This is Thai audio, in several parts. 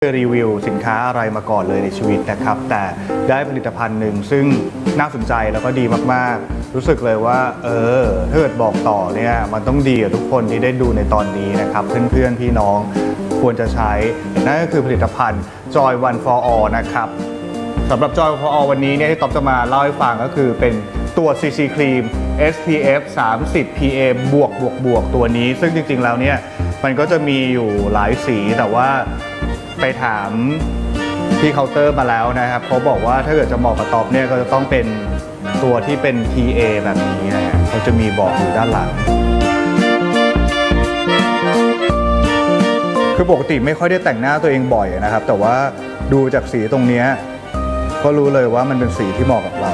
รีวิวสินค้าอะไรมาก่อนเลยในชีวิตนะครับแต่ได้ผลิตภัณฑ์หนึ่งซึ่งน่าสนใจแล้วก็ดีมากๆรู้สึกเลยว่าถ้าเกิดบอกต่อเนี่ยมันต้องดีกับทุกคนที่ได้ดูในตอนนี้นะครับเพื่อนๆพี่น้องควรจะใช้นั่นก็คือผลิตภัณฑ์ Joy One for All นะครับสำหรับ Joy One for All วันนี้เนี่ยที่ต๊อบจะมาเล่าให้ฟังก็คือเป็นตัว CC Cream SPF 30 PA บวกตัวนี้ซึ่งจริงๆแล้วเนี่ยมันก็จะมีอยู่หลายสีแต่ว่าไปถามที่เคาน์เตอร์มาแล้วนะครับเขาบอกว่าถ้าเกิดจะเหมาะกับต๊อบเนี่ยก็จะต้องเป็นตัวที่เป็น PA แบบนี้นะฮะเขาจะมีบอกอยู่ด้านหลังคือปกติไม่ค่อยได้แต่งหน้าตัวเองบ่อยนะครับแต่ว่าดูจากสีตรงนี้ก็รู้เลยว่ามันเป็นสีที่เหมาะกับเรา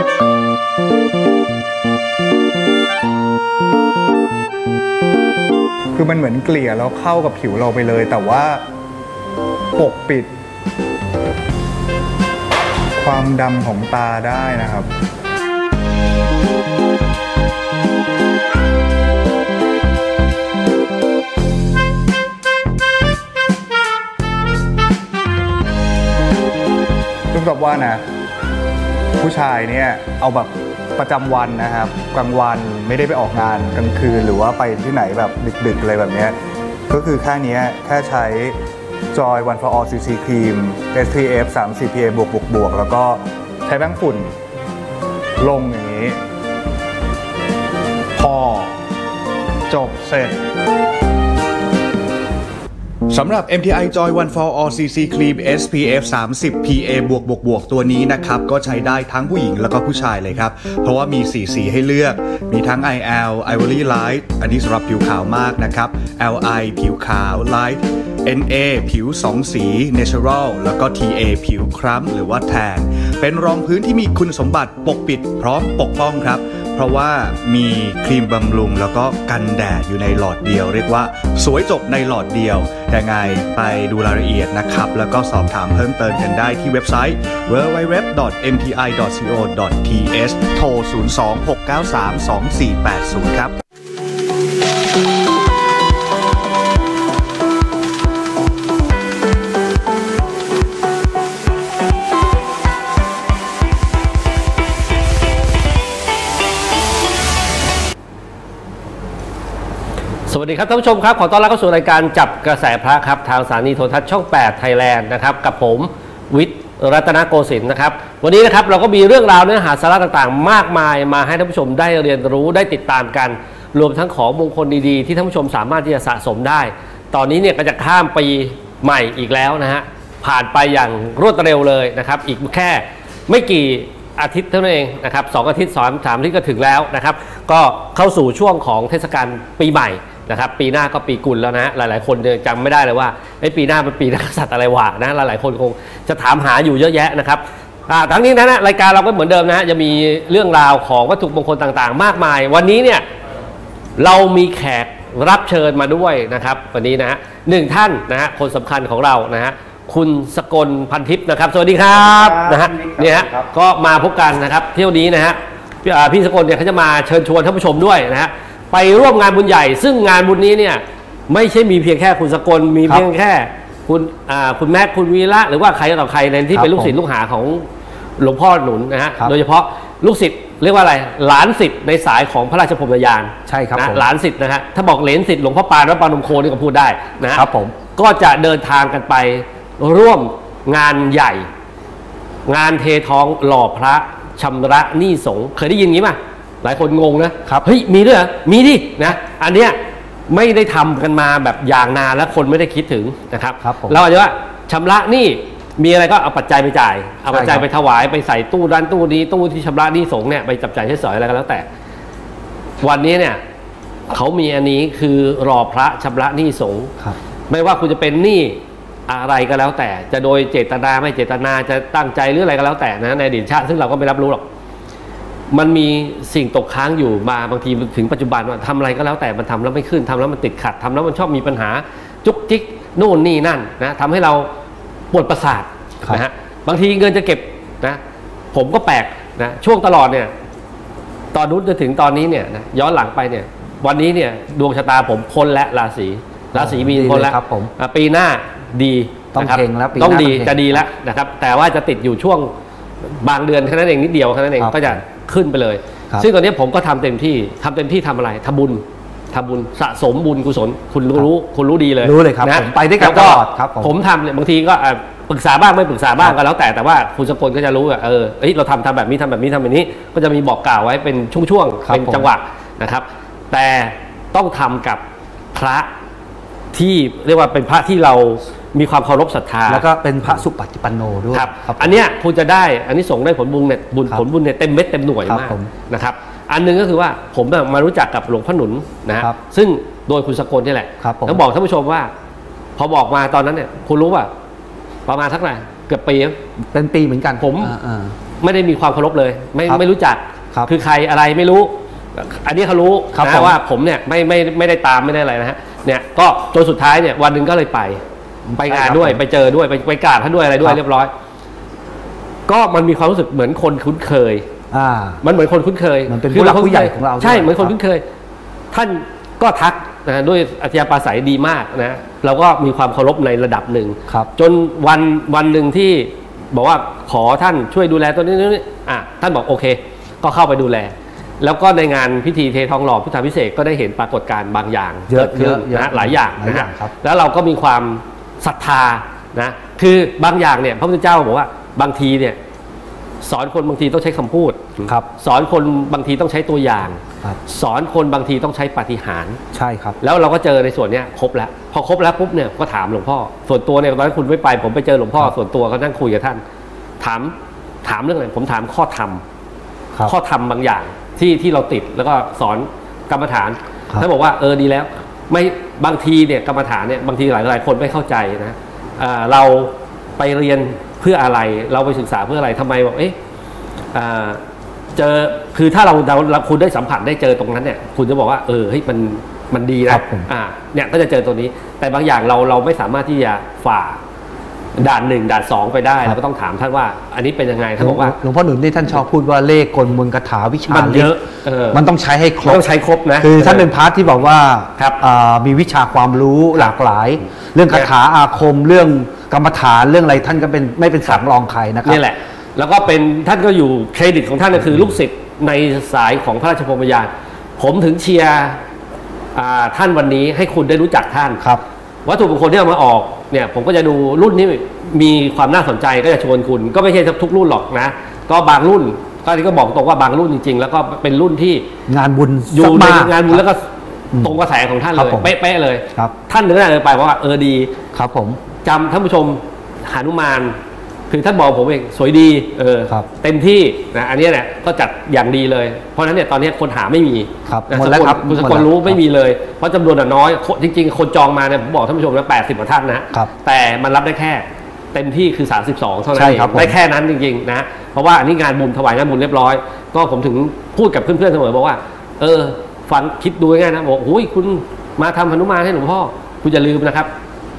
คือมันเหมือนเกลี่ยแล้วเข้ากับผิวเราไปเลยแต่ว่าปกปิดความดำของตาได้นะครับต้องบอกว่านะผู้ชายเนี่ยเอาแบบประจำวันนะครับกลางวันไม่ได้ไปออกงานกลางคืนหรือว่าไปที่ไหนแบบดึกๆอะไรแบบนี้ก็คือแค่นี้แค่ใช้ Joy One for All CC Cream SPF 30 PA บวกแล้วก็ใช้แป้งฝุ่นลงอย่างนี้พอจบเสร็จสำหรับ MTI Joy One for All CC Cream SPF 30 PA บวกตัวนี้นะครับก็ใช้ได้ทั้งผู้หญิงแล้วก็ผู้ชายเลยครับเพราะว่ามี4สีให้เลือกมีทั้ง IL Ivory Light อันนี้สำหรับผิวขาวมากนะครับ LI ผิวขาว Light NA ผิว2สี Natural แล้วก็ TA ผิวคล้ำหรือว่าแทนเป็นรองพื้นที่มีคุณสมบัติปกปิดพร้อมปกป้องครับเพราะว่ามีครีมบำรุงแล้วก็กันแดดอยู่ในหลอดเดียวเรียกว่าสวยจบในหลอดเดียวยังไงไปดูรายละเอียดนะครับแล้วก็สอบถามเพิ่มเติมกันได้ที่เว็บไซต์ www.mti.co.th โทร 026932480 ครับสวัสดีครับท่านผู้ชมครับขอต้อนรับเข้าสู่รายการจับกระแสพระครับทางสถานีโทรทัศน์ช่อง8 ไทยแลนด์นะครับกับผมวิทย์รัตนโกสินทร์นะครับวันนี้นะครับเราก็มีเรื่องราวเนื้อหาสาระต่างๆมากมายมาให้ท่านผู้ชมได้เรียนรู้ได้ติดตามกันรวมทั้งของมงคลดีๆที่ท่านผู้ชมสามารถที่จะสะสมได้ตอนนี้เนี่ยก็จะข้ามปีใหม่อีกแล้วนะฮะผ่านไปอย่างรวดเร็วเลยนะครับอีกแค่ไม่กี่อาทิตย์เท่านั้นเองนะครับ2 อาทิตย์3 อาทิตย์ก็ถึงแล้วนะครับก็เข้าสู่ช่วงของเทศกาลปีใหม่นะครับปีหน้าก็ปีกุลแล้วนะหลายๆคนจำไม่ได้เลยว่าปีหน้าเป็นปีนักษัตริย์อะไรวะนะหลายๆคนคงจะถามหาอยู่เยอะแยะนะครับทั้งนี้นะรายการเราก็เหมือนเดิมนะจะมีเรื่องราวของวัตถุมงคลต่างๆมากมายวันนี้เนี่ยเรามีแขกรับเชิญมาด้วยนะครับวันนี้นะฮะ1 ท่านนะฮะคนสำคัญของเรานะฮะคุณสกลพันทิพย์นะครับสวัสดีครับนะฮะเนี่ยฮะก็มาพบกันนะครับเที่ยวนี้นะฮะพี่สกลเนี่ยเขาจะมาเชิญชวนท่านผู้ชมด้วยนะฮะไปร่วมงานบุญใหญ่ซึ่งงานบุญนี้เนี่ยไม่ใช่มีเพียงแค่คุณสกลมีเพียงแค่คุณแม่คุณวีระหรือว่าใครต่อใครในที่เป็นลูกศิษย์ลูกหาของหลวงพ่อหนุนนะฮะโดยเฉพาะลูกศิษย์เรียกว่าอะไรหลานศิษย์ในสายของพระราชพรหมยานใช่ครับนะหลานศิษย์นะฮะถ้าบอกเหลนศิษย์หลวงพ่อปานวัดปานมโคนี่ก็พูดได้นะครับผมก็จะเดินทางกันไปร่วมงานใหญ่งานเททองหล่อพระชำระหนี้สงฆ์เคยได้ยินงี้ไหมหลายคนงงนะครับเฮ้ยมีด้วยเหรอมีดินะอันเนี้ยไม่ได้ทำกันมาแบบอย่างนานแล้วคนไม่ได้คิดถึงนะครับเราอาจจะว่าชำระหนี้มีอะไรก็เอาปัจจัยไปจ่ายเอาปัจจัยไปถวายไปใส่ตู้นั้นตู้นี้ตู้ที่ชำระหนี้สงฆ์เนี่ยไปจับจ่ายใช้สอยอะไรก็แล้วแต่วันนี้เนี่ยเขามีอันนี้คือรอพระชำระหนี้สงฆ์ไม่ว่าคุณจะเป็นหนี้อะไรก็แล้วแต่จะโดยเจตนาไม่เจตนาจะตั้งใจหรืออะไรก็แล้วแต่นะในอดีตชาติซึ่งเราก็ไม่รับรู้หรอกมันมีสิ่งตกค้างอยู่มาบางทีถึงปัจจุบันว่าทำอะไรก็แล้วแต่มันทำแล้วไม่ขึ้นทำแล้วมันติดขัดทำแล้วมันชอบมีปัญหาจุกจิกโน่นนี่นั่นนะทำให้เราปวดประสาทนะฮะบางทีเงินจะเก็บนะผมก็แปลกนะช่วงตลอดเนี่ยตอนนู้นจนถึงตอนนี้เนี่ยนะย้อนหลังไปเนี่ยวันนี้เนี่ยดวงชะตาผมพ้นและราศีมีนพ้นแล้วปีหน้าดีต้องนะครับเก่งแล้วปีหน้าต้องดีต้องเก่งจะดีแล้วนะครับแต่ว่าจะติดอยู่ช่วงบางเดือนแค่นั้นเองนิดเดียวแค่นั้นเองครับก็จะขึ้นไปเลยครับซึ่งตอนนี้ผมก็ทำเต็มที่ทำอะไรทำบุญสะสมบุญกุศลคุณรู้ดีเลยรู้เลยครับนะผมไปด้วยกันแล้วตลอดครับผมผมทำเนี่ยบางทีก็ปรึกษาบ้างไม่ปรึกษาบ้างก็แล้วแต่ว่าคุณสกลก็จะรู้ว่าเราทำแบบนี้ทำแบบนี้ทำแบบนี้ก็จะมีบอกกล่าวไว้เป็นช่วงๆครับเป็นจังหวะนะครับ แต่ต้องทำกับพระที่เรียกว่าเป็นพระที่เรามีความเคารพศรัทธาแล้วก็เป็นพระสุปฏิปันโนด้วยครับครับอันเนี้ยคุณจะได้อันนี้ส่งได้ผลบุญเนี่ยครับผลบุญเนี่ยเต็มเม็ดเต็มหน่วยครับมากผมนะครับอันหนึงก็คือว่าผมมารู้จักกับหลวงพ่อหนุนนะฮะครับซึ่งโดยคุณสกลนี่แหละครับผมต้องบอกท่านผู้ชมว่า พอบอกมาตอนนั้นเนี่ยคุณรู้ว่าประมาณสักไหร่เกือบปีเป็นปีเหมือนกันผมอ่าไม่ได้มีความเคารพเลยครับไม่รู้จักครับคือใครอะไรไม่รู้ อันนี้เขารู้ครับผนะมว่าผมเนี่ยไม่ได้ตามไม่ได้อะไรนะฮะเนี่ยก็จนสุดท้ายเนี่ยวันหนึ่งก็เลยไปงานด้วยไปเจอด้วยไปกราบท่านด้วยอะไรด้วยเรียบร้อย ก็มันมีความรู้สึกเหมือนคนคุ้นเคย มันเหมือนคนคุ้นเคยเหมือนเป็นผู้หลักผู้ใหญ่ของเราใช่ด้วยเหมือนคนคุ้นเคย ท่านก็ทักนะด้วยอัธยาศัยดีมากนะเราก็มีความเคารพในระดับหนึ่งครับจนวันหนึ่งที่บอกว่าขอท่านช่วยดูแลตัวนี้ท่านบอกโอเค ก็เข้าไปดูแล แล้วก็ในงานพิธีเททองหล่อพุทธาภิเษกก็ได้เห็นปรากฏการณ์บางอย่างเยอะกิดขึ้นเยอะนะหลายอย่างหลายอย่างนะครับ แล้วเราก็มีความศรัทธานะคือบางอย่างเนี่ยพระพุทธเจ้าบอกว่าบางทีเนี่ยสอนคนบางทีต้องใช้คำพูดครับสอนคนบางทีต้องใช้ตัวอย่างครับสอนคนบางทีต้องใช้ปาฏิหาริย์ใช่ครับแล้วเราก็เจอในส่วนเนี้ยครบแล้วพอครบแล้วปุ๊บเนี่ยก็ถามหลวงพ่อส่วนตัวเนี่ยตอนนั้นคุณไม่ไปผมไปเจอหลวงพ่อครับส่วนตัวก็นั่งคุยกับท่านถามเรื่องอะไรผมถามข้อธรรมครับข้อธรรมบางอย่างที่เราติดแล้วก็สอนกรรมฐานครับท่านบอกว่าดีแล้วไม่บางทีเนี่ยกรรมฐานเนี่ยบางทีหลายคนไม่เข้าใจนะเราไปเรียนเพื่ออะไรเราไปศึกษาเพื่ออะไรทำไมบอกเจอคือถ้าเราคุณได้สัมผัสได้เจอตรงนั้นเนี่ยคุณจะบอกว่าเฮ้ยมันดีนะครับผมเนี่ยก็จะเจอตัวนี้ แต่บางอย่างเราไม่สามารถที่จะฝ่าด่าน1ด่าน2ไปได้ครับเราก็ต้องถามท่านว่า อันนี้เป็นยังไงท่านบอกว่าหลวงพ่อหนุนที่ท่านชอบพูดว่าเลขกลมนต์คาถาวิชามันเยอะมันต้องใช้ให้ครบต้องใช้ครบนะคือท่านเป็นพระที่บอกว่าครับมีวิชาความรู้หลากหลาย เรื่องคาถาอาคมเรื่องกรรมฐานเรื่องอะไรท่านก็เป็นไม่เป็นสองรองใครนะครับนี่แหละ แล้วก็เป็นท่านก็อยู่เครดิตของท่านก็คือลูกศิษย์ในสายของพระราชพรหมยานผมถึงเชียร์ท่านวันนี้ให้คุณได้รู้จักท่านครับวัตถุมงคลที่เอามาออกเนี่ยผมก็จะดูรุ่นนี้มีความน่าสนใจก็จะชวนคุณก็ไม่ใช่ทุกรุ่นหรอกนะก็บางรุ่นก็บอกตรงว่าบางรุ่นจริงๆแล้วก็เป็นรุ่นที่งานบุญอยู่ในมากงานบุญแล้วก็ตรงกระแสของท่านครัเลบยผมเป๊ะๆเลยครับท่านนึกได้เลยไปว่าดีครับผมจำท่านผู้ชมหนุมานคือท่านบอกผมเองสวยดีครับเต็มที่นะอันนี้เนี่ยก็จัดอย่างดีเลยเพราะฉะนั้นเนี่ยตอนนี้คนหาไม่มีครับนะหมดแล้วครับคุณสหมดกแล้ลวรู้ครับไม่มีเลยเพราะจำนวนน้อยจริงๆ คนจองมาเนี่ยผมบอกท่านผู้ชมแล้ว80กว่าท่านนะครับ แต่มันรับได้แค่เต็มที่คือ32เท่านั้นใช่เองครับผมได้แค่นั้นจริงๆนะเพราะว่าอันนี้งานบุญถวายงานบุญเรียบร้อยก็ผมถึงพูดกับเพื่อนๆเสมอบอกว่าฟังคิดดูง่ายๆนะบอกโอ้ยคุณมาทำหนุมานให้หลวงพ่อคุณอย่าลืมนะครับ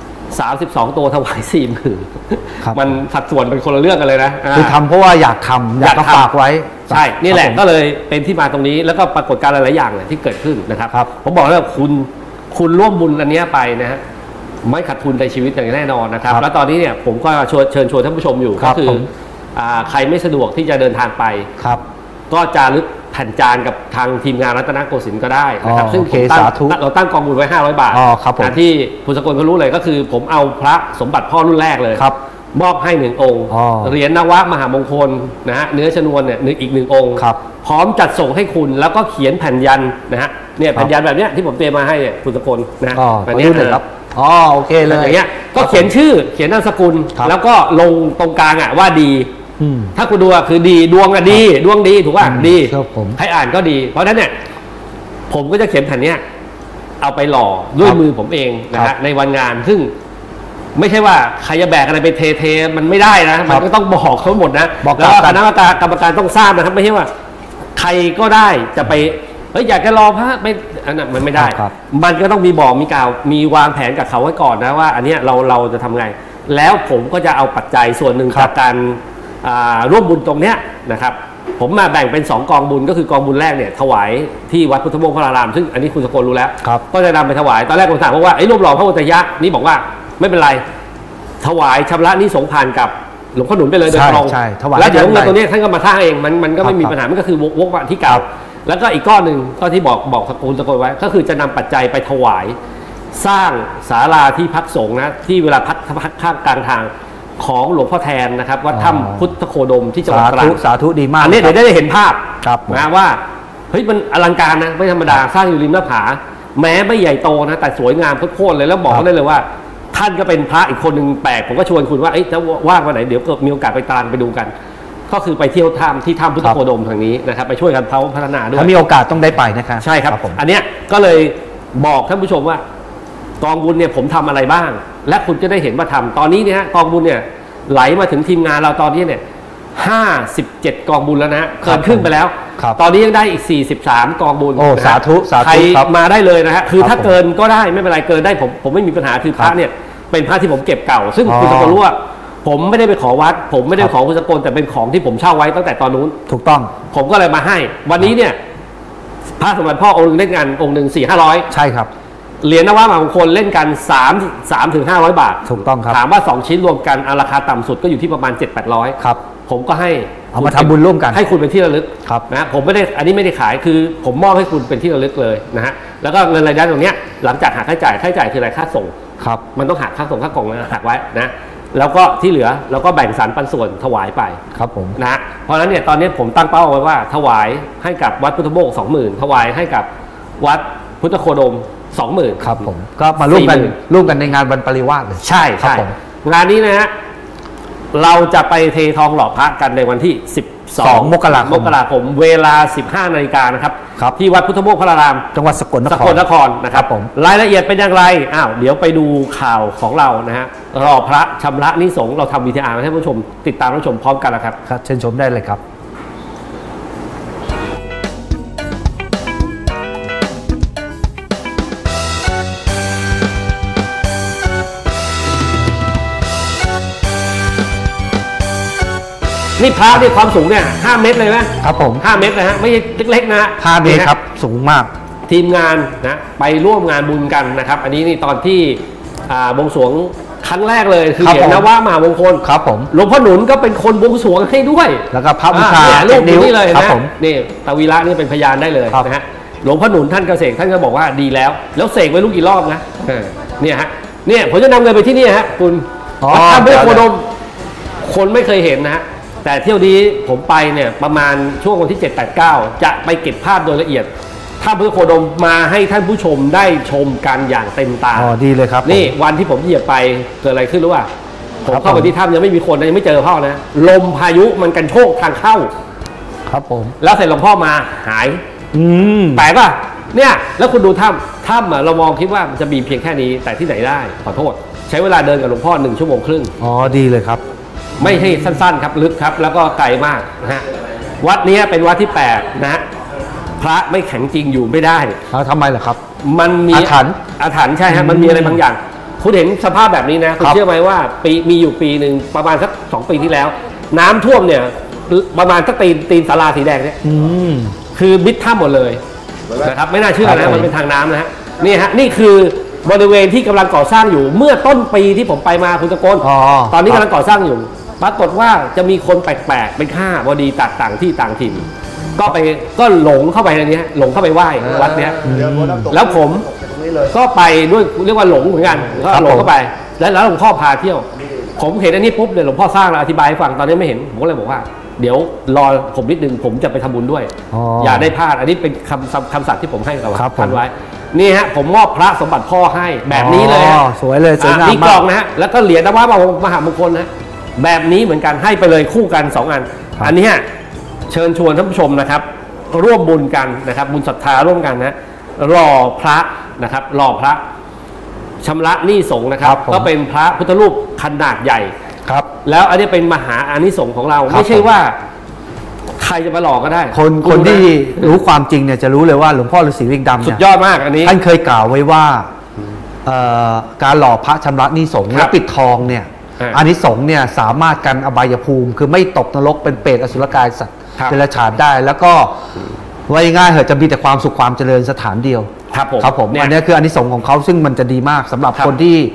32ตัวถวาย40,000 ครับมันสัดส่วนเป็นคนละเรื่องกันเลยนะคือทำเพราะว่าอยากทำอยากจะฝากไว้ใช่นี่แหละครับผมก็เลยเป็นที่มาตรงนี้แล้วก็ปรากฏการณ์หลายๆอย่างเนี่ยที่เกิดขึ้นนะครับครับผมบอกแล้วคุณร่วมบุญอันเนี้ยไปนะฮะไม่ขาดทุนในชีวิตอย่างแน่นอนนะครับครับแล้วตอนนี้เนี่ยผมก็เชิญชวนท่านผู้ชมอยู่ครัก็บคือผมใครไม่สะดวกที่จะเดินทางไปครับก็จะลึกแผ่นจานกับทางทีมงานรัตนโกสินทร์ก็ได้นะครับอ๋อซึ่งโอเคผมตั้งสาธุเราตั้งกองบุญไว้500 บาทอ๋อครับผมที่คุณสกลเขารู้เลยก็คือผมเอาพระสมบัติพ่อรุ่นแรกเลยครับมอบให้1 องค์อ๋อเหรียญนวะมหามงคลนะฮะเนื้อชนวนเนี่ยอีก1 องค์ครับพร้อมจัดส่งให้คุณแล้วก็เขียนแผ่นยันนะฮะเนี่ยแผ่นยันแบบเนี้ยที่ผมเตรียมมาให้เนี่ยคุณสกลนะอ๋อแบบขอเนี้ยดูหน่อยครับอ๋อโอเคเลยอย่างเงี้ยก็เขียนชื่อเขียนนามสกุลครับแล้วก็ลงตรงกลางอ่ะว่าดีอืมถ้าคุณดูอ่ะคือดีดวงอ่ะดีดวงดีถูกป่ะอืมดีครับผมใครอ่านก็ดี เพราะฉะนั้นเนี่ยผมก็จะเขียนแผ่นเนี้ยเอาไปหล่อด้วยมือผมเองนะครัฮะบในวันงานซึ่งไม่ใช่ว่าใครจะแบกอะไรไปเทมันไม่ได้นะมันก็ต้องบอกเขาหมดนะบอกแล้วก็กคลับณะกรรมการต้องทราบนะครับไม่ใช่ว่า ใครก็ได้จะไปอยากจะรอพระไม่อันนั้นมันไม่ได้ครับมันก็ต้องมีบอกมีกล่าวมีวางแผนกับเขาไว้ก่อนนะว่า อันเนี้ยเราจะทำไง แล้วผมก็จะเอาปัจจัยส่วนหนึ่งครับจากการร่วมบุญตรงเนี้ยนะครับ ผมมาแบ่งเป็น2กองบุญก็คือกองบุญแรกเนี่ยถวายที่วัดพุทธมงคลาราม ซึ่งอันนี้คุณสกลรู้แล้วครับก็จะนำไปถวายตอนแรกผมถามว่าไอ้รูปหล่อพระอุตยะนี่บอกว่าไม่เป็นไรถวายชำระหนี้สงฆ์ผ่านกับหลวงพ่อหนุนไปเลยโดยตรงใช่ถวายแล้วเดี๋ยวเงินให้ตัวนี้ท่านก็มาสร้างเองมันก็ไม่มีครับปัญหามันก็คือวกมาที่เก่าแล้วก็อีกก้อนหนึ่งก็ที่บอกตะโกนไว้ก็คือจะนำปัจจัยไปถวายสร้างศาลาที่พักสงฆ์นะที่เวลาพักข้างกลางทางของหลวงพ่อแทนนะครับวัดถ้ำพุทธโคดมที่จังหวัดตราดสาธุดีมากอันนี้เดี๋ยวได้เห็นภาพครับนะว่าเฮ้ยมันอลังการนะไม่ธรรมดาสร้างอยู่ริมหน้าผาแม้ไม่ใหญ่โตนะแต่สวยงามโคตรเลยแล้วบอกได้เลยว่า ท่านก็เป็นพระอีกคนหนึ่งแปลกผมก็ชวนคุณว่าถ้าว่างวันไหนเดี๋ยวเกิดมีโอกาสไปตรังไปดูกัน ก็คือไปเที่ยวถ้ำที่ถ้ำพุทธโคดมทางนี้นะครับไปช่วยกันพัฒนาด้วยถ้ามีโอกาสต้องได้ไปนะครับใช่ครับผมอันเนี้ยก็เลยบอกท่านผู้ชมว่ากองบุญเนี่ยผมทำอะไรบ้าง และคุณจะได้เห็นว่าทำตอนนี้เนี่ยฮะกองบุญเนี่ยไหลมาถึงทีมงานเราตอนนี้เนี่ย57 กองบุญแล้วนะเกินครึ่งไปแล้วครับตอนนี้ยังได้อีก43 กองบุญโอ้นะฮะสาธุสาธุใครครับมาได้เลยนะฮะคือครับถ้าเกินก็ได้ไม่เป็นไรเกินได้ผมไม่มีปัญหาคือพระเนี่ยเป็นพระที่ผมเก็บเก่า ซึ่งคุณสกลรู้ว่าผมไม่ได้ไปขอวัด ผมไม่ได้ขอคุณสกลแต่เป็นของที่ผมเช่าไว้ตั้งแต่ตอนนู้นถูกต้องผมก็เลยมาให้ วันนี้เนี่ยพระสมบัติพ่อองค์หนึงเล่นกันองค์หนึ่ง400-500 ใช่ครับเหรียญนวมหามงคลเล่นกัน3ถึง500 บาทถูกต้องครับถามว่า 2 ชิ้นรวมกันราคาต่ำสุดก็อยู่ที่ประมาณ 700-800 ครับผมก็ให้เอามาทำบุญร่วมกันให้คุณเป็นที่ระลึกครับนะผมไม่ได้อันนี้ไม่ได้ขายคือผมมอบให้คุณเป็นที่ระลึกเลยนะฮะแล้วก็เงินรายได้ตรงเนี้ยหลังจากหักค่าใช้จ่ายคืออะไรค่าส่งครับมันต้องหักค่าส่งค่ากล่องนะหักไว้นะแล้วก็ที่เหลือเราก็แบ่งสรรปันส่วนถวายไปครับผมนะเพราะฉะนั้นเนี่ยตอนนี้ผมตั้งเป้าไว้ว่าถวายให้กับวัดพุทธโมกข์ 20,000 ถวายให้กับวัดพุทธโคดม 20,000 ครับผมก็มาร่วมกัน 40,000 ร่วมกันในงานวันปริวาสเลยใช่ครับใช่ผมงานนี้นะฮะเราจะไปเททองหล่อพระกันในวันที่ 12 มกราคมเวลา 15 นาฬิกานะครับครับที่วัดพุทธโมกข์พระรารามจังหวัดสกลนสคกรลนครนะครับครับผมรายละเอียดเป็นอย่างไรเดี๋ยวไปดูข่าวของเรานะฮะรอพระชำระหนี้สงฆ์เราทำวีทีอาร์ให้ผู้ชมติดตามรับชมพร้อมกันแล้วครับครับเชิญชมได้เลยครับนี่พระเนี่ยความสูงเนี่ย5 เมตรเลยนะครับผม 5 เมตรนะฮะไม่ใช่เล็กๆนะฮะ 5 เมตรครับสูงมากทีมงานนะไปร่วมงานบุญกันนะครับ อันนี้นี่ตอนที่บวงสรวงครั้งแรกเลยคือครับเหรียญผมนวมหามงคลครับผมหลวงพ่อหนุนก็เป็นคนบวงสรวงให้ด้วยแล้วก็พระบูชาเนี่ยรูป 7 นิ้วนี้เลยครับนะผมนี่ตาวีระนี่เป็นพยานได้เลยครับนะฮะหลวงพ่อหนุนท่านเกษตรท่านก็บอกว่าดีแล้วเสกไว้ลูกกี่รอบนะเนี่ยฮะเนี่ยผมจะนำเงินไปที่นี่ฮะคุณวัดถ้ำพุทธโคดมคนไม่เคยเห็นนะฮะแต่เที่ยวนี้ผมไปเนี่ยประมาณช่วงวันที่ 7-8-9 จะไปเก็บภาพโดยละเอียดถ้ำพุทธโคดมมาให้ท่านผู้ชมได้ชมกันอย่างเต็มตาอ๋อดีเลยครับนี่วันที่ผมเหยียบไปเกิดอะไรขึ้นรู้ป่ะผมครับเข้าไปผมที่ถ้ำยังไม่มีคนนะยังไม่เจอพ่อนะลมพายุมันกันโชกทางเข้าครับผมแล้วเสร็จหลวงพ่อมาหายอืมแปลกป่ะเนี่ยแล้วคุณดูถ้ำเรามองคิดว่ามันจะมีเพียงแค่นี้แต่ที่ไหนได้ขอโทษ ใช้เวลาเดินกับหลวงพ่อ1 ชั่วโมงครึ่งอ๋อดีเลยครับไม่ให้สั้นๆครับลึกครับแล้วก็ไกลมากนะฮะวัดนี้เป็นวัดที่8นะฮะพระไม่แข็งจริงอยู่ไม่ได้แล้วทำไมล่ะครับมันมีอาถรรพ์อาถรรพ์ใช่ฮะมันมีอะไรบางอย่างคุณเห็นสภาพแบบนี้นะคุณครับเชื่อไหมว่ามีอยู่ปีหนึ่งประมาณสัก2 ปีที่แล้ว น้ำท่วมเนี่ยประมาณสักตีนศาลาสีแดงเนี่ยอืมคือมิดถ้ำหมดเลยนะครับไม่น่าเชื่อครันะบผมมันเป็นทางน้ำนะฮะนี่ฮะนี่คือบริเวณที่กำลังก่อสร้างอยู่เมื่อต้นปีที่ผมไปมาคุณตะโกนอ๋อตอนนี้กำลังก่อสร้างอยู่ปรากฏว่าจะมีคนแปลกๆเป็นข้าบดีต่างที่ต่างถิ่นก็หลงเข้าไปในนี้หลงเข้าไปไหว้วัดเนี้ย แล้วผมก็ไปด้วยเรียกว่าหลงเหมือนกันก็ครับหลงผมเข้าไปแล้วหลวงพ่อพาเที่ยว ผมเห็นอันนี้ปุ๊บเนี่ยหลวงพ่อสร้างแล้วอธิบายให้ฟังตอนนี้ไม่เห็นผมก็เลยบอกว่า เดี๋ยวรอผมนิดนึงผมจะไปทำบุญด้วยอ๋ออย่าได้พลาดอันนี้เป็นคำสั่งที่ผมให้กับครับผมท่านไว้นี่ฮะผมมอบพระสมบัติพ่อให้แบบนี้เลยฮะอ๋อสวยเลยสวยงามนี่กมาล่อก งนะฮะแล้วก็เหรียญนวมหามงคลนะแบบนี้เหมือนกันให้ไปเลยคู่กัน2 อันครับอันนี้ฮะเชิญชวนท่านผู้ชมนะครับ ร่วมบุญกันนะครับ บุญศรัทธาร่วมกันนะหล่อพระนะครับหล่อพระชำระหนี้สงฆ์นะครับครับผมก็เป็นพระพุทธรูปขนาดใหญ่ครับแล้วอันนี้เป็นมหาอานิสงส์ของเราครับไม่ใช่ว่าใครจะมาหลอกก็ได้คนณที่นะรู้ความจริงเนี่ยจะรู้เลยว่าหลวงพ่อฤาษีลิงดำสุเนี่ดยยอดมากอันนี้ท่านเคยกล่าวไว้ว่าการหล่อพระชำระหนี้สงฆ์ครัและบปิดทองเนี่ย อานิสงส์เนี่ยสามารถกันอบายภูมิ คือไม่ตกนรกเป็นเปรตอสุรกายสัตว์ครับเดรัจฉานได้ แล้วก็ว่าง่ายๆเหอะจะมีแต่ความสุขความเจริญสถานเดียวครับผมครับผมเนี่ยอันนี้คืออานิสงส์ของเขาซึ่งมันจะดีมากสำหรับครับคนที่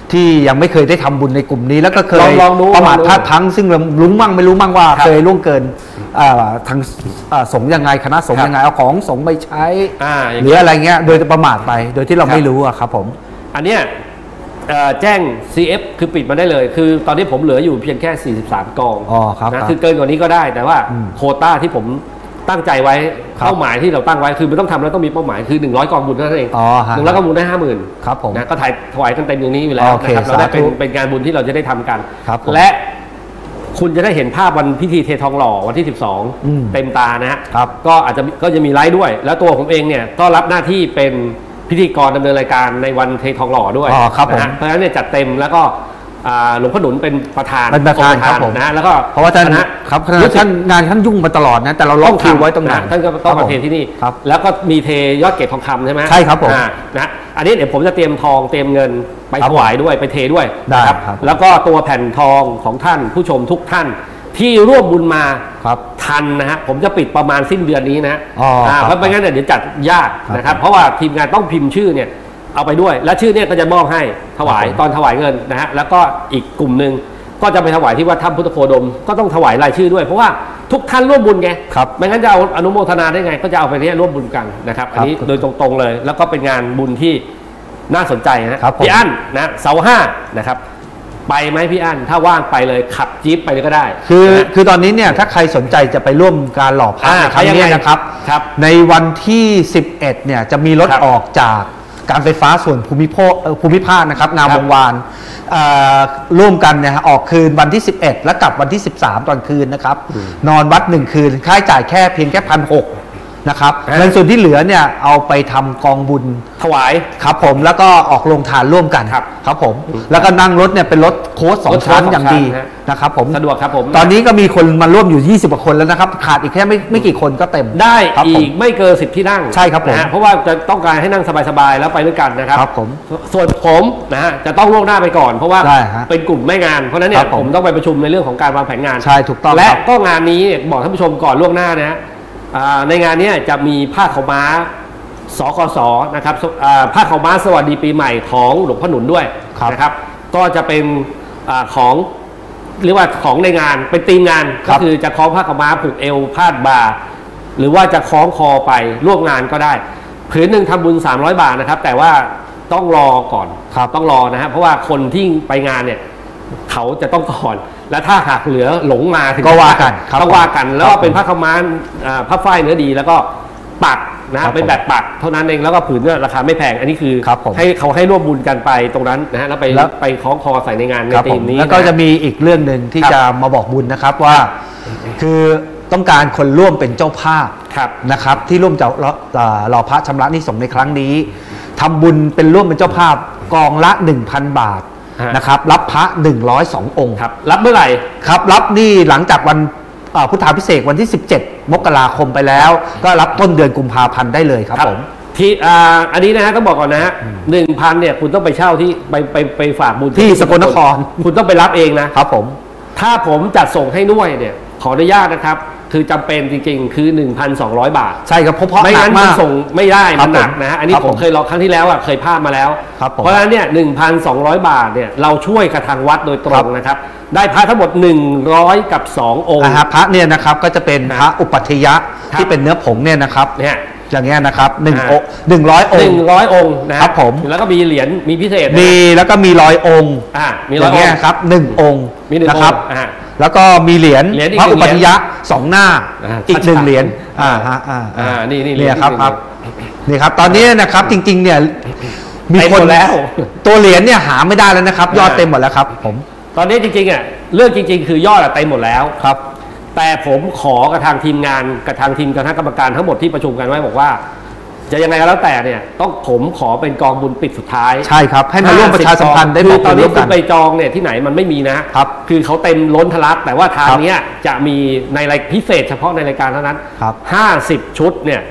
ที่ยังไม่เคยได้ทำบุญในกลุ่มนี้ แล้วก็เคยลองดูประมาทลองดูพลาดพลั้งซึ่งเรารู้มั่งไม่รู้มั่งว่าครับเคยล่วงเกินทางสงฆ์ยังไงคณะสงฆ์ครับยังไงเอาของสงฆ์ไปใช้อย่างหรืออะไรเงี้ยโดยประมาทไปโดยที่เราไม่รู้อะครับผมอันเนี้ยแจ้ง CF คือปิดมาได้เลย คือตอนนี้ผมเหลืออยู่เพียงแค่ 43 กองอ๋อครับนะคือเกินกว่านี้ก็ได้แต่ว่าโควต้าที่ผมตั้งใจไว้ครับเป้าหมายที่เราตั้งไว้คือมันต้องทำแล้วต้องมีเป้าหมายคือ100กองบุญเท่านั้นเองอ๋อฮะ 100กองบุญได้ 50,000 ครับผมนะก็ถวายกันเต็มอย่างนี้อยู่แล้วโอเคนะครับเราได้สาธุเป็นงานบุญที่เราจะได้ทำกันครับผมและคุณจะได้เห็นภาพวันพิธีเททองหล่อวันที่อืม 12 เต็มตานะฮะครับก็อาจจะก็จะมีไลฟ์ด้วย แล้วตัวผมเองเนี่ยก็รับหน้าที่เป็นพิธีกรดำเนินรายการในวันเททองหล่อด้วยอ๋อครับผมนะฮะเพราะฉะนั้นเนี่ยจัดเต็มแล้วก็หลวงพ่อหนุนเป็นประธานเป็นประธานครับผมนะฮะแล้วก็เพราะว่าท่านคณะครับรู้สึกท่านงานท่านยุ่งมาตลอดนะแต่เราล็อกคิวไว้ตรงนั้นท่านก็ต้องมาเทที่นี่ครับแล้วก็มีเทยอดเกตทองคำใช่ไหมใช่ครับผมนะอันนี้เดี๋ยวผมจะเตรียมทองเตรียมเงินไปครับถวายด้วยไปเทด้วยได้นะครับ แล้วก็ตัวแผ่นทองของท่านผู้ชมทุกท่านที่ร่วมบุญมาครับทันนะฮะผมจะปิดประมาณสิ้นเดือนนี้นะอ๋อครับเพราะไม่งั้นเนี่ยเดี๋ยวจัดยากนะคครัรับบ เพราะว่าทีมงานต้องพิมพ์ชื่อเนี่ยเอาไปด้วย และชื่อเนี่ยก็จะมอบให้ถวายครับผมตอนถวายเงินนะฮะแล้วก็อีกกลุ่มหนึ่งก็จะไปถวายที่วัดถ้ำพุทธโคดมก็ต้องถวายรายชื่อด้วยเพราะว่าทุกท่านร่วมบุญไงครับไม่งั้นจะเอาอนุโมทนาได้ไง ก็จะเอาไปเนี่ยร่วมบุญกันนะครับ อันนี้ครับโดยตรงๆเลย แล้วก็เป็นงานบุญที่น่าสนใจนะครับผมพี่อั้นนะเสาร์5นะครับไปไหมพี่อั้นถ้าว่างไปเลยขับจี๊ปไปเลยก็ได้คือตอนนี้เนี่ยถ้าใครสนใจจะไปร่วมการหล่อพระในครั้งไปยังนี้ไงนะครับครับในวันที่ 11เนี่ยจะมีรถครับออกจากการไฟฟ้าส่วนภูมิภาคนะครับงามครับวงวานร่วมกันเนี่ยฮะออกคืนวันที่ 11 และกลับวันที่ 13 ตอนคืนนะครับนอนวัด 1 คืนค่าใช้จ่ายแค่เพียงแค่ 1,600 นะครับฮะเงินส่วนที่เหลือเนี่ยเอาไปทำกองบุญถวายครับผมแล้วก็ออกโรงทานร่วมกันครับครับผมแล้วก็นั่งรถเนี่ยเป็นรถโค้ชสองรถโค้ชชั้นสองอย่างดีชั้นฮะนะครับผมสะดวกครับผมตอนนี้ก็มีคนมาร่วมอยู่ 20 กว่าคนแล้วนะครับ ขาดอีกแค่ไม่กี่คนก็เต็มได้ครับอีผมกไม่เกิน10ที่นั่งใช่ครับผมนะฮะเพราะว่าจะต้องการให้นั่งสบายๆแล้วไปด้วยกันนะครับครับผมส่วนผมนะฮะจะต้องล่วงหน้าไปก่อน เพราะว่าได้ฮะเป็นกลุ่มแม่งานเพราะฉะนั้นเนี่ครัยบผมผมต้องไปประชุมในเรื่องของการวางแผนงานใช่ถูกต้องและครับก็งานนี้เนี่ยบอกท่านผู้ชมก่อนล่วงหน้านะฮะในงานเนี้จะมีผ้าขาวม้าสกสนะครับผ้าขาวม้าสวัสดีปีใหม่ของหลวงพ่อหนุนด้วยครับนะครับก็จะเป็นของเรียกว่าของในงานเป็นทีมงานครัก็บคือจะคล้องผ้าขาวม้าผูกเอวพาดบ่า หรือว่าจะคล้องคอไปร่วมงานก็ได้ผืนหนึ่งทำบุญ300 บาทนะครับแต่ว่าต้องรอก่อนครับต้องรอนะฮะเพราะว่าคนที่ไปงานเนี่ยเขาจะต้องก่อน และถ้าหากเหลือหลงมาถึงก็ว่ากันครับต้องว่ากันแล้วครัก็บเป็นผ้าขาวม้าผ้าฝ้ายเนื้อดีแล้วก็ปักนะครัฮะบเป็นแบบปักเท่านั้นเองแล้วก็ผืนเนี่ยราคาไม่แพงอันนี้คือครับผมให้เขาให้ร่วมบุญกันไปตรงนั้นนะฮะแล้วไปแล้วไปคล้องคอใส่ในงานในครับทีผม มนี้แล้วก็นจะมีอีกเรื่องหนึ่งที่ครับจะมาบอกบุญนะครับว่า คือต้องการคนร่วมเป็นเจ้าภาพครับนะครับที่ร่วมจะหล่อพระชำระหนิสงฆ์ในครั้งนี้ทำบุญเป็นร่วมเป็นเจ้าภาพกองละ 1,000 บาทฮะนะครับรับพระ 102 องค์ครับรับเมื่อไหร่ครับรับนี่หลังจากวันพุทธาภิเษกวันที่ 17 มกราคมไปแล้ว ก็รับต้นเดือนกุมภาพันธ์ได้เลยครับผมที่อันนี้นะฮะต้องบอกก่อนนะฮะ1,000เนี่ยคุณต้องไปเช่าที่ไปฝากบุญที่สกลนครคุณต้องไปรับเองนะครับผมถ้าผมจัดส่งให้ด้วยเนี่ยขออนุญาตนะครับคือจำเป็นจริงๆคือ 1,200 บาทใช่ครับเพราะไม่หนังั้กนมันมากส่งไม่ได้ครัมับนหนักนะฮะอันนี้ครับผผม มเคยลองครั้งที่แล้วเคยพลาดมาแล้วครับผมเพราะฉะนั้นเนี่ย 1,200 บาทเนี่ยเราช่วยกับทางวัดโดยตรครังบนะครับได้พระทั้งหมด100กับ2องค์พระเนี่ยนะครับก็จะเป็นพระอุปัฏฐยะครับที่เป็นเนื้อผงเนี่ยนะครับเนี่ยอย่างเงี้ยนะครับ1 อ่าองค์100 องค์ 100 องค์นะครับผมแล้วก็มีเหรียญมีพิเศษนะมีแล้วก็มี100 องค์มีอร้อยย่างอเงี้งยค์ครับ1 องค์มี1 นะครับองค์แล้วก็มีเหรียญเหรียญอีกพระหนึ่อุงปัฏฐยะ2 หน้าชัดๆอีก1 เหรียญนี่เนี่ยครับเหรียญครับนี่ครับตอนนี้นะครับจริงๆเนี่ยมีเต็มคหนมดแล้วตัวเหรียญเนี่ยหาไม่ได้แล้วนะครับ ยอดอ่าเต็มหมดแล้วครับผมตอนนี้จริงๆอ่ะเรื่องจริงๆ คือยอดอะเต็มหมดแล้วครับแต่ผมขอกับทางทีมงานกับทางทีมคณะกรรมการทั้งหมดที่ประชุมกันไว้บอกว่า จะยังไงก็แล้วแต่เนี่ยต้องผมขอเป็นกองบุญปิดสุดท้ายใช่ครับให้มาร่วมประชาสัมพันธ์ได้คือบอกตอนนี้ร่วมคุกัณนไปจองเนี่ยที่ไหนมันไม่มีนะครับ คือเขาเต็มล้นทะลักแต่ว่าทางครับเนี้ยจะมีในรายพิเศษเฉพาะในรายการเท่านั้นครับ 50 ชุดเนี่ย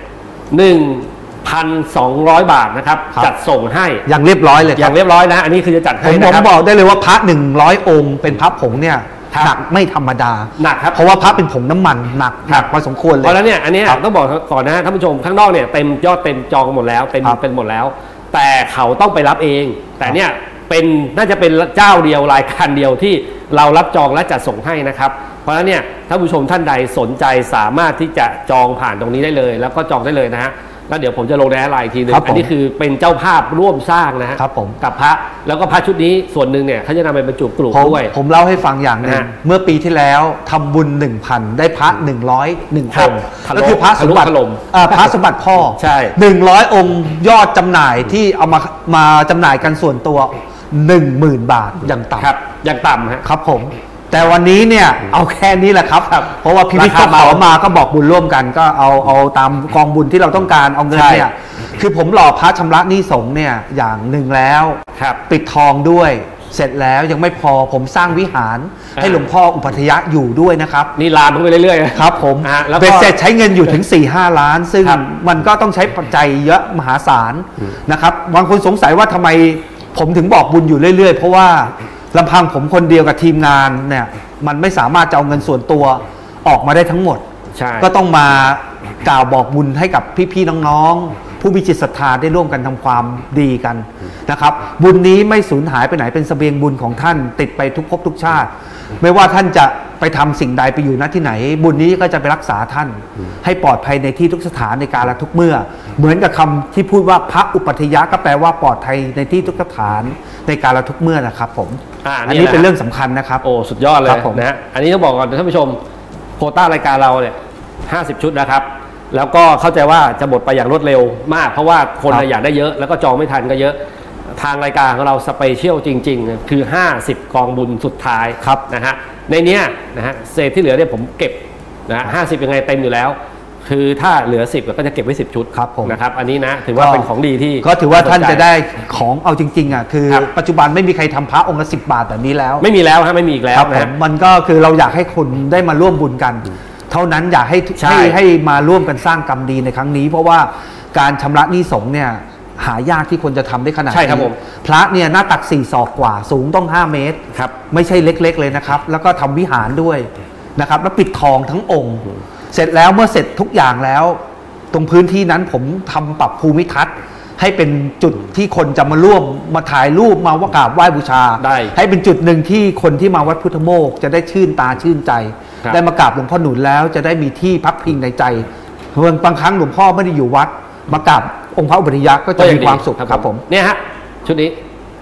1,200 บาทนะครับครับจัดส่งให้อย่างเรียบร้อยเลยอครัย่างบเรียบร้อยนะ อันนี้คือจะจัดผให้มนะครับบอกได้เลยว่าพระ100 องค์เป็นพระผงเนี่ยครับหนักไม่ธรรมดาหนักครับเพราะว่าพระเป็นผงน้ำมันหนักครับพอสมควรเลยเพราะฉะนั้นเนี่ยอันเนี้ยครับต้องบอกก่อนนะท่านผู้ชมข้างนอกเนี่ยเต็มยอดเต็มจองหมดแล้วเต็มครับเป็นหมดแล้ว แต่เขาต้องไปรับเอง แต่เนี่ยเป็นน่าจะเป็นเจ้าเดียวรายการเดียวที่เรารับจองและจัดส่งให้นะครับเพราะฉะนั้นเนี่ยถ้าผู้ชมท่านใดสนใจสามารถที่จะจองผ่านตรงนี้ได้เลยแล้วก็จองได้เลยนะฮะแล้วเดี๋ยวผมจะลงในไลน์อีกทีนึงอันนี้คือเป็นเจ้าภาพร่วมสร้างนะฮะกับพระแล้วก็พระชุดนี้ส่วนหนึ่งเนี่ยเขาจะนำไปบรรจุกลุ่มด้วยผมเล่าให้ฟังอย่างหนึ่งเมื่อปีที่แล้วทำบุญ 1,000 ได้พระ101องค์ก็คือพระสมบัติพ่อใช่ 100 องค์ยอดจำหน่ายที่เอามาจำหน่ายกันส่วนตัว 10,000 บาทอย่างต่ำครับอย่างต่ำครับผมแต่วันนี้เนี่ยเอาแค่นี้แหละครับเพราะว่าพิพิธภัณฑ์ขอมาก็บอกบุญร่วมกันก็เอาตามกองบุญที่เราต้องการเอาเงินเนี่ยคือผมหล่อพระชำระหนี้สงฆ์เนี่ยอย่างหนึ่งแล้วปิดทองด้วยเสร็จแล้วยังไม่พอผมสร้างวิหารให้หลวงพ่ออุปัฏฐยะอยู่ด้วยนะครับนี่ลามไปเรื่อยๆครับผมเป็นเสร็จใช้เงินอยู่ถึง 4-5 ล้านซึ่งมันก็ต้องใช้ปัจจัยเยอะมหาศาลนะครับบางคนสงสัยว่าทำไมผมถึงบอกบุญอยู่เรื่อยๆเพราะว่าลำพังผมคนเดียวกับทีมงานเนี่ยมันไม่สามารถจะเอาเงินส่วนตัวออกมาได้ทั้งหมดก็ต้องมากล่าวบอกบุญให้กับพี่ๆน้องๆผู้มีจิตศรัทธาได้ร่วมกันทำความดีกันนะครับบุญนี้ไม่สูญหายไปไหนเป็นเสบียงบุญของท่านติดไปทุกภพทุกชาติไม่ว่าท่านจะไปทำสิ่งใดไปอยู่ณที่ไหนบุญนี้ก็จะไปรักษาท่านให้ปลอดภัยในที่ทุกสถานในกาลทุกเมื่อเหมือนกับคำที่พูดว่าพระอุปัฏฐยะก็แปลว่าปลอดภัยในที่ทุกสถานในกาลทุกเมื่อนะครับผมอันนี้เป็นเรื่องสำคัญนะครับโอ้สุดยอดเลยนะฮะอันนี้ต้องบอกก่อนท่านผู้ชมโควต้ารายการเราเนี่ย50 ชุดนะครับแล้วก็เข้าใจว่าจะหมดไปอย่างรวดเร็วมากเพราะว่าคนอยากได้เยอะแล้วก็จองไม่ทันก็เยอะทางรายการของเราสเปเชียลจริงๆคือ50กองบุญสุดท้ายนะฮะในนี้นะฮะเศษที่เหลือเนี่ยผมเก็บนะ50ยังไงเต็มอยู่แล้วคือถ้าเหลือ10ก็จะเก็บไว้10 ชุดนะครับอันนี้นะถือว่าเป็นของดีที่ก็ถือว่าท่านจะได้ของเอาจริงๆอ่ะคือปัจจุบันไม่มีใครทำพระองค์ละ10 บาทแบบนี้แล้วไม่มีแล้วฮะไม่มีอีกแล้วนะมันก็คือเราอยากให้คนได้มาร่วมบุญกันเท่านั้นอยากให้มาร่วมกันสร้างกรรมดีในครั้งนี้เพราะว่าการชำระหนี้สงฆ์เนี่ยหายากที่คนจะทำได้ขนาดนี้พระเนี่ยหน้าตัก4 ศอกกว่าสูงต้อง5 เมตรไม่ใช่เล็กๆเลยนะครับแล้วก็ทำวิหารด้วยนะครับแล้วปิดทองทั้งองค์เสร็จแล้วเมื่อเสร็จทุกอย่างแล้วตรงพื้นที่นั้นผมทำปรับภูมิทัศน์ให้เป็นจุดที่คนจะมาร่วมมาถ่ายรูปมากราบไหว้บูชาให้เป็นจุดหนึ่งที่คนที่มาวัดพุทธโมกข์จะได้ชื่นตาชื่นใจได้มากราบหลวงพ่อหนุนแล้วจะได้มีที่พักพิงในใจบางครั้งหลวงพ่อไม่ได้อยู่วัดมากราบองค์พระอุปัฏฐยะก็จะมีความสุขครับผมเนี่ยฮะชุดนี้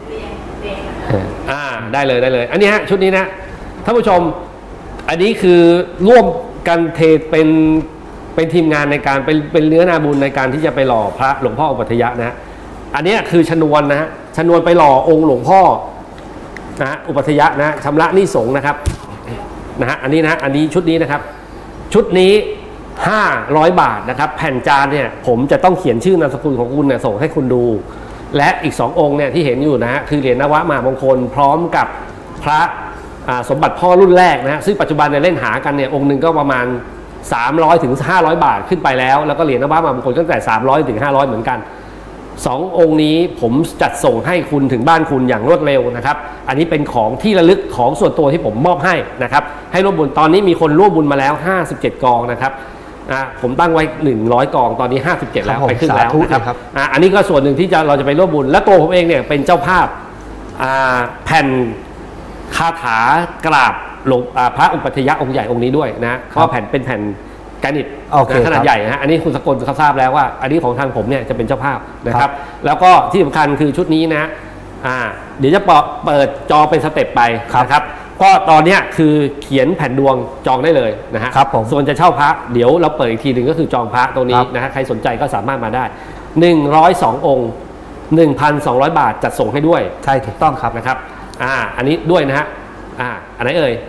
ได้เลยอันนี้ฮะชุดนี้นะท่านผู้ชมอันนี้คือร่วมกันเทเป็นทีมงานในการเป็นเนื้อนาบุญในการที่จะไปหล่อพระหลวงพ่ออุปัฏฐยะนะอันนี้คือชนวนนะฮะชนวนไปหล่อองค์หลวงพ่อนะอุปัฏฐยะนะชำระหนี้สงฆ์นะครับนะฮะอันนี้นะอันนี้ชุดนี้นะครับชุดนี้500 บาทนะครับแผ่นจานเนี่ยผมจะต้องเขียนชื่อนามสกุลของคุณเนี่ยส่งให้คุณดูและอีก2 องค์เนี่ยที่เห็นอยู่นะฮะคือเหรียญนวมหามงคลพร้อมกับพระสมบัติพ่อรุ่นแรกนะฮะซึ่งปัจจุบันเนี่ยเล่นหากันเนี่ยองค์หนึ่งก็ประมาณ300 ถึง 500 บาทขึ้นไปแล้วแล้วก็เหรียญนวมหามงคลตั้งแต่300 ถึง 500เหมือนกัน2 องค์นี้ผมจัดส่งให้คุณถึงบ้านคุณอย่างรวดเร็วนะครับอันนี้เป็นของที่ระลึกของส่วนตัวที่ผมมอบให้นะครับให้ร่วมบุญตอนนี้มีคนร่วมบุญมาแล้ว57 กองนะครับผมตั้งไว้100 กองตอนนี้57แล้วไปขึ้นแล้วนะครับอันนี้ก็ส่วนหนึ่งที่เราจะไปร่วมบุญและตัวผมเองเนี่ยเป็นเจ้าภาพแผ่นคาถากราบหลวงพระอุปัฏฐยะองค์ใหญ่องค์นี้ด้วยนะเพราะแผ่นเป็นแผ่นแกรนิตขนาดใหญ่นะอันนี้คุณสกลเขาทราบแล้วว่าอันนี้ของทางผมเนี่ยจะเป็นเจ้าภาพนะครับแล้วก็ที่สำคัญคือชุดนี้นะเดี๋ยวจะเปิดจองเป็นสเต็ปไปนะครับก็ตอนนี้คือเขียนแผ่นดวงจองได้เลยนะฮะส่วนจะเช่าพระเดี๋ยวเราเปิดอีกทีหนึ่งก็คือจองพระตรงนี้นะฮะใครสนใจก็สามารถมาได้102 องค์ 1,200 บาทจัดส่งให้ด้วยใช่ถูกต้องครับนะครับอันนี้ด้วยนะฮะอันไหนเอ่ย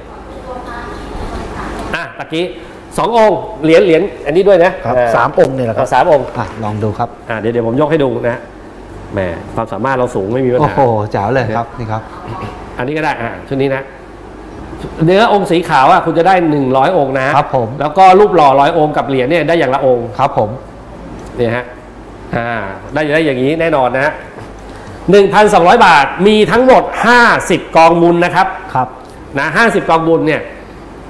ตะกี้2 องค์เหรียญอันนี้ด้วยนะ 3 องค์เนี่ยแหละครับ 3 องค์ลองดูครับเดี๋ยวผมยกให้ดูนะแหมความสามารถเราสูงไม่มีปัญหาโอ้โหเจ๋วเลยครับนี่ครับอันนี้ก็ได้ชุดนี้นะเนื้อองค์สีขาวคุณจะได้100 องค์นะครับผมแล้วก็รูปหล่อ100 องค์กับเหรียญเนี่ยได้อย่างละองค์ครับผมเนี่ยฮะได้อย่างนี้แน่นอนนะ 1,200 บาทมีทั้งหมด50 กองบุญนะครับครับนะ50 กองบุญเนี่ย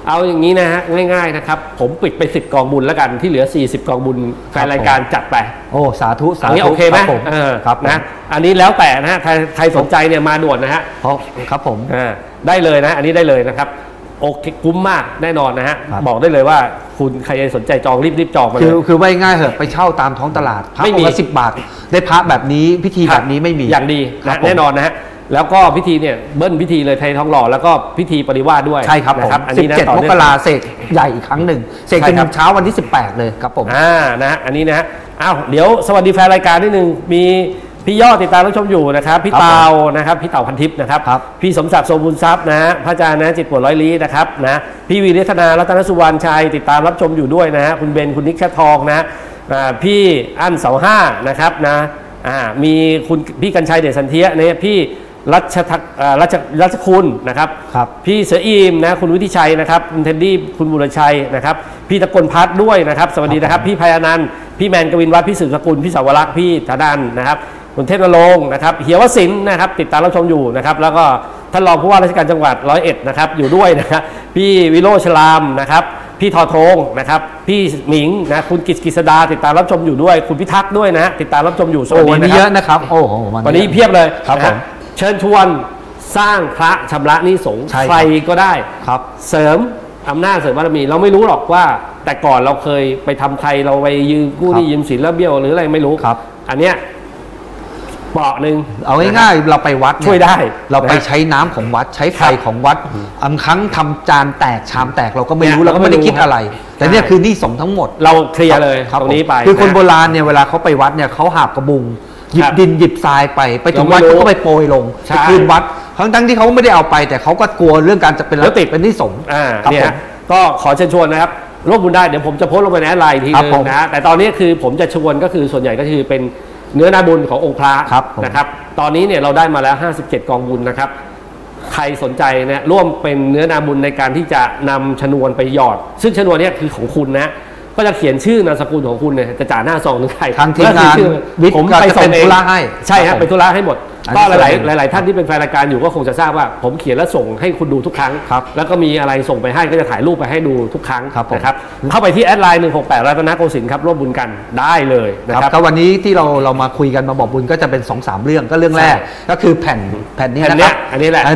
เอาอย่างนี้นะฮะง่ายๆนะครับผมปิดไป10กองบุญแล้วกันที่เหลือ40กองบุญแฟนรายการจัดไปโอ้สาธุสาอันนี้ธุโอเคไหมครับนะอันนี้แล้วแต่นะฮะใครสนใจเนี่ยมาด่วนนะฮะครับผมได้เลยนะอันนี้ได้เลยนะครับโอเคคุ้มมากแน่นอนนะฮะบอกได้เลยว่าคุณใครสนใจจองรีบจองไปเลยคือว่าง่ายเหอะไปเช่าตามท้องตลาดพระองค์ละ10 บาทได้พระแบบนี้พิธีแบบนี้ไม่มีอย่างดีแน่นอนนะฮะแล้วก็พิธีเนี่ยเบิ้ลพิธีเลยไทยทองหล่อแล้วก็พิธีปริวาสด้วยใช่ครับผมอันนี้นะ 17 มกราเสกใหญ่อีกครั้งหนึ่งเสกเป็นเช้าวันที่18เลยครับผมนะอันนี้นะฮะอ้าวเดี๋ยวสวัสดีแฟนรายการนิดนึงมีพี่ยอดติดตามรับชมอยู่นะครับพี่เตานะครับพี่เต่าพันทิพย์นะครับพี่สมศักดิ์โสบุญทรัพย์นะพระอาจารย์นะจิตปวดร้อยลี้นะครับนะพี่วีเรศนารัตนสุวรรณชัยติดตามรับชมอยู่ด้วยนะฮะคุณเบนคุณนิกแค่ทองนะพี่อั้นเสาห้านะครับนะมีคุณพี่กัญชัยเดชสันเทียเนี่ยพี่รัชคุณนะครับพี่เสืออิมนะคุณวิทิชัยนะครับคุณเทนดี้คุณบุรชัยนะครับพี่ตะกลพัฒน์ด้วยนะครับสวัสดีนะครับพี่พยานันท์พี่แมนกวินวัฒน์พี่สืบสกุลพี่สาวรักษ์พี่ธนันนะครับคุณเทพนรงค์นะครับเหียวศิลป์นะครับติดตามรับชมอยู่นะครับแล้วก็ท่านรองผู้ว่าราชการจังหวัด101นะครับอยู่ด้วยนะครับพี่วิโรจน์ฉลามนะครับพี่ทอทงนะครับพี่หมิงนะคุณกฤษดาติดตามรับชมอยู่ด้วยคุณพิทักษ์ด้วยนะติดตามรับชมอยู่สวัสดีนะครับเยอะนะครับโอ้โหวันนี้เพียบเลยครับผมเชิญชวนสร้างพระชำระหนี้สงฆ์ใครก็ได้ครับเสริมอำนาจเสริมบารมีเราไม่รู้หรอกว่าแต่ก่อนเราเคยไปทำใครเราไปยืมกู้หนี้ยืมสินแล้วเบี้ยวหรืออะไรไม่รู้อันเนี้ยเปราะหนึ่งเอาง่ายๆเราไปวัดช่วยได้เราไปใช้น้ำของวัดใช้ไฟของวัดครั้งทำจานแตกชามแตกเราก็ไม่รู้เราก็ไม่ได้คิดอะไรแต่เนี่ยคือหนี้สงฆ์ทั้งหมดเราเคลียร์เลยตรงนี้ไปคือคนโบราณเนี่ยเวลาเขาไปวัดเนี่ยเขาหาบกระบุงหยิบดินหยิบทรายไปถึงวัดเขาก็ไปโปรยลงไปคืนวัดทั้งที่เขาไม่ได้เอาไปแต่เขาก็กลัวเรื่องการจะเป็นแล้วติดเป็นหนี้สงฆ์เนี่ยก็ขอเชิญชวนนะครับร่วมบุญได้เดี๋ยวผมจะโพสต์ลงไปในไลน์ทีนึงนะแต่ตอนนี้คือผมจะชวนก็คือส่วนใหญ่ก็คือเป็นเนื้อนาบุญขององค์พระนะครับตอนนี้เนี่ยเราได้มาแล้ว57กองบุญนะครับใครสนใจเนี่ยร่วมเป็นเนื้อนาบุญในการที่จะนำชนวนไปหยอดซึ่งชนวนนี้คือของคุณนะก็จะเขียนชื่อนามสกุลของคุณเนี่ยจะจ่าหน้าซองหรือใครทางทีมงานผมไปเซ็นเองใช่ครับไปธุระให้หมดก็หลายท่านที่เป็นแฟนรายการอยู่ก็คงจะทราบว่าผมเขียนแล้วส่งให้คุณดูทุกครั้งแล้วก็มีอะไรส่งไปให้ก็จะถ่ายรูปไปให้ดูทุกครั้งนะครับเข้าไปที่แอดไลน์168รัตนโกสินทร์ครับร่วมบุญกันได้เลยนะครับก็วันนี้ที่เรามาคุยกันมาบอกบุญก็จะเป็น 2-3 เรื่องก็เรื่องแรกก็คือแผ่นนี้นะครับอันนี้แหละ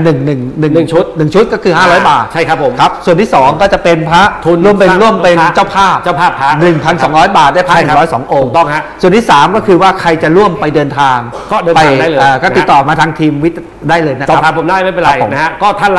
1ชุดก็คือ500 บาทใช่ครับผมครับส่วนที่2ก็จะเป็นพระทุนร่วมเป็นเจ้าภาพพระ 1,200 บาทได้พระ102 องค์ต้องฮะส่วนที่3ก็คือว่าใครจะร่วมไปเดินทางก็เดินทางได้เลยก็ติดต่อมาทางทีมวิทย์ได้เลยนะครับสอบถามผมได้ไม่เป็นไรนะฮะก็ท่านละ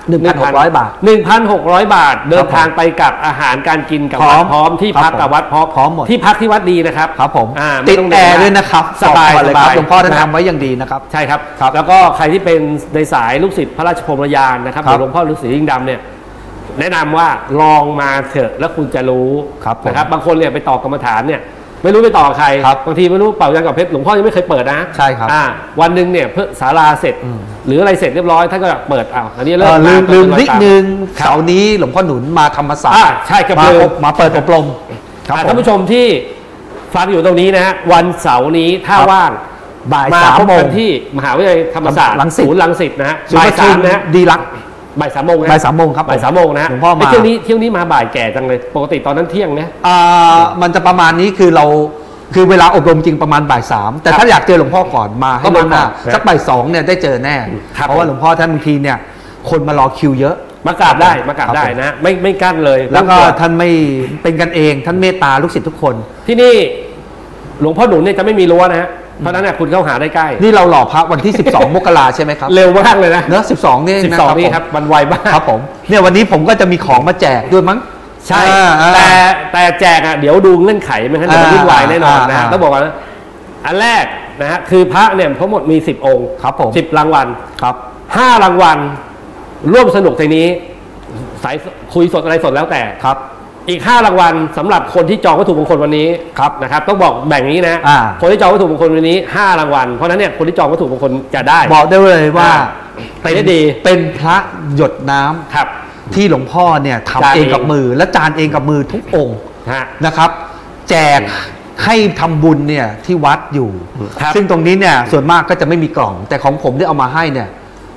1,600 บาท 1,600 บาทเดินทางไปกับอาหารการกินกับวัดพร้อมที่พักกับวัดพร้อมหมดที่พักที่วัดดีนะครับครับผมติดแอร์ด้วยนะครับสบายเลยครับหลวงพ่อท่านทำไว้อย่างดีนะครับใช่ครับแล้วก็ใครที่เป็นในสายลูกศิษย์พระราชพรหมยานนะครับหลวงพ่อฤาษีลิงดำเนี่ยแนะนำว่าลองมาเถอะแล้วคุณจะรู้นะครับบางคนเนี่ยไปต่อกรรมฐานเนี่ยไม่รู้ไปต่อใครบางทีไม่รู้เป่ายันกับเพชรหลวงพ่อยังไม่เคยเปิดนะใช่ครับวันหนึ่งเนี่ยเพื่อศาลาเสร็จหรืออะไรเสร็จเรียบร้อยท่านก็เปิดอันนี้ลืมนิดนึงเสาร์นี้หลวงพ่อหนุนมาธรรมศาสตร์ใช่ครับมาเปิดอบรมท่านผู้ชมที่ฟังอยู่ตรงนี้นะฮะวันเสาร์นี้ถ้าว่างบ่าย 3 โมงที่มหาวิทยาลัยธรรมศาสตร์ศูนย์รังสิตนะฮะบ่าย 3นะดีรักบ่าย 3 โมงนะบ่าย 3 โมงครับบ่าย 3 โมงนะหลวงพ่อมาเที่ยวนี้มาบ่ายแก่จังเลยปกติตอนนั้นเที่ยงนะมันจะประมาณนี้คือเวลาอบรมจริงประมาณบ่าย 3แต่ถ้าอยากเจอหลวงพ่อก่อนมาให้มาสักบ่าย 2เนี่ยได้เจอแน่เพราะว่าหลวงพ่อท่านบางทีเนี่ยคนมารอคิวเยอะมากราบได้นะไม่กั้นเลยแล้วก็ท่านไม่เป็นกันเองท่านเมตตาลูกศิษย์ทุกคนที่นี่หลวงพ่อหนุนเนี่ยจะไม่มีรั้วนะฮะเพราะนั้นเนี่ยคุณเข้าหาได้ใกล้นี่เราหล่อพระวันที่12 มกราใช่ไหมครับเร็วมากเลยนะเนอะ12นี่ 12นี่ครับมันไวมากครับผมเนี่ยวันนี้ผมก็จะมีของมาแจกด้วยมั้งใช่แต่แจกอ่ะเดี๋ยวดูเงื่อนไขไม่งั้นเดี๋ยววุ่นวายแน่นอนนะต้องบอกว่าอันแรกนะฮะคือพระเนี่ยทั้งหมดมี10 องค์ครับผม 10 รางวัลครับ 5 รางวัลร่วมสนุกในนี้สายคุยสดอะไรสดแล้วแต่ครับอีก5 รางวัลสำหรับคนที่จองวัตถุมงคลวันนี้นะครับต้องบอกแบ่งนี้นะคนที่จองวัตถุมงคลวันนี้5 รางวัลเพราะนั้นเนี่ยคนที่จองวัตถุมงคลจะได้บอกได้เลยว่าไปได้ดีเป็นพระหยดน้ำครับที่หลวงพ่อเนี่ยทำเองกับมือและจานเองกับมือทุกองค์นะครับแจกให้ทำบุญเนี่ยที่วัดอยู่ซึ่งตรงนี้เนี่ยส่วนมากก็จะไม่มีกล่องแต่ของผมที่เอามาให้เนี่ย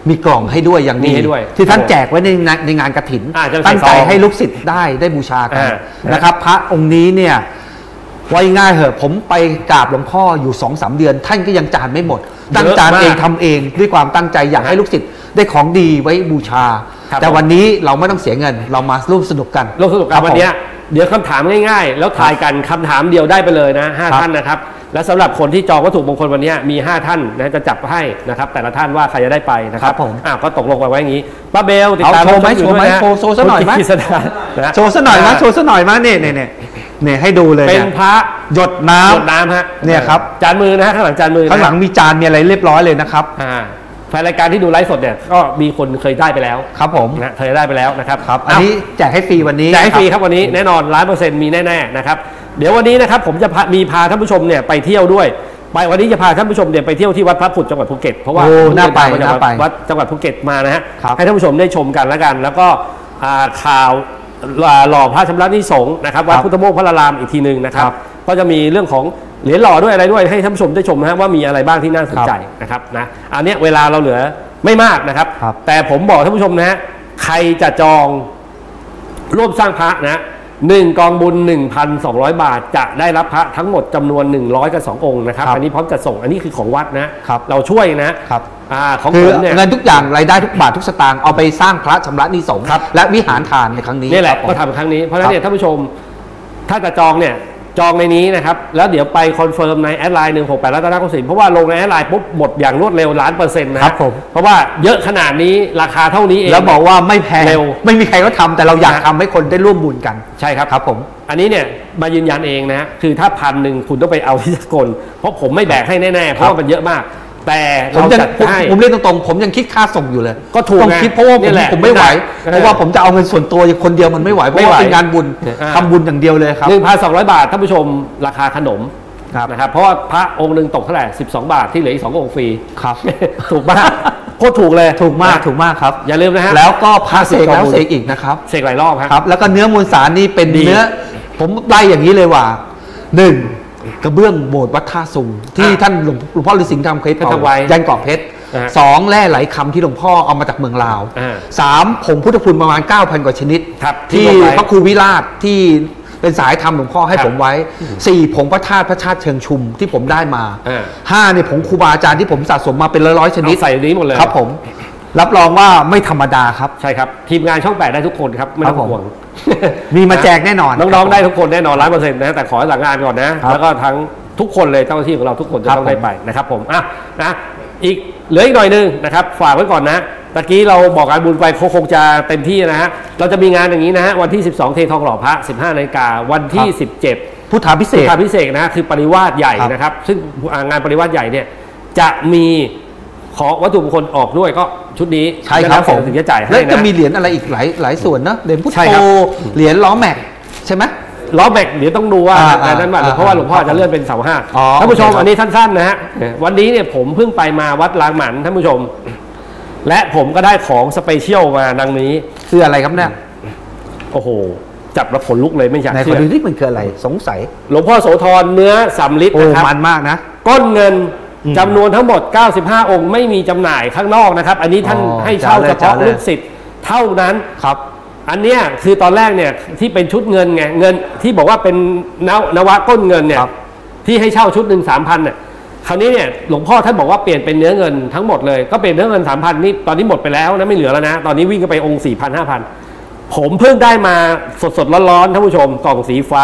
มีกล่องให้ด้วยอย่างมีนี้ให้ด้วยที่ท่านแจกไว้ในงานกฐินจะใส่ตั้งใจซองให้ลูกศิษย์ได้บูชากันอ่านะครับ พระองค์นี้เนี่ยไว้ง่ายเหอะผมไปกราบหลวงพ่ออยู่ 2-3 เดือน ท่านก็ยังจานไม่หมด ตั้งจานเองทำเองด้วยความตั้งใจอยากให้ลูกศิษย์ได้ของดีไว้บูชาครับแต่วันนี้เราไม่ต้องเสียเงินเรามาร่วมสนุกกันร่วมสนุกกันวันเนี้ยเดี๋ยวคำถามง่ายๆ แล้วทายกันคำถามเดียวได้ไปเลยนะ5ท่านนะครับและสำหรับคนที่จองวัตถุมงคลวันนี้มี5ท่านนะจะจับให้นะครับแต่ละท่านว่าใครจะได้ไปนะครับครับผมก็ตกลงกันไว้อย่างนี้ป้าเบลติดตามเอาโชว์ไหมชอยู่ด้วยนะโชว์ซะหน่อยไหมคุณกฤษดานะโชว์ซะหน่อยมาเนี่ยให้ดูเลยเป็นเนี่ยพระหยดน้หยดน้ำฮะเนี่ยครับจานมือนะฮะข้างหลังจานมือนะข้างหลังมีจานมีอะไรเรียบร้อยเลยนะครับแฟนรายการที่ดูไลฟ์สดเนี่ยก็มีคนเคยได้ไปแล้วครับผมนะเคยได้ไปแล้วนะครับอันนี้แจกให้ฟรีวันนี้แจกให้ฟรีครับวันนี้แน่นอน100%มีแน่ๆนะครับเดี๋ยววันนี้นะครับผมจะพาท่านผู้ชมเนี่ยไปเที่ยวด้วยไปวันนี้จะพาท่านผู้ชมเนี่ยไปเที่ยวที่วัดพระผุดจังหวัดภูเก็ตเพราะว่าโอ้น่าไปเดิทงมจากน่าไปวัดจังหวัดภูเก็ตมานะฮะครับให้ท่านผู้ชมได้ชมกันแล้วกัน แล้วก็ข่าวหล่อพระชำระหนี้สงฆ์นะครับวัดพุทธโมกข์พระรามอีกทีหนึ่งนะครับครับก็จะมีเรื่องของเหรียญหล่อด้วยอะไรด้วยให้ท่านผู้ชมได้ชมนะฮะว่ามีอะไรบ้างที่น่าสนใจนะครับนะอันเนี้ยเวลาเราเหลือไม่มากนะครับครับแต่ผมบอกท่านผู้ชมนะฮะใครจะจองร่วมสร้างพระนะ1กองบุญ 1,200 บาทจะได้รับพระทั้งหมดจำนวน102องค์นะครับครับอันนี้พร้อมจัดส่งอันนี้คือของวัดนะครับ เราช่วยนะครับ ของคืผอมเนี่ยเงินทุกอย่างรายได้ทุกบาททุกสตางค์เอาไปสร้างพระชำระหนี้สงฆ์ครับและวิหารทานในครั้งนี้นี่แหละครับผมก็ทำครั้งนี้เพราะฉะนั้นเนี่ยครับท่านผู้ชมถ้าจะจองเนี่ยจองในนี้นะครับแล้วเดี๋ยวไปคอนเฟิร์มในแอดไลน์168รัตนโกสินทร์เพราะว่าลงในแอดไลน์ปุ๊บหมดอย่างรวดเร็ว1,000,000%นะครับผมเพราะว่าเยอะขนาดนี้ราคาเท่านี้เองแล้วบอกว่าไม่แพงเร็วไม่มีใครก็ทำแต่เราอยากนะทำให้คนได้ร่วมบุญกันใช่ครับครับผมอันนี้เนี่ยมายืนยันเองนะคือถ้า1,000คุณต้องไปเอาที่สกลเพราะผมไม่แบกให้แน่ๆเพราะว่ามันเยอะมาก แต่ผมเรายังจัดให้ผมเรียนตรงๆผมยังคิดค่าส่งอยู่เลยก็ถูกต้องไงคิดเพราะว่านี่แหละผมไม่ไหวเออเพราะว่าผมจะเอาเงินส่วนตัวคนเดียวมันไม่ไหวเพราะไม่ไหวว่าเป็นงานบุญอ่าทำบุญอย่างเดียวเลยครับ 1,200 บาทท่านผู้ชมราคาขนมครับนะครับเพราะว่าพระองค์หนึ่งตกเท่าไหร่12 บาทที่เหลืออีก2องค์ฟรีครับถูกมากโคตรถูกเลยถูกมากนะถูกมากครับอย่าลืมนะฮะแล้วก็พาเสก 50 แล้วเสกอีกนะครับเสกหลายรอบครับครับ แล้วก็เนื้อมวลสารนี่เป็นดีเนื้อผมไล่อย่างนี้เลยว่าหนึ่งกระเบื้องโบสถ์วัดท่าสุงที่ท่านหลวงพ่อฤาษีสิงห์ทำเคยท่านเป่าทำไว้ยันเกาะเพชรอ่าสองแร่ไหลคำที่หลวงพ่อเอามาจากเมืองลาวอ่าสามผงพุทธคุณประมาณ 9,000 กว่าชนิดครับที่ที่บอกไว้พระครูวิราชที่เป็นสายธรรมหลวงพ่อให้ครับผมไว้สี่ผงพระธาตุพระชาติเชิงชุมที่ผมได้มาอ่าห้าเนี่ยผงครูบาอาจารย์ที่ผมสะสมมาเป็นร้อยๆชนิดเอาใส่ในนี้หมดเลยครับผมรับรองว่าไม่ธรรมดาครับใช่ครับทีมงานช่อง 8 ได้ทุกคนครับไม่ต้องครับผมห่วงมีมาแจกแน่นอนน้องๆได้ทุกคนแน่นอน100%นะแต่ขอให้หลังงานก่อนนะครับแล้วก็ทั้งทุกคนเลยเจ้าหน้าที่ของเราทุกคนจะครับต้องได้ผมไปนะครับผมนะอีกเหลืออีกหน่อยนึงนะครับฝากไว้ก่อนนะตะกี้เราบอกการบุญไปคงจะเต็มที่นะฮะเราจะมีงานอย่างนี้นะฮะวันที่ 12 เททองหล่อพระ 15 นาฬิกาวันที่ 17 พุทธาพิเศษพุทธาพิเศษกนะคือปริวาสใหญ่ครับนะครับซึ่งงานปริวาสใหญ่เนี่ยจะมีขอวัตถุมงคลออกด้วยก็ชุดนี้ใช่ครับแล้วถึงจะจ่ายให้แล้วนะจะมีเหรียญอะไรอีกหลายส่วนนะเหรียญพุทใช่โธครับเหรียญล้อแม็กใช่ไหมล้อแบกเดี๋ยวต้องดูว่าอ่าในนั้นว่าอ่าเพราะว่าหลวงพ่อจะเลื่อนเป็นเสาห้าอ๋อท่านผู้ชมโอเคครับอันนี้สั้นๆนะฮะวันนี้เนี่ยผมเพิ่งไปมาวัดลางหมันท่านผู้ชม และผมก็ได้ของสเปเชียลมาดังนี้คืออะไรครับเนี่ยโอ้โหจับแล้วขนลุกเลยไม่อยากไหนขอเชื่อดูที่มันคืออะไรสงสัยหลวงพ่อโสธรเนื้อ3 ลิตรโอ้นะครับมันมากนะก้อนเงินอืมจำนวนทั้งหมด 95 องค์ไม่มีจำหน่ายข้างนอกนะครับ อันนี้ท่านอ๋อให้เช่าจ๋าเลยเฉพาะจ๋าเลยลูกศิษย์เท่านั้นครับอันเนี้ยคือตอนแรกเนี่ยที่เป็นชุดเงินไงเงินที่บอกว่าเป็นนวะก้นเงินเนี่ยครับที่ให้เช่าชุดหนึ่ง3,000เนี่ยคราวนี้เนี่ยหลวงพ่อท่านบอกว่าเปลี่ยนเป็นเนื้อเงินทั้งหมดเลยก็เป็นเนื้อเงิน 3,000นี่ตอนนี้หมดไปแล้วนะไม่เหลือแล้วนะตอนนี้วิ่งกันไปองค์ 4,000 5,000 ผมเพิ่งได้มาสดๆร้อนๆท่านผู้ชมกล่องสีฟ้า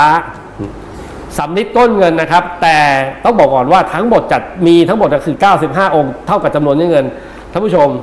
3 ลิตรต้นเงินนะครับ แต่ต้องบอกก่อนว่าทั้งหมดจัดมีทั้งหมดก็คือ95 องค์เท่ากับจำนวนเงินท่านผู้ชม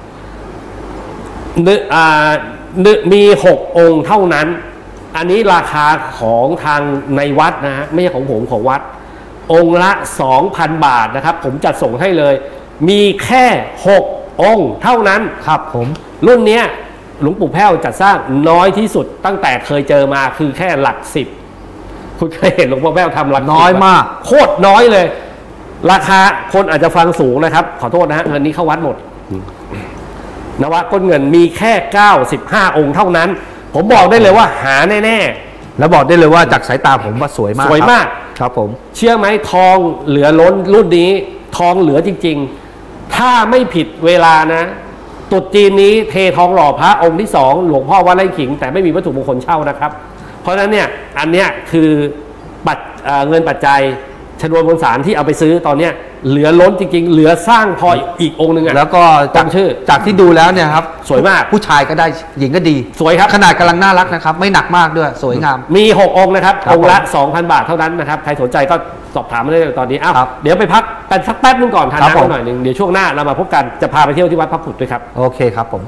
มี6 องค์เท่านั้น อันนี้ราคาของทางในวัดนะฮะไม่ใช่ของผมของวัด องค์ละ 2,000 บาทนะครับ ผมจัดส่งให้เลย มีแค่ 6 องค์เท่านั้นครับผมรุ่นเนี้ยหลวงปู่แพ้วจัดสร้างน้อยที่สุดตั้งแต่เคยเจอมาคือแค่หลัก10คุณเคยเห็นหลวงพ่อแพ้วทำหลัก10 น้อยมากโคตรน้อยเลย ราคาคนอาจจะฟังสูงนะครับ ขอโทษนะฮะเงินนี้เข้าวัดหมด นวะก้นเงินมีแค่ 95 องค์เท่านั้น ผมบอกได้เลยว่าหาแน่แล้วบอกได้เลยว่าจากสายตาผมว่าสวยมากสวยมากครับผมๆ เชื่อไหมทองเหลือล้นรุ่นนี้ ทองเหลือจริงๆ ถ้าไม่ผิดเวลานะตรุษจีนนี้เททองหล่อพระองค์ที่2หลวงพ่อวัดไร่ขิงแต่ไม่มีวัตถุมงคลเช่านะครับเพราะฉะนั้นเนี่ยอันเนี้ยคือเงินปัจจัยชนวนมวลสารที่เอาไปซื้อตอนเนี้ยเหลือล้นจริงๆเหลือสร้างพออีกองค์หนึ่งอ่ะแล้วก็จากที่ดูแล้วเนี่ยครับสวยมากผู้ชายก็ได้หญิงก็ดีสวยครับขนาดกำลังน่ารักนะครับไม่หนักมากด้วยสวยงามมี6องค์นะครับองค์ละ 2,000 บาทเท่านั้นนะครับใครสนใจก็สอบถามมาได้เลยตอนนี้อ้าวเดี๋ยวไปพักกันสักแป๊บนึงก่อนทานน้ำหน่อยนึงเดี๋ยวช่วงหน้าเรามาพบกันจะพาไปเที่ยวที่วัดพระผุดด้วยครับโอเคครับผม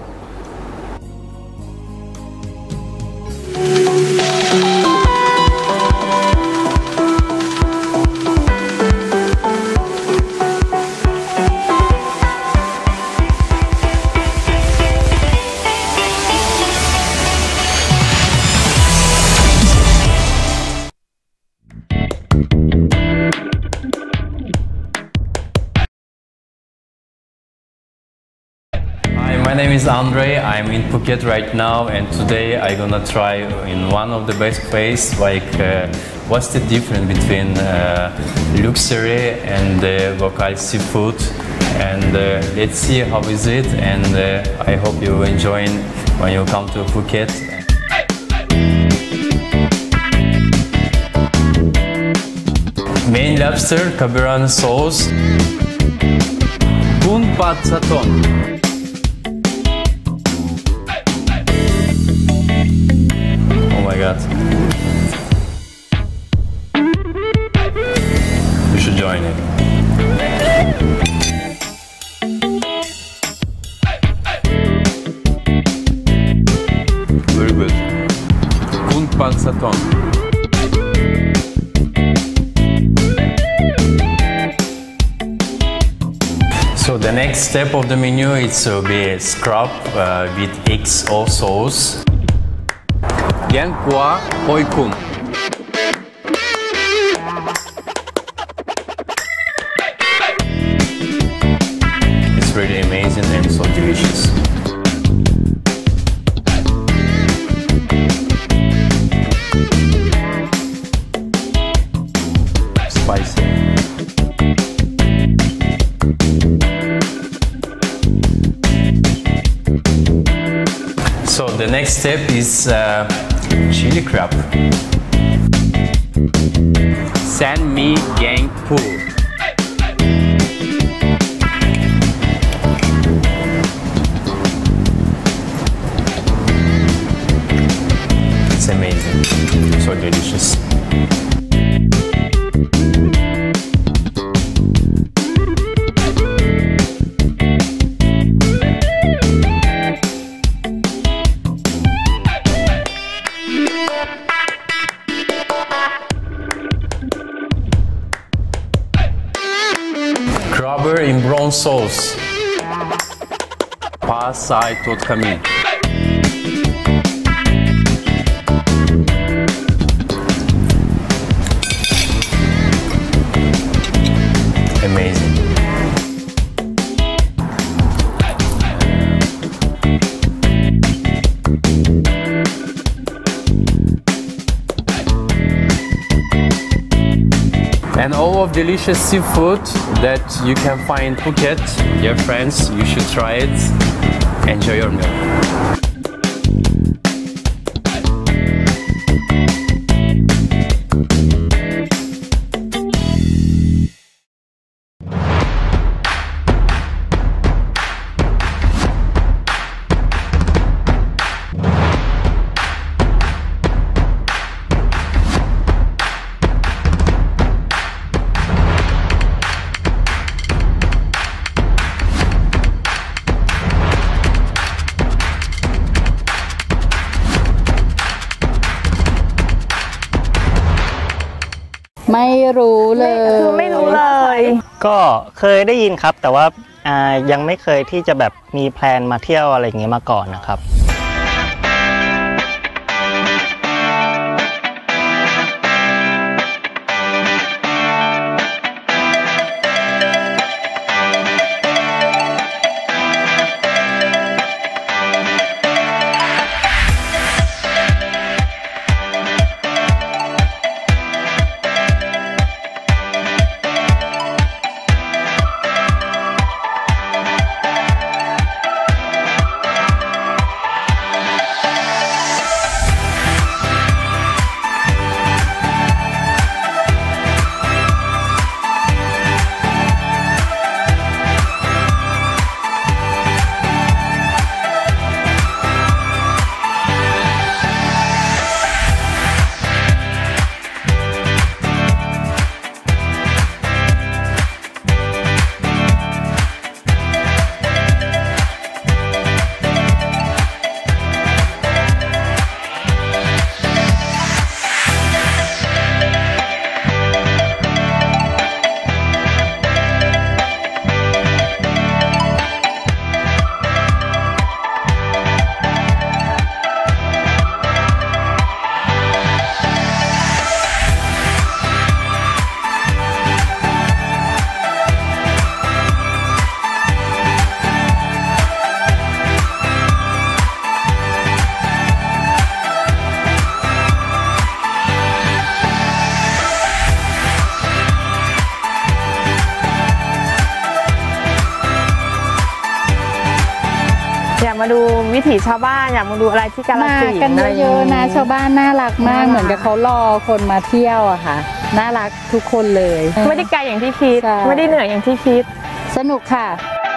My name is Andre. I'm in Phuket right now, and today I'm gonna try in one of the best places. Like, what's the difference between luxury and local seafood? And let's see how is it. And I hope you enjoy when you come to Phuket. Main lobster, Kabiran sauce, Bun Pat Saton. Oh my god. You should join it. Very good. Kun Pansaton. So the next step of the menu is to be scrub with XO sauce. Gen Kwa Hoi Kum. It's really amazing and so delicious. Spicy. So the next step is chili crab. San Mi Gang Poo. It's amazing, so delicious. Crabber in brown sauce. Pa Sai Tot Kamin. Amazing. And all of delicious seafood that you can find in Phuket. Dear friends, you should try it. Enjoy your meal. ไม่รู้เลยคือไม่รู้เลยก็เคยได้ยินครับแต่ว่ายังไม่เคยที่จะแบบมีแพลนมาเที่ยวอะไรอย่างเงี้ยมาก่อนนะครับดูวิถีชาวบ้านอยากมาดูอะไรที่กาฬมาสินธุ์กันอะไรเยอะๆนะชาวบ้านน่ารักมากเหมือนกับเขารอคนมาเที่ยวอะค่ะน่ารักทุกคนเลยไม่ได้ไกลอย่างที่คิดใช่ไม่ได้เหนื่อยอย่างที่คิดสนุกค่ะ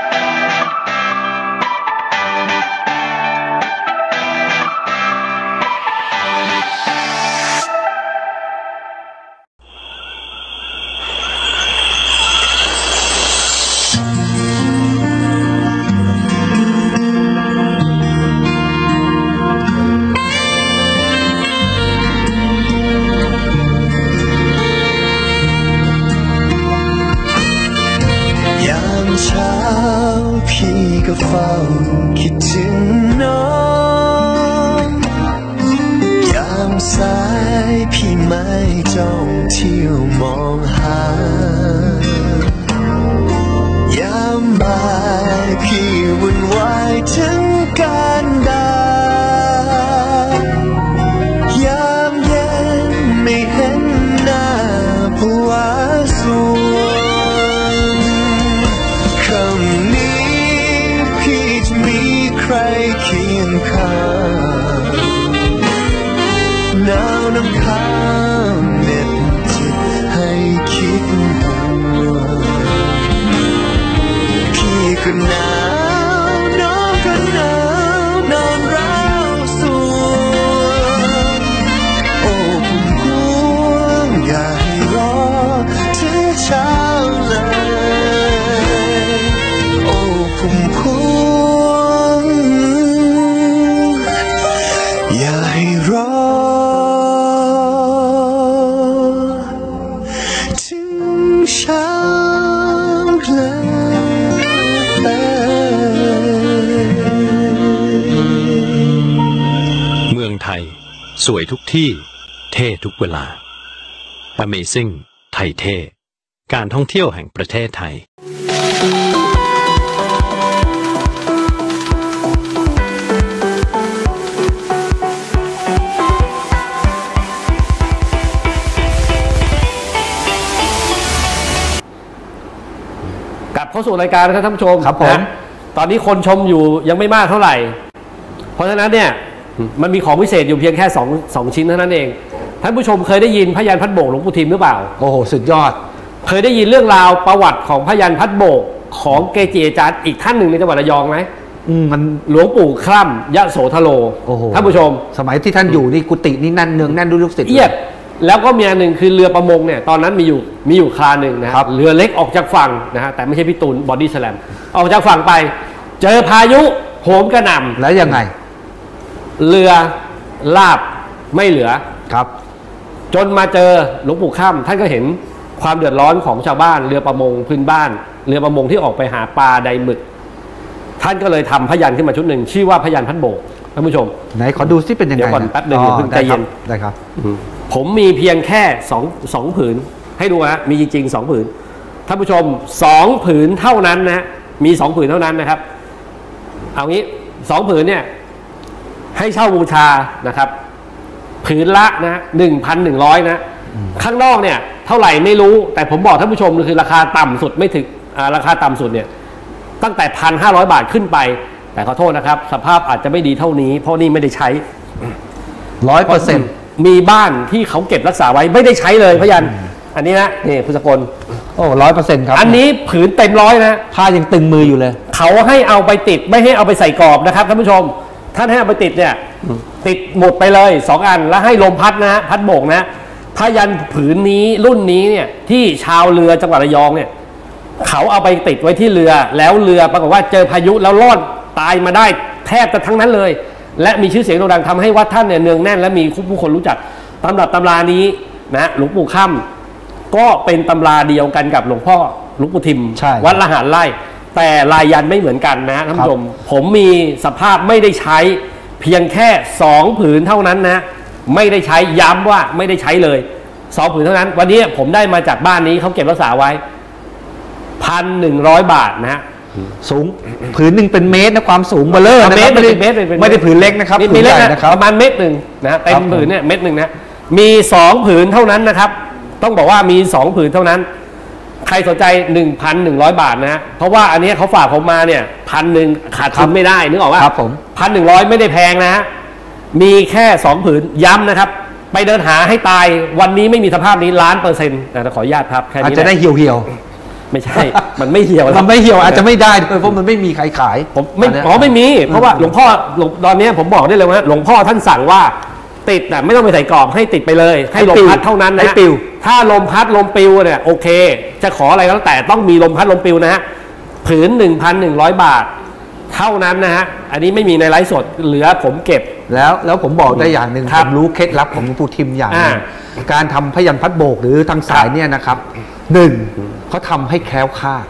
ยามเช้าพี่ก็เฝ้าคิดถึงน้องยามสายพี่ไม่จ้องเที่ยวมองหายามบ่ายพี่วุ่นวายถึงการดายามเย็นไม่เห็นหน้าผู้ว่าสวนคำนี้พี่จะมีใครเคียงข้างหนาวน้ำค้างเหน็บจิตให้คิดห่วงพี่ก็หนาวน้องก็หนาวนอนร้าวสวงโอ้พุ่มพวงอย่าให้รอถึงเช้าเลยโอ้พุ่มพวงอย่าให้รอถึงเช้าเลยเมืองไทยสวยทุกที่เท่ทุกเวลา Amazing ไทยเท่การท่องเที่ยวแห่งประเทศไทยกลับเข้าสู่รายการนะครับท่านผู้ชมครับผมนะตอนนี้คนชมอยู่ยังไม่มากเท่าไหร่ เพราะฉะนั้นเนี่ยมันมีของพิเศษอยู่เพียงแค่2 ชิ้นเท่านั้นเองท่านผู้ชมเคยได้ยินพยัญพัดโบกหลวงปู่ทิมหรือเปล่าโอ้โหสุดยอดเคยได้ยินเรื่องราวประวัติของพยัญพัดโบกของเกจิอาจารย์อีกท่านหนึ่งในจังหวัดระยองไหมมันหลวงปู่คล่ำยะโสธโลโอ้โหท่านผู้ชมสมัยที่ท่านอยู่นี่กุฏินี่แน่นเนืองแน่นด้วยลูกศิษย์เอียดแล้วก็มีอันหนึ่งคือเรือประมงเนี่ยตอนนั้นมีอยู่คลาหนึ่งนะครับเรือเล็กออกจากฝั่งนะฮะแต่ไม่ใช่พี่ตูนบอดี้สแลมออกจากฝั่งไป เจอพายุโหมกระหน่ำแล้วยังไงเรือลาบไม่เหลือครับจนมาเจอหลวงปู่ค่ำท่านก็เห็นความเดือดร้อนของชาวบ้านเรือประมงพื้นบ้าน เรือประมงที่ออกไปหาปลาไดหมึก ท่านก็เลยทำพยัญขึ้นมาชุดหนึ่งชื่อว่าพยัญพัดโบกท่านผู้ชมไหนขอดูซิเป็นยังไงเดี๋ยวก่อนแป๊บหนึ่งอย่าเพิ่งใจเย็นได้ครับผมมีเพียงแค่สองผืนให้ดูฮะมีจริงๆ2 ผืนท่านผู้ชม2 ผืนเท่านั้นนะมี2 ผืนเท่านั้นนะครับเอางี้2 ผืนเนี่ยให้เช่าบูชานะครับผืนละนะ 1,100 นะข้างนอกเนี่ยเท่าไหร่ไม่รู้แต่ผมบอกท่านผู้ชมคือราคาต่ำสุดไม่ถึงราคาต่ำสุดเนี่ยตั้งแต่ 1,500 บาทขึ้นไปแต่ขอโทษนะครับสภาพอาจจะไม่ดีเท่านี้เพราะนี่ไม่ได้ใช้ 100% มีบ้านที่เขาเก็บรักษาไว้ไม่ได้ใช้เลยพยัญอันนี้นะนี่คุณสกลโอ้100%ครับอันนี้ผืนเต็มร้อยนะผ้ายังตึงมืออยู่เลยเขาให้เอาไปติดไม่ให้เอาไปใส่กรอบนะครับท่านผู้ชมท่านให้เอาไปติดเนี่ยติดหมดไปเลย2 อันแล้วให้ลมพัดนะฮะพัดโบกนะพยัญผืนนี้รุ่นนี้เนี่ยที่ชาวเรือจังหวัดระยองเนี่ยเขาเอาไปติดไว้ที่เรือแล้วเรือปรากฏว่าเจอพายุแล้วรอดตายมาได้แทบจะทั้งนั้นเลยและมีชื่อเสียงโด่งดังทำให้วัดท่านเนี่ยเนืองแน่นและมีผู้คนรู้จักตำรับตำรานี้นะหลวงปู่ค่ำก็เป็นตำราเดียวกันกับหลวงพ่อหลวงปู่ทิมวัดละหารไร่แต่ลายยันไม่เหมือนกันนะท่านผู้ชมผมมีสภาพไม่ได้ใช้เพียงแค่2 ผืนเท่านั้นนะไม่ได้ใช้ย้ำว่าไม่ได้ใช้เลย2 ผืนเท่านั้นวันนี้ผมได้มาจากบ้านนี้เขาเก็บรักษาไว้ 1,100 บาทนะฮะสูงผืนหนึ่งเป็นเมตรนะความสูงเบลเลอร์นะครับไม่ได้ผืนเล็กนะครับผืนใหญ่นะครับประมาณ1 เมตรนะเต็มผืนเนี่ย1 เมตรนะมี2 ผืนเท่านั้นนะครับต้องบอกว่ามี2 ผืนเท่านั้นใครสนใจ 1,100 บาทนะเพราะว่าอันนี้เขาฝากผมมาเนี่ย1,000ขาดทุนไม่ได้นึกออกว่า 1,100ไม่ได้แพงนะฮะมีแค่2 ผืนย้ำนะครับไปเดินหาให้ตายวันนี้ไม่มีสภาพนี้1,000,000%นะขออนุญาตครับแค่นี้อาจจะได้เหี่ยวไม่ใช่มันไม่เหี่ยวมันไม่เหี่ยวอาจจะไม่ได้ด้วยเพราะมันไม่มีใครขายผมไม่มีเพราะว่าหลวงพ่อตอนนี้ผมบอกได้เลยว่าหลวงพ่อท่านสั่งว่าติดแต่ไม่ต้องไปใส่กรอบให้ติดไปเลยให้ลมพัดเท่านั้นนะถ้าลมพัดลมปิวเนี่ยโอเคจะขออะไรก็แล้วแต่ต้องมีลมพัดลมปิวนะฮะผืน 1,100 บาทเท่านั้นนะฮะอันนี้ไม่มีในไลฟ์สดเหลือผมเก็บแล้วผมบอกได้อย่างหนึ่งผมรู้เคล็ดลับของหลวงปู่ทิมอย่างนึงการทำพยัญชนะพัดโบกหรือทางสายเนี่ยนะครับ1เขาทำให้แคล้วคลาด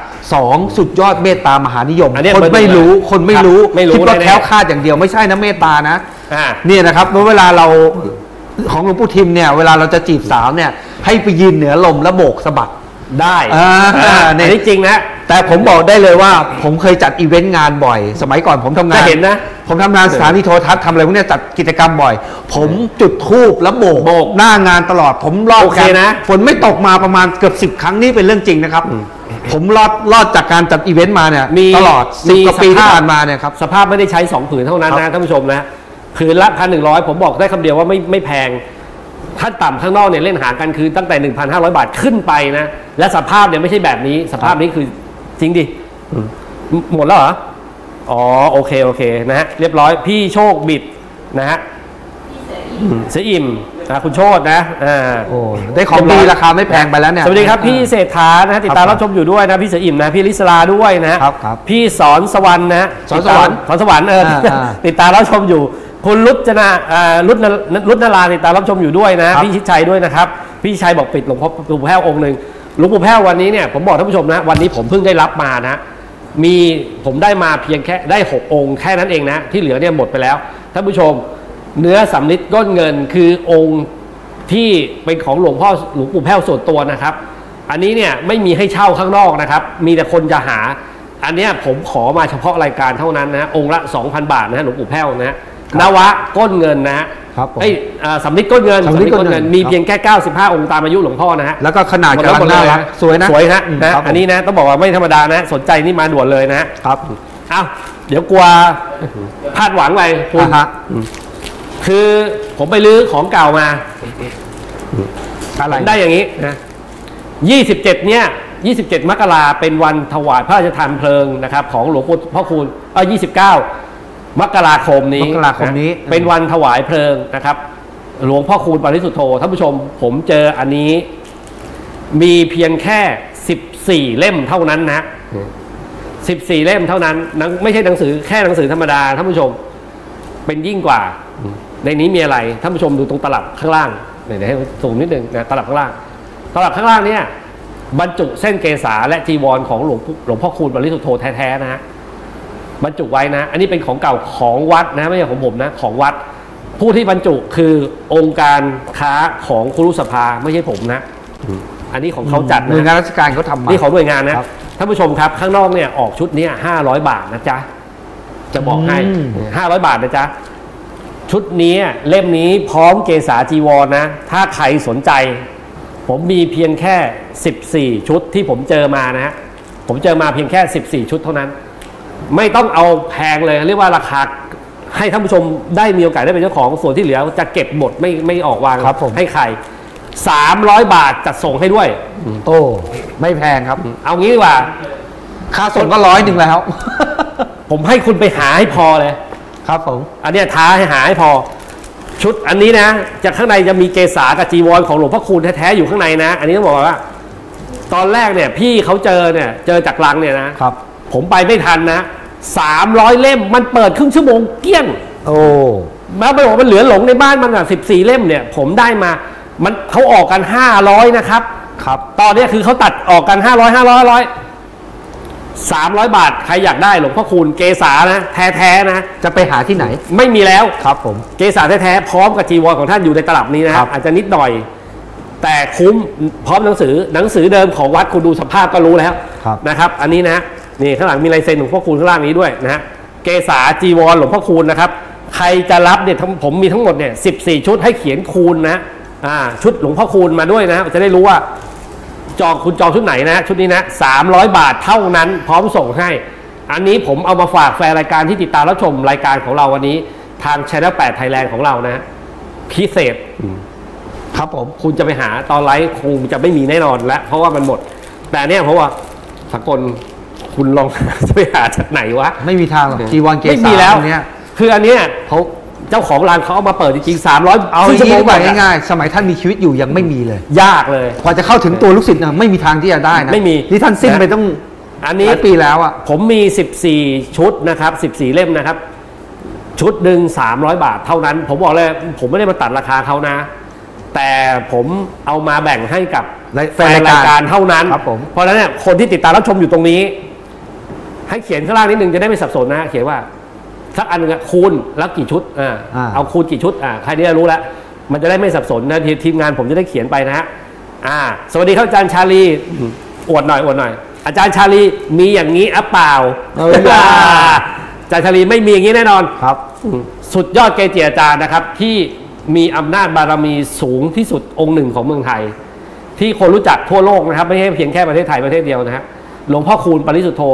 2สุดยอดเมตตามหานิยมคนไม่รู้คิดว่าแคล้วคลาดอย่างเดียวไม่ใช่นะเมตตานะเนี่ยนะครับเวลาเราของหลวงปู่ทิมเนี่ยเวลาเราจะจีบสาวเนี่ยให้ไปยืนเหนือลมแล้วโบกสะบัดได้อันนี้จริงนะแต่ผมบอกได้เลยว่าผมเคยจัดอีเวนต์งานบ่อยสมัยก่อนผมทำงานจะเห็นนะผมทำงานสถานีโทรทัศน์ทำอะไรพวกนี้จัดกิจกรรมบ่อยผมจุดธูปแล้วโบกหน้างานตลอดผมรอดนะฝนไม่ตกมาประมาณเกือบ10 ครั้งนี่เป็นเรื่องจริงนะครับผมรอดจากการจัดอีเวนต์มาเนี่ยตลอด10 กว่าปีที่ผ่านมาเนี่ยครับสภาพไม่ได้ใช้2 ผืนเท่านั้นนะท่านผู้ชมนะผืนละ 1,100 ผมบอกได้คำเดียวว่าไม่แพงถ้าต่ำข้างนอกเนี่ยเล่นหากันคือตั้งแต่ 1,500 บาทขึ้นไปนะและสภาพเนี่ยไม่ใช่แบบนี้สภาพนี้คือจริงดิหมดแล้วเหรออ๋อโอเคนะฮะเรียบร้อยพี่โชคบิดนะฮะเสียอิ่มนะคุณโชคนะโอ้ได้ของดีราคาไม่แพงไปแล้วเนี่ยสวัสดีครับพี่เศรษฐานะติดตามรับชมอยู่ด้วยนะพี่เสียอิ่มนะพี่ลิศราด้วยนะครับพี่สอนสวรรค์นะสอนสวรรค์ติดตามรับชมอยู่คุณรุจนาราติดตามรับชมอยู่ด้วยนะพี่ชิดชัยด้วยนะครับพี่ชิดชัยบอกปิดหลวงพ่อปู่แพ้วองค์หนึ่งหลวงปู่แพ้ววันนี้เนี่ยผมบอกท่านผู้ชมนะวันนี้ผมเพิ่งได้รับมานะมีผมได้มาเพียงแค่ได้6 องค์แค่นั้นเองนะที่เหลือเนี่ยหมดไปแล้วท่านผู้ชมเนื้อสำริดก้นเงินคือองค์ที่เป็นของหลวงปู่แพ้วส่วนตัวนะครับอันนี้เนี่ยไม่มีให้เช่าข้างนอกนะครับมีแต่คนจะหาอันนี้ผมขอมาเฉพาะรายการเท่านั้นนะองค์ละ 2,000 บาทนะหลวงปู่แพ้วนะนวะก้นเงินนะสำริดก้นเงินมีเพียงแค่95 องค์ตามอายุหลวงพ่อนะฮะแล้วก็ขนาดกำลังน่ารักสวยนะอันนี้นะต้องบอกว่าไม่ธรรมดานะสนใจนี่มาด่วนเลยนะครับเดี๋ยวกลัวพลาดหวังไปคุณคือผมไปลื้อของเก่ามาอะไรได้อย่างนี้นะ27เนี่ย27 มกราเป็นวันถวายพระราชทานเพลิงนะครับของหลวงพ่อคูณ29 มกราคมนี้เป็นวันถวายเพลิงนะครับหลวงพ่อคูณปริสุทโธท่านผู้ชมผมเจออันนี้มีเพียงแค่14 เล่มเท่านั้นนะ14 เล่มเท่านั้นไม่ใช่หนังสือแค่หนังสือธรรมดาท่านผู้ชมเป็นยิ่งกว่าในนี้มีอะไรท่านผู้ชมดูตรงตลับข้างล่างเดี๋ยวให้สูงนิดนึงนะตลับข้างล่างเนี่ยบรรจุเส้นเกศาและจีวรของหลวงพ่อคูณปริสุทโธแท้ๆนะฮะบรรจุไว้นะอันนี้เป็นของเก่าของวัดนะไม่ใช่ของผมนะของวัดผู้ที่บรรจุคือองค์การค้าของครุสภาไม่ใช่ผมนะอันนี้ของเขาจัดนะหน่วยงานราชการเขาทำมานี่ของหน่วยงานนะท่านผู้ชมครับข้างนอกเนี่ยออกชุดนี้500 บาทนะจ๊ะจะบอกให้500 บาทนะจ๊ะชุดนี้เล่มนี้พร้อมเกศาจีวรนะถ้าใครสนใจผมมีเพียงแค่14 ชุดที่ผมเจอมานะฮะผมเจอมาเพียงแค่14 ชุดเท่านั้นไม่ต้องเอาแพงเลยเรียกว่าราคาให้ท่านผู้ชมได้มีโอกาสได้เป็นเจ้าของส่วนที่เหลือจะเก็บหมดไม่ออกวางให้ใคร300 บาทจัดส่งให้ด้วยโอ้ไม่แพงครับเอางี้ดีกว่าค่าส่งก็100แล้วผมให้คุณไปหาให้พอเลยครับผมอันนี้ท้าให้หาให้พอชุดอันนี้นะจากข้างในจะมีเกศากับจีวรของหลวงพ่อคูณแท้ๆอยู่ข้างในนะอันนี้ต้องบอกว่าตอนแรกเนี่ยพี่เขาเจอจากลังเนี่ยนะครับผมไปไม่ทันนะ300 เล่มมันเปิดครึ่งชั่วโมงเกลี้ยงโอ้แล้วไปบอกมันเหลือหลงในบ้านมัน14 เล่มเนี่ยผมได้มามันเขาออกกัน500นะครับตอนนี้คือเขาตัดออกกัน500 300 บาทใครอยากได้หลวงพ่อคูณเกศานะแท้ๆนะจะไปหาที่ไหนไม่มีแล้วครับผมเกศาแท้ๆพร้อมกับจีวรของท่านอยู่ในตลับนี้นะอาจจะนิดหน่อยแต่คุ้มพร้อมหนังสือเดิมของวัดคุณดูสภาพก็รู้แล้วนะครับอันนี้นะนี่ข้างหลังมีลายเซ็นหลวงพ่อคูณข้างล่างนี้ด้วยนะฮะเกศาจีวรหลวงพ่อคูณนะครับใครจะรับเนี่ยผมมีทั้งหมดเนี่ย14 ชุดให้เขียนคูณนะชุดหลวงพ่อคูณมาด้วยนะจะได้รู้ว่าคุณจองชุดไหนนะชุดนี้นะ300 บาทเท่านั้นพร้อมส่งให้อันนี้ผมเอามาฝากแฟนรายการที่ติดตามรับชมรายการของเราวันนี้ทาง Channel 8 Thailand ของเรานะพิเศษครับผมคุณจะไปหาตอนไลฟ์คงจะไม่มีแน่นอนแล้วเพราะว่ามันหมดแต่เนี่ยเพราะว่าสกลคุณลองจะไปหาจากไหนวะไม่มีทางหรอกจีวรเกศาไม่มีแล้วเนี่ยคืออันเนี้ยเขาเจ้าของร้านเขาเอามาเปิดจริงๆ300 เอาชั่วโมงง่ายๆสมัยท่านมีชีวิตอยู่ยังไม่มีเลยยากเลยกว่าจะเข้าถึงตัวลูกศิษย์นะไม่มีทางที่จะได้นะไม่มีนี่ท่านสิ้นไปต้องอันนี้ปีแล้วอ่ะผมมี14ชุดนะครับ14เล่มนะครับชุดหนึ่ง300 บาทเท่านั้นผมบอกเลยผมไม่ได้มาตัดราคาเขานะแต่ผมเอามาแบ่งให้กับแฟนรายการเท่านั้นเพราะฉะนั้นเนี่ยคนที่ติดตามรับชมอยู่ตรงนี้ให้เขียนข้างล่างนิดนึงจะได้ไม่สับสนนะเขียนว่าสักอันนึงคูณแล้วกี่ชุดเอาคูณกี่ชุดใครได้รู้แล้วมันจะได้ไม่สับสนนะทีมงานผมจะได้เขียนไปนะฮะสวัสดีครับอาจารย์ชาลีอวดหน่อยอาจารย์ชาลีมีอย่างนี้เปล่าอาจารย์ชาลีไม่มีอย่างนี้แน่นอนครับสุดยอดเกจิอาจารย์นะครับที่มีอำนาจบารมีสูงที่สุดองค์หนึ่งของเมืองไทยที่คนรู้จักทั่วโลกนะครับไม่ใช่เพียงแค่ประเทศไทยประเทศเดียวนะฮะหลวงพ่อคูณปริสุทธโธ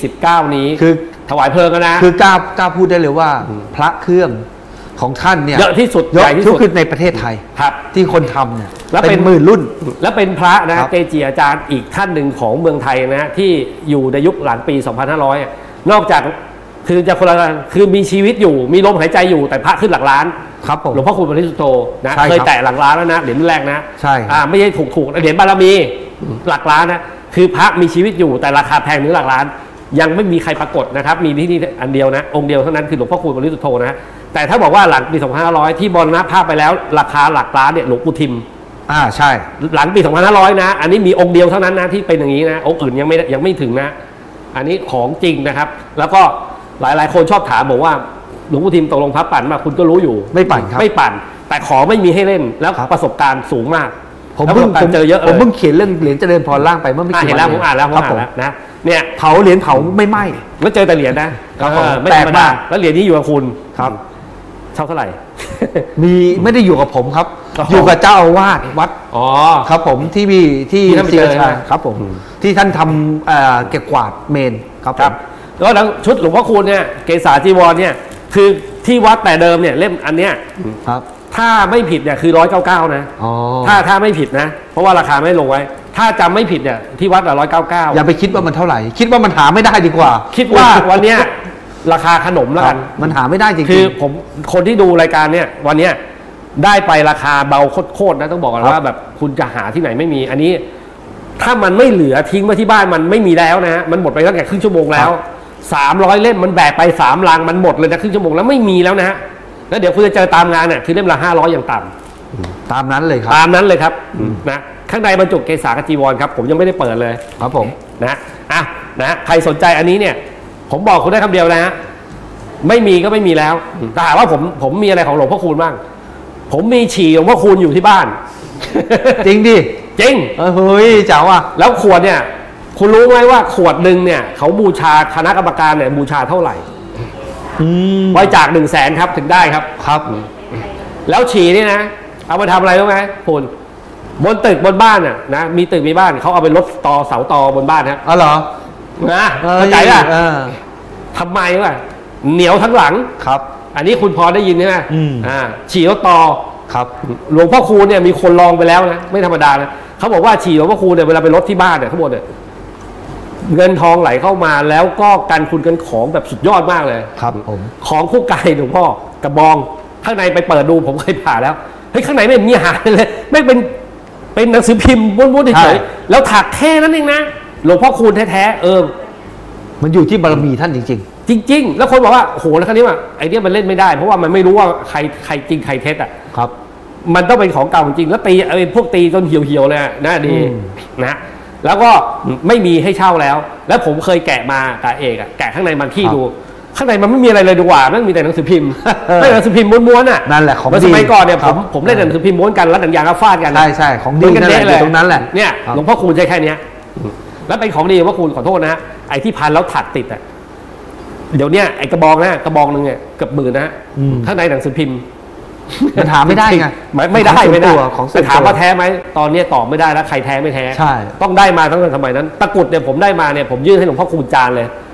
29นี้คือถวายเพลิงกันนะคือกล้าพูดได้เลยว่าพระเครื่องของท่านเนี่ยเยอะที่สุดใหญ่ที่สุดในประเทศไทยครับที่คนทำเนี่ยแล้วเป็นหมื่นรุ่นและเป็นพระนะเกจิอาจารย์อีกท่านหนึ่งของเมืองไทยนะที่อยู่ในยุคหลังปี 2500 นอกจากคือจะคนละคือมีชีวิตอยู่มีลมหายใจอยู่แต่พระขึ้นหลักล้านครับผมหลวงพ่อคูณปริสุทธโธนะเคยแตะหลักล้านแล้วนะเหรียญแรกนะใช่ไม่ใช่ถูกเหรียญบารมีหลักล้านนะคือพระมีชีวิตอยู่แต่ราคาแพงถึงหลักล้านยังไม่มีใครปรากฏนะครับมีที่นี่อันเดียวนะองค์เดียวเท่านั้นคือหลวงพ่อคูณปริสุทธโธนะแต่ถ้าบอกว่าหลังปี 2500 ที่มรณภาพไปแล้วราคาหลักล้านเนี่ยหลวงปู่ทิมใช่หลังปี 2500 นะอันนี้มีองค์เดียวเท่านั้นนะที่เป็นอย่างนี้นะองค์อื่นยังไม่ถึงนะอันนี้ของจริงนะครับแล้วก็หลายคนชอบถามบอกว่าหลวงปู่ทิมตกลงพระปั่นมาคุณก็รู้อยู่ไม่ปั่นครับไม่ปั่นแต่ของไม่มีให้เล่นแล้วประสบการณ์สูงมากผมเพิ่งเขียนเรื่องเหรียญเจริญพรล่างไปเมื่อไม่กี่วันเห็นแล้วผมอ่านแล้วนะเนี่ยเผาเหรียญเผาไม่ไหม้แล้วเจอแต่เหรียญนะไม่ธรรมดาแล้วเหรียญนี้อยู่กับคุณครับเท่าไหร่ไม่ได้อยู่กับผมครับอยู่กับเจ้าอาวาสวัดครับผมที่ศรีราชาครับผมที่ท่านทำเก็บกวาดเมนครับแล้วชุดหลวงพ่อคูณเนี่ยเกศาจีวรเนี่ยคือที่วัดแต่เดิมเนี่ยเล่มอันเนี้ยครับถ้าไม่ผิดเนี่ยคือ199นะถ้าไม่ผิดนะเพราะว่าราคาไม่ลงไว้ถ้าจำไม่ผิดเนี่ยที่วัด199 อย่าไปคิดว่ามันเท่าไหร่คิดว่ามันหาไม่ได้ดีกว่าคิดว่าวันเนี้ยราคาขนมแล้วกันมันหาไม่ได้จริงๆคือผมคนที่ดูรายการเนี่ยวันเนี้ยได้ไปราคาเบาโคตรนะต้องบอกกันว่าแบบคุณจะหาที่ไหนไม่มีอันนี้ถ้ามันไม่เหลือทิ้งไว้ที่บ้านมันไม่มีแล้วนะฮะมันหมดไปตั้งแต่ครึ่งชั่วโมงแล้ว300 เล่มมันแบกไป3 ลังมันหมดเลยนะครึ่งชั่วโมงแล้วไม่มีแล้วนะฮะแล้วเดี๋ยวคุณจะเจอตามงานเนี่ยคือเล่มละ500อย่างต่ำตามนั้นเลยครับตามนั้นเลยครับนะข้างในบรรจุเกศากจีวรครับผมยังไม่ได้เปิดเลยครับผมนะใครสนใจอันนี้เนี่ยผมบอกคุณได้คำเดียวนะฮะไม่มีก็ไม่มีแล้วแต่ว่าผมมีอะไรของหลวงพ่อคูณบ้างผมมีฉี่หลวงพ่อคูณอยู่ที่บ้านจริงดิจริงเฮ้ยเจ๋วอ่ะแล้วขวดเนี่ยคุณรู้ไหมว่าขวดหนึ่งเนี่ยเขาบูชาคณะกรรมการเนี่ยบูชาเท่าไหร่บริจาค100,000ครับถึงได้ครับแล้วฉี่นี่นะเอามาทำอะไรรู้ไหมคุณบนตึกบนบ้านน่ะนะมีตึกมีบ้านเขาเอาไปลดเสาตอบนบ้านฮะเหรอนะเข้าใจป่ะทำไมวะเหนียวทั้งหลังครับอันนี้คุณพอได้ยินใช่ไหมฉี่รถตอครับหลวงพ่อคูณเนี่ยมีคนลองไปแล้วนะไม่ธรรมดานะเขาบอกว่าฉี่หลวงพ่อคูณเนี่ยเวลาไปรถที่บ้านเนี่ยทั้งหมดเนี่ยเงินทองไหลเข้ามาแล้วก็การคุณกันของแบบสุดยอดมากเลยครับผมของคู่ไก่หลวงพ่อกระบองข้างในไปเปิดดูผมเคยผ่าแล้วเฮ้ยข้างในไม่มีหาเลยไม่เป็นหนังสือพิมพ์ม้วนๆเฉยๆแล้วถักแค่นั้นเองนะหลวงพ่อคูณแท้ๆมันอยู่ที่บารมีท่านจริงๆจริงๆแล้วคนบอกว่าโหแล้วครั้นี้ว่าไอเนี้ยมันเล่นไม่ได้เพราะว่ามันไม่รู้ว่าใครจริงใครเท็จอ่ะครับมันต้องเป็นของเก่าจริงแล้วตีพวกตีจนเหี่ยวๆเลยนะดีนะแล้วก็ไม่มีให้เช่าแล้วผมเคยแกะมากับเอกแกะข้างในมันที่ดูข้างในมันไม่มีอะไรเลยดีกว่ามันมีแต่หนังสือพิมพ์ไม่หนังสือพิมพ์ม้วนๆอ่ะนั่นแหละของดีสมัยก่อนเนี่ยผมเล่นหนังสือพิมพ์ม้วนกันแล้วหนังยางก็ฟาดกันใช่ของดีนั่นแหละตรงนั้นแหละเนี่ยหลวงพ่อคูณใช้แค่นี้แล้วเป็นของดีหลวงพ่อคูณขอโทษนะไอ้ที่พันแล้วถักติดอ่ะเดี๋ยวเนี้ยไอ้กระบองนึงเนี่ยเกือบ10,000นะข้างในหนังสือพิมพ์มันถามไม่ได้ไงไม่ได้แต่ถามว่าแท้ไหมตอนนี้ตอบไม่ได้แล้วใครแท้ไม่แท้ใช่ต้องได้มาตั้งแต่สมัยนั้นตะกุดเนี่ยผมได้มาเนี่ยผมยื่นให้หลวงพ่อคูณจานเลย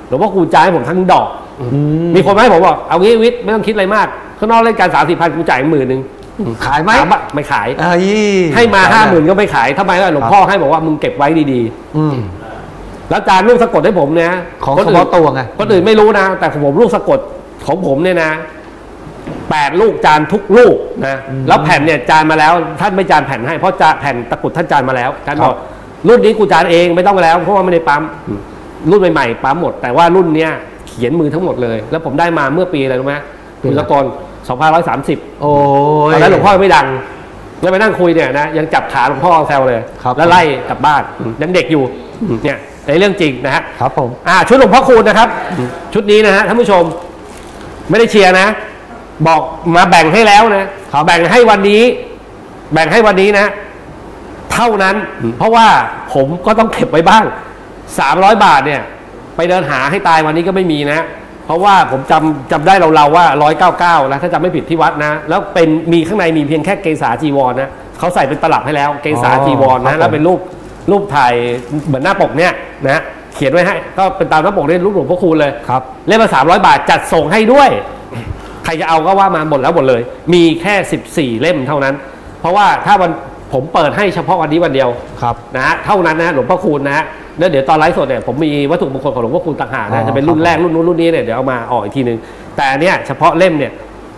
หลวงพ่อคูณจ่ายให้ผมทั้งดอกมีคนมาให้ผมบอกเอางี้วิทย์ไม่ต้องคิดอะไรมากข้างนอกเล่นการ30,000กูจ่าย10,000 ขายไหมไม่ขายให้มา50,000ก็ไม่ขายทำไมล่ะหลวงพ่อให้บอกว่ามึงเก็บไว้ดีๆแล้วอาจารย์ลูกสะกดให้ผมเนี่ยของเฉพาะตัวไงคนอื่นไม่รู้นะแต่ของผมลูกสะกดของผมเนี่ยนะ8 ลูกจานทุกลูกนะแล้วแผ่นเนี่ยจานมาแล้วท่านไม่จานแผ่นให้เพราะแผ่นตะกุดท่านจานมาแล้วท่านบอกรุ่นนี้กูจานเองไม่ต้องแล้วเพราะว่าไม่ได้ปั๊มรุ่นใหม่ๆปั๊มหมดแต่ว่ารุ่นเนี้ยเขียนมือทั้งหมดเลยแล้วผมได้มาเมื่อปีอะไรรู้ไหมคุณสกล2530โอ้ตอนนั้นหลวงพ่อไม่ดังแล้วไปนั่งคุยเนี่ยนะยังจับขาหลวงพ่อแซวเลยแล้วไล่กลับบ้านยังเด็กอยู่เนี่ยในเรื่องจริงนะฮะครับผมชุดหลวงพ่อคูณนะครับชุดนี้นะฮะท่านผู้ชมไม่ได้เชียร์นะบอกมาแบ่งให้แล้วนะแบ่งให้วันนี้นะเท่านั้นเพราะว่าผมก็ต้องเก็บไว้บ้าง300 บาทเนี่ยไปเดินหาให้ตายวันนี้ก็ไม่มีนะเพราะว่าผมจำได้เราว่า199แล้วถ้าจำไม่ผิดที่วัดนะแล้วเป็นมีข้างในมีเพียงแค่เกษาจีวรนะเขาใส่เป็นตลับให้แล้วเกษาจีวรนะแล้วเป็นรูปถ่ายเหมือนหน้าปกเนี่ยนะเขียนไว้ให้ก็เป็นตามหน้าปกเล่นรูปหลวงพ่อคูณเลยครับเล่มละ300 บาทจัดส่งให้ด้วยใครจะเอาก็ว่ามาหมดเลยมีแค่14 เล่มเท่านั้นเพราะว่าถ้าผมเปิดให้เฉพาะวันนี้วันเดียวนะฮะเท่านั้นนะหลวงพ่อคูณนะแล้วเดี๋ยวตอนไลฟ์สดเนี่ยผมมีวัตถุมงคลของหลวงพ่อคูณต่างหากนะจะเป็นรุ่นแรกรุ่นนู้นรุ่นนี้เนี่ยเดี๋ยวเอามาออกอีกทีนึงแต่เนี่ยเฉพาะเล่มเนี่ย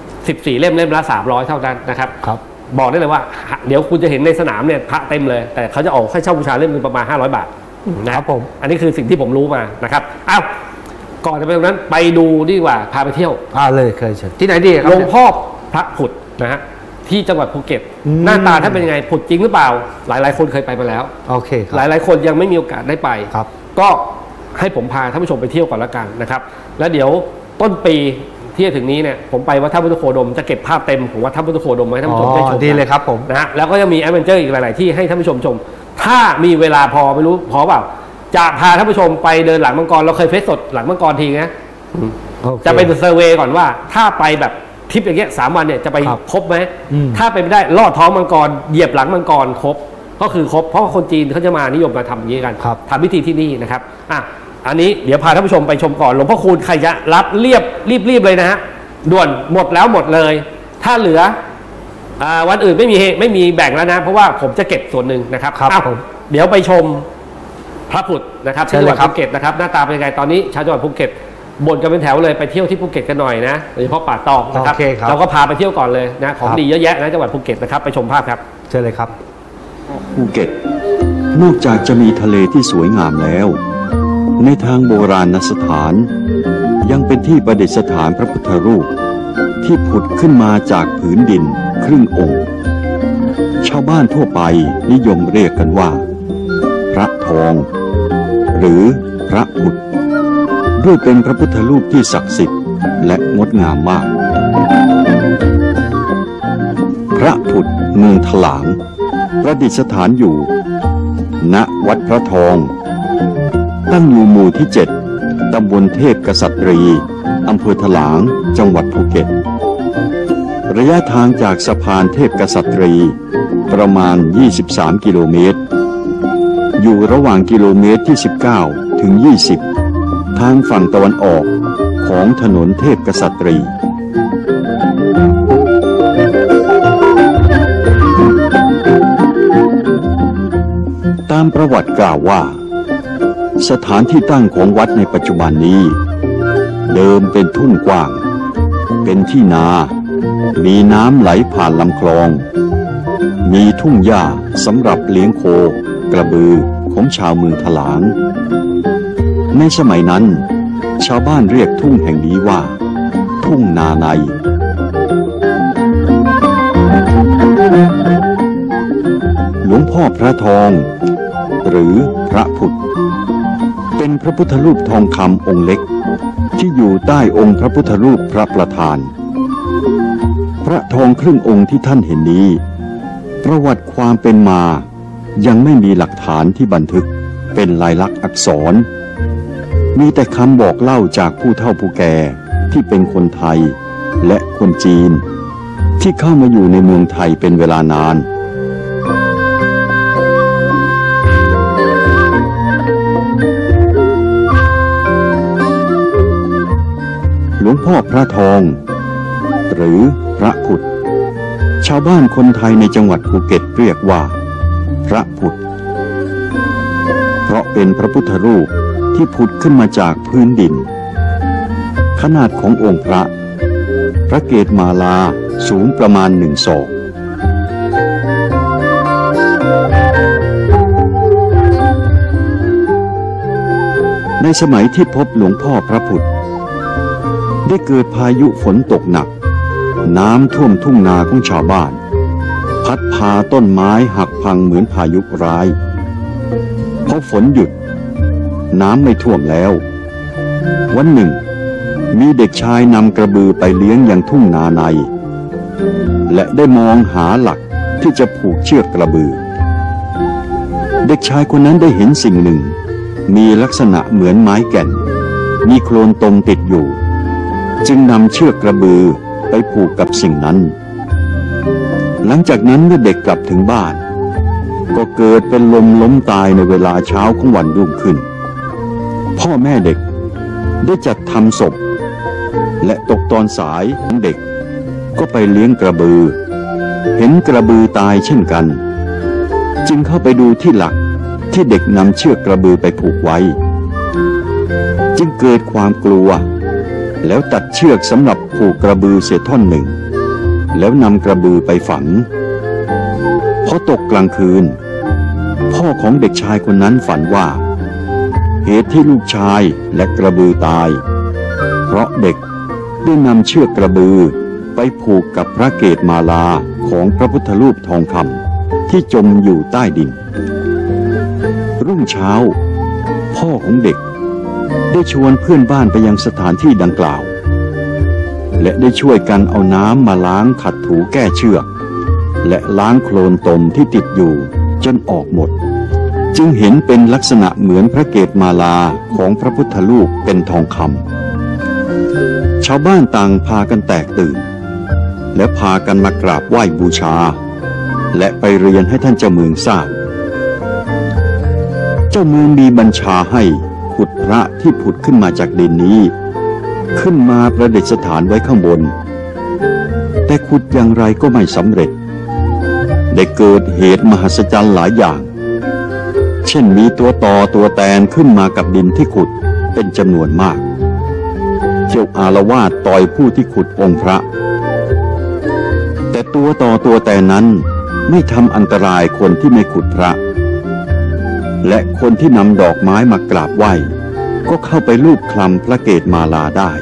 14 เล่มละ300เท่านั้นนะครับบอกได้เลยว่าเดี๋ยวคุณจะเห็นในสนามเนี่ยพระเต็มเลยแต่เขาจะออกให้เช่าบูชาเล่มนึงประมาณ500 บาทนะครับผมอันนี้คือสิ่งที่ผมรู้มานะครับอ้าวก่อนจะไปตรงนั้นไปดูดีกว่าพาไปเที่ยวเลยเคยเชิญที่ไหนดีครับหลวงพ่อพระผุดนะฮะที่จังหวัดภูเก็ตหน้าตาท่านเป็นยังไงผุดจริงหรือเปล่าหลายคนเคยไปมาแล้วโอเคหลายคนยังไม่มีโอกาสได้ไปก็ให้ผมพาท่านผู้ชมไปเที่ยวก่อนละกันนะครับแล้วเดี๋ยวต้นปีที่จะถึงนี้เนี่ยผมไปวัดท่าพุทธโคดมจะเก็บภาพเต็มของวัดท่าพุทธโคดมไว้ให้ท่านผู้ชมได้ชมดีเลยครับผมนะฮะแล้วก็ยังมีแอดเวนเจอร์อีกหลายๆที่ให้ท่านผู้ชมชมถ้ามีเวลาพอไม่รู้พอเปล่าจะพาท่านผู้ชมไปเดินหลังมังกรเราเคยเฟซสดหลังมังกรทีนะจะไปเซอร์เวย์ก่อนว่าถ้าไปแบบทริปอย่างเงี้ย3 วันเนี่ยจะไปครบไหมถ้าไปไม่ได้ลอดท้องมังกรเหยียบหลังมังกรครบก็คือครบเพราะคนจีนเขาจะมานิยมมาทำอย่างนี้กันทำพิธีที่นี่นะครับอันนี้เดี๋ยวพาท่านผู้ชมไปชมก่อนหลวงพ่อคูณใครจะรับรีบเลยนะฮะด่วนหมดแล้วหมดเลยถ้าเหลือวันอื่นไม่มีแบ่งแล้วนะเพราะว่าผมจะเก็บส่วนหนึ่งนะครับเดี๋ยวไปชมพระผุดนะครับที่จังหวัดภูเก็ตนะครับหน้าตาเป็นยังไงตอนนี้ชาวจังหวัดภูเก็ตบ่นกันเป็นแถวเลยไปเที่ยวที่ภูเก็ตกันหน่อยนะโดยเฉพาะป่าตองนะครับเราก็พาไปเที่ยวก่อนเลยนะของดีเยอะแยะนะจังหวัดภูเก็ตนะครับไปชมภาพครับเชิญเลยครับภูเก็ตนอกจากจะมีทะเลที่สวยงามแล้วในทางโบราณสถานยังเป็นที่ประดิษฐานพระพุทธรูปที่ผุดขึ้นมาจากผืนดินครึ่งองค์ชาวบ้านทั่วไปนิยมเรียกกันว่าพระทองหรือพระผุดด้วยเป็นพระพุทธรูปที่ศักดิ์สิทธิ์และงดงามมากพระผุดเมืองถลางประดิษฐานอยู่ณวัดพระทองตั้งอยู่หมู่ที่7ตำบลเทพกษัตรีอำเภอถลางจังหวัดภูเก็ตระยะทางจากสะพานเทพกษัตรีประมาณ23 กิโลเมตรอยู่ระหว่างกิโลเมตรที่19ถึง20ทางฝั่งตะวันออกของถนนเทพกษัตรีตามประวัติกล่าวว่าสถานที่ตั้งของวัดในปัจจุบันนี้เดิมเป็นทุ่งกว้างเป็นที่นามีน้ำไหลผ่านลำคลองมีทุ่งหญ้าสำหรับเลี้ยงโคกระบือของชาวเมืองถลางในสมัยนั้นชาวบ้านเรียกทุ่งแห่งนี้ว่าทุ่งนาในหลวงพ่อพระทองหรือพระผุดเป็นพระพุทธรูปทองคำองค์เล็กที่อยู่ใต้องค์พระพุทธรูปพระประธานพระทองครึ่งองค์ที่ท่านเห็นนี้ประวัติความเป็นมายังไม่มีหลักฐานที่บันทึกเป็นลายลักษณ์อักษรมีแต่คำบอกเล่าจากผู้เฒ่าผู้แก่ที่เป็นคนไทยและคนจีนที่เข้ามาอยู่ในเมืองไทยเป็นเวลานานหลวงพ่อพระทองหรือพระผุดชาวบ้านคนไทยในจังหวัดภูเก็ตเรียกว่าพระผุดเพราะเป็นพระพุทธรูปที่ผุดขึ้นมาจากพื้นดินขนาดขององค์พระเกศมาลาสูงประมาณ1 ศอกในสมัยที่พบหลวงพ่อพระผุดได้เกิดพายุฝนตกหนักน้ำท่วมทุ่งนาของชาวบ้านพัดพาต้นไม้หักพังเหมือนพายุร้ายพอฝนหยุดน้ำไม่ท่วมแล้ววันหนึ่งมีเด็กชายนำกระบือไปเลี้ยงยังทุ่งนาในและได้มองหาหลักที่จะผูกเชือกกระบือเด็กชายคนนั้นได้เห็นสิ่งหนึ่งมีลักษณะเหมือนไม้แก่นมีโคลนตมติดอยู่จึงนำเชือกกระบือไปผูกกับสิ่งนั้นหลังจากนั้นเมื่อเด็กกลับถึงบ้านก็เกิดเป็นลมล้มตายในเวลาเช้าของวันรุ่งขึ้นพ่อแม่เด็กได้จัดทำศพและตกตอนสายของเด็กก็ไปเลี้ยงกระบือเห็นกระบือตายเช่นกันจึงเข้าไปดูที่หลักที่เด็กนำเชือกกระบือไปผูกไว้จึงเกิดความกลัวแล้วตัดเชือกสำหรับผูกกระบือเสียท่อนหนึ่งแล้วนำกระบือไปฝังพอตกกลางคืนพ่อของเด็กชายคนนั้นฝันว่าเหตุที่ลูกชายและกระบือตายเพราะเด็กได้นำเชือกกระบือไปผูกกับพระเกศมาลาของพระพุทธรูปทองคำที่จมอยู่ใต้ดินรุ่งเช้าพ่อของเด็กได้ชวนเพื่อนบ้านไปยังสถานที่ดังกล่าวและได้ช่วยกันเอาน้ำมาล้างขัดถูแก้เชือกและล้างโคลนตมที่ติดอยู่จนออกหมดจึงเห็นเป็นลักษณะเหมือนพระเกศมาลาของพระพุทธรูปเป็นทองคำชาวบ้านต่างพากันแตกตื่นและพากันมากราบไหว้บูชาและไปเรียนให้ท่านเจ้าเมืองทราบเจ้าเมืองมีบัญชาให้ขุดพระที่ผุดขึ้นมาจากดินนี้ขึ้นมาประดิษฐานไว้ข้างบนแต่ขุดอย่างไรก็ไม่สำเร็จได้เกิดเหตุมหัศจรรย์หลายอย่างเช่นมีตัวต่อตัวแตนขึ้นมากับดินที่ขุดเป็นจำนวนมากเที่ยวอาละวาดต่อยผู้ที่ขุดองค์พระแต่ตัวต่อตัวแตนนั้นไม่ทำอันตรายคนที่ไม่ขุดพระและคนที่นำดอกไม้มากราบไหว้ก็เข้าไปลูบคลำพระเกศมาลาได้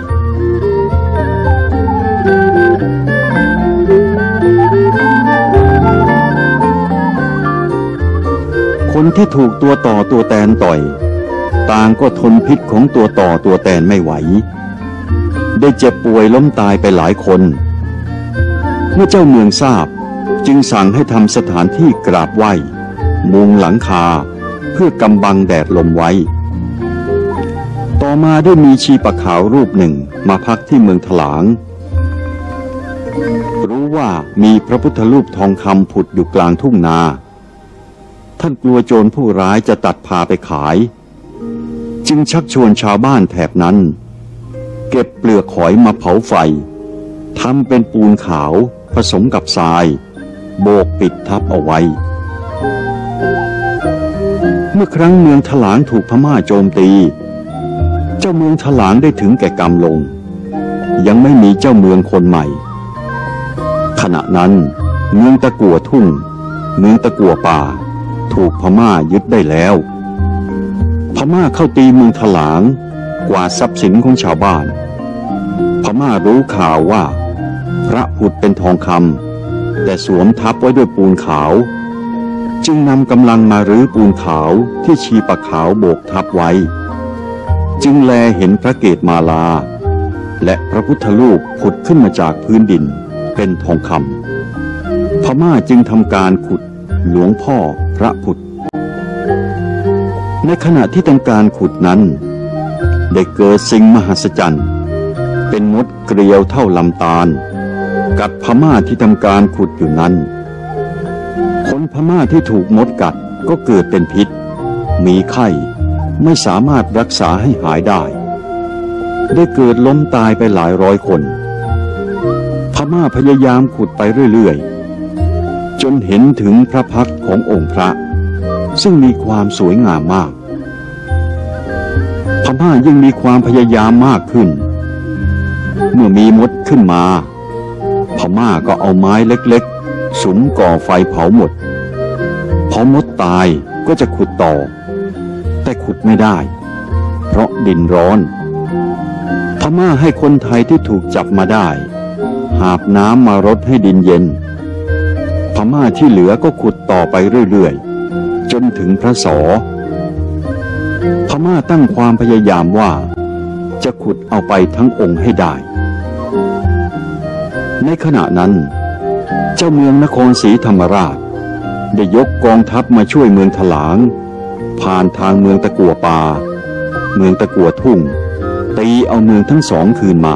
คนที่ถูกตัวต่อตัวแตนต่อยต่างก็ทนพิษของตัวต่อตัวแตนไม่ไหวได้เจ็บป่วยล้มตายไปหลายคนเมื่อเจ้าเมืองทราบจึงสั่งให้ทำสถานที่กราบไหว้มุงหลังคาเพื่อกำบังแดดลมไว้ต่อมาได้มีชีปะขาวรูปหนึ่งมาพักที่เมืองถลางรู้ว่ามีพระพุทธรูปทองคำผุดอยู่กลางทุ่งนาท่านกลัวโจรผู้ร้ายจะตัดพาไปขายจึงชักชวนชาวบ้านแถบนั้นเก็บเปลือกหอยมาเผาไฟทำเป็นปูนขาวผสมกับทรายโบกปิดทับเอาไว้เมื่อครั้งเมืองถลางถูกพม่าโจมตีเจ้าเมืองถลางได้ถึงแก่กรรมลงยังไม่มีเจ้าเมืองคนใหม่ขณะนั้นเมืองตะกั่วทุ่งเมืองตะกั่วป่าถูกพม่ายึดได้แล้วพม่าเข้าตีเมืองถลางกว่าทรัพย์สินของชาวบ้านพม่ารู้ข่าวว่าพระผุดเป็นทองคำแต่สวมทับไว้ด้วยปูนขาวจึงนำกำลังมารื้อปูนขาวที่ชีปะขาวโบกทับไว้จึงแลเห็นพระเกศมาลาและพระพุทธรูปผุดขึ้นมาจากพื้นดินเป็นทองคำพม่าจึงทำการขุดหลวงพ่อพระผุดในขณะที่ทำการขุดนั้นได้เกิดสิ่งมหัศจรรย์เป็นมดเกลียวเท่าลำตาลกัดพม่าที่ทำการขุดอยู่นั้นคนพม่าที่ถูกมดกัดก็เกิดเป็นพิษมีไข้ไม่สามารถรักษาให้หายได้ได้เกิดล้มตายไปหลายร้อยคนพม่าพยายามขุดไปเรื่อยๆจนเห็นถึงพระพักตร์ขององค์พระซึ่งมีความสวยงามมากพม่ายิ่งมีความพยายามมากขึ้นเมื่อมีมดขึ้นมาพม่าก็เอาไม้เล็กๆสุมก่อไฟเผาหมดพอมดตายก็จะขุดต่อแต่ขุดไม่ได้เพราะดินร้อนพม่าให้คนไทยที่ถูกจับมาได้หาบน้ำมารดให้ดินเย็นพม่าที่เหลือก็ขุดต่อไปเรื่อยๆจนถึงพระสอพม่าตั้งความพยายามว่าจะขุดเอาไปทั้งองค์ให้ได้ในขณะนั้นเจ้าเมืองนครศรีธรรมราชได้ยกกองทัพมาช่วยเมืองถลางผ่านทางเมืองตะกั่วป่าเมืองตะกั่วทุ่งตีเอาเมืองทั้งสองคืนมา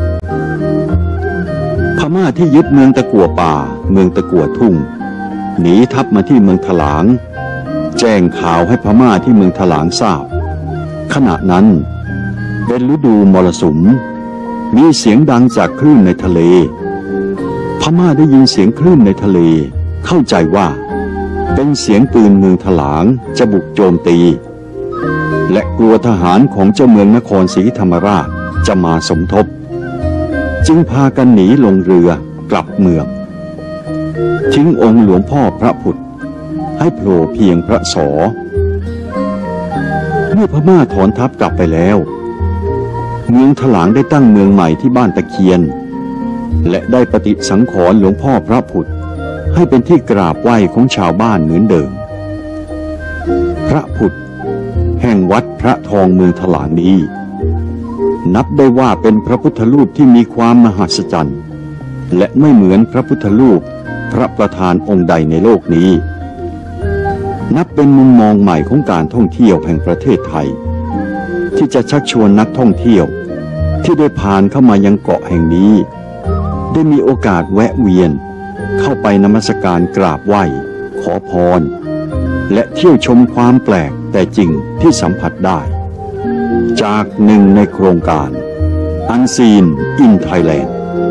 พม่าที่ยึดเมืองตะกั่วป่าเมืองตะกั่วทุ่งหนีทัพมาที่เมืองถลางแจ้งข่าวให้พม่าที่เมืองถลางทราบขณะนั้นเป็นฤดูมรสุมมีเสียงดังจากคลื่นในทะเลพม่าได้ยินเสียงคลื่นในทะเลเข้าใจว่าเป็นเสียงปืนเมืองถลางจะบุกโจมตีและกลัวทหารของเจ้าเมืองนครศรีธรรมราชจะมาสมทบจึงพากันหนีลงเรือกลับเมืองทิ้งองค์หลวงพ่อพระพุทธให้โผล่เพียงพระสอเมื่อพม่าถอนทัพกลับไปแล้วเมืองถลางได้ตั้งเมืองใหม่ที่บ้านตะเคียนและได้ปฏิสังขรณ์หลวงพ่อพระพุทธให้เป็นที่กราบไหว้ของชาวบ้านเหมือนเดิมพระพุทธแห่งวัดพระทองเมืองถลางนี้นับได้ว่าเป็นพระพุทธรูปที่มีความมหัศจรรย์และไม่เหมือนพระพุทธรูปพระประธานองค์ใดในโลกนี้นับเป็นมุมมองใหม่ของการท่องเที่ยวแห่งประเทศไทยที่จะชักชวนนักท่องเที่ยวที่ได้ผ่านเข้ามายังเกาะแห่งนี้ได้มีโอกาสแวะเวียนเข้าไปนมัสการกราบไหว้ขอพรและเที่ยวชมความแปลกแต่จริงที่สัมผัสได้จากหนึ่งในโครงการ Unseen in Thailand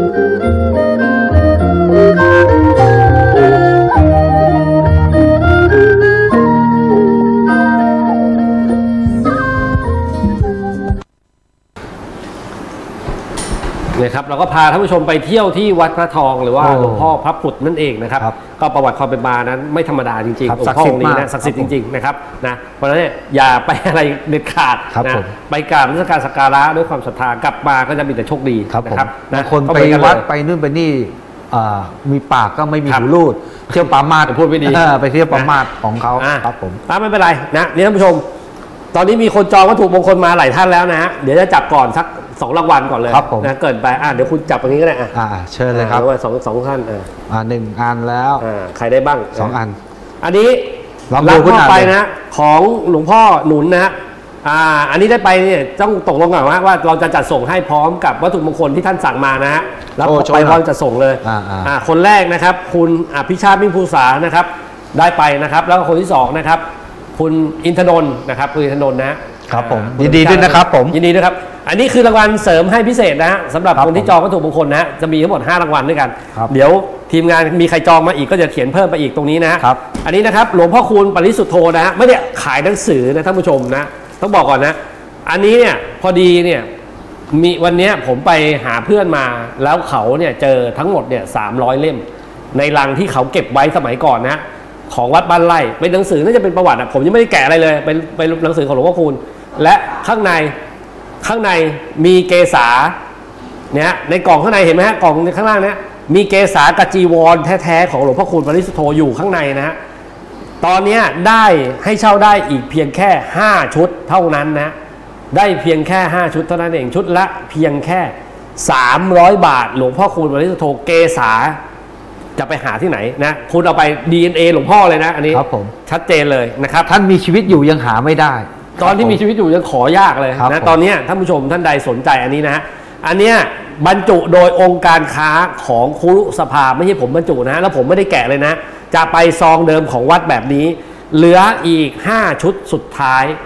นะครับเราก็พาท่านผู้ชมไปเที่ยวที่วัดพระทองหรือว่าหลวงพ่อพระพุทธนั่นเองนะครับก็ประวัติความเป็นมานั้นไม่ธรรมดาจริงๆหลวงพ่อองค์นี้นะศักดิ์สิทธิ์จริงๆนะครับนะเพราะฉะนั้นอย่าไปอะไรเด็ดขาดนะไปกราบนมัสการสักการะด้วยความศรัทธากลับมาก็จะมีแต่โชคดีนะครับบางคนไปวัดไปนู่นไปนี่มีปากก็ไม่มีหูรูดเที่ยวปามาสพูดไม่ดีไปเที่ยวปามาสของเขาครับผมไม่เป็นไรนะนี่ท่านผู้ชมตอนนี้มีคนจองวัตถุมงคลมาหลายท่านแล้วนะฮะเดี๋ยวจะจับก่อนสัก2 รางวัลก่อนเลยนะเกินไปเดี๋ยวคุณจับตรงนี้ก็ได้เชิญเลยครับสองท่าน 1 อันแล้วใครได้บ้าง 2 อันอันนี้รับเข้าไปนะของหลวงพ่อหนุนนะอันนี้ได้ไปเนี่ยต้องตกลงกันว่าเราจะจัดส่งให้พร้อมกับวัตถุมงคลที่ท่านสั่งมานะฮะรับไปพร้อมจะส่งเลยคนแรกนะครับคุณอภิชาติมิ่งภูษานะครับได้ไปนะครับแล้วก็คนที่2นะครับคุณอินทนนท์นะครับคุณอินทนนท์นะครับผมยินดีด้วยนะครับผมยินดีด้วยครับอันนี้คือรางวัลเสริมให้พิเศษนะฮะสำหรับคนที่จองวัตถุมงคลนะจะมีทั้งหมด5 รางวัลด้วยกันเดี๋ยวทีมงานมีใครจองมาอีกก็จะเขียนเพิ่มไปอีกตรงนี้นะครับอันนี้นะครับหลวงพ่อคูณปริสุทธโธนะฮะไม่ได้ขายหนังสือนะท่านผู้ชมนะต้องบอกก่อนนะอันนี้เนี่ยพอดีเนี่ยมีวันนี้ผมไปหาเพื่อนมาแล้วเขาเนี่ยเจอทั้งหมดเนี่ย300 เล่มในลังที่เขาเก็บไว้สมัยก่อนนะของวัดบ้านไร่เป็นหนังสือน่าจะเป็นประวัติผมยังไม่ได้แกะอะไรเลยเป็นหนังสือของหลวงพ่อคูณและข้างในมีเกษาเนี่ยในกล่องข้างในเห็นไหมฮะกล่องข้างล่างเนี่ยมีเกษากจีวรแท้ๆของหลวงพ่อคูณปริสุทธโธอยู่ข้างในนะฮะตอนนี้ได้ให้เช่าได้อีกเพียงแค่5 ชุดเท่านั้นนะได้เพียงแค่5 ชุดเท่านั้นเองชุดละเพียงแค่300 บาทหลวงพ่อคูณปริสุทธโธเกษาจะไปหาที่ไหนนะคุณเอาไป DNA หลวงพ่อเลยนะอันนี้ชัดเจนเลยนะครับท่านมีชีวิตอยู่ยังหาไม่ได้ตอนที่มีชีวิตอยู่ยังขอยากเลยนะตอนนี้ท่านผู้ชมท่านใดสนใจอันนี้นะอันเนี้ยบรรจุโดยองค์การค้าของครุสภาไม่ใช่ผมบรรจุนะแล้วผมไม่ได้แกะเลยนะจะไปซองเดิมของวัดแบบนี้เหลืออีก5 ชุดสุดท้าย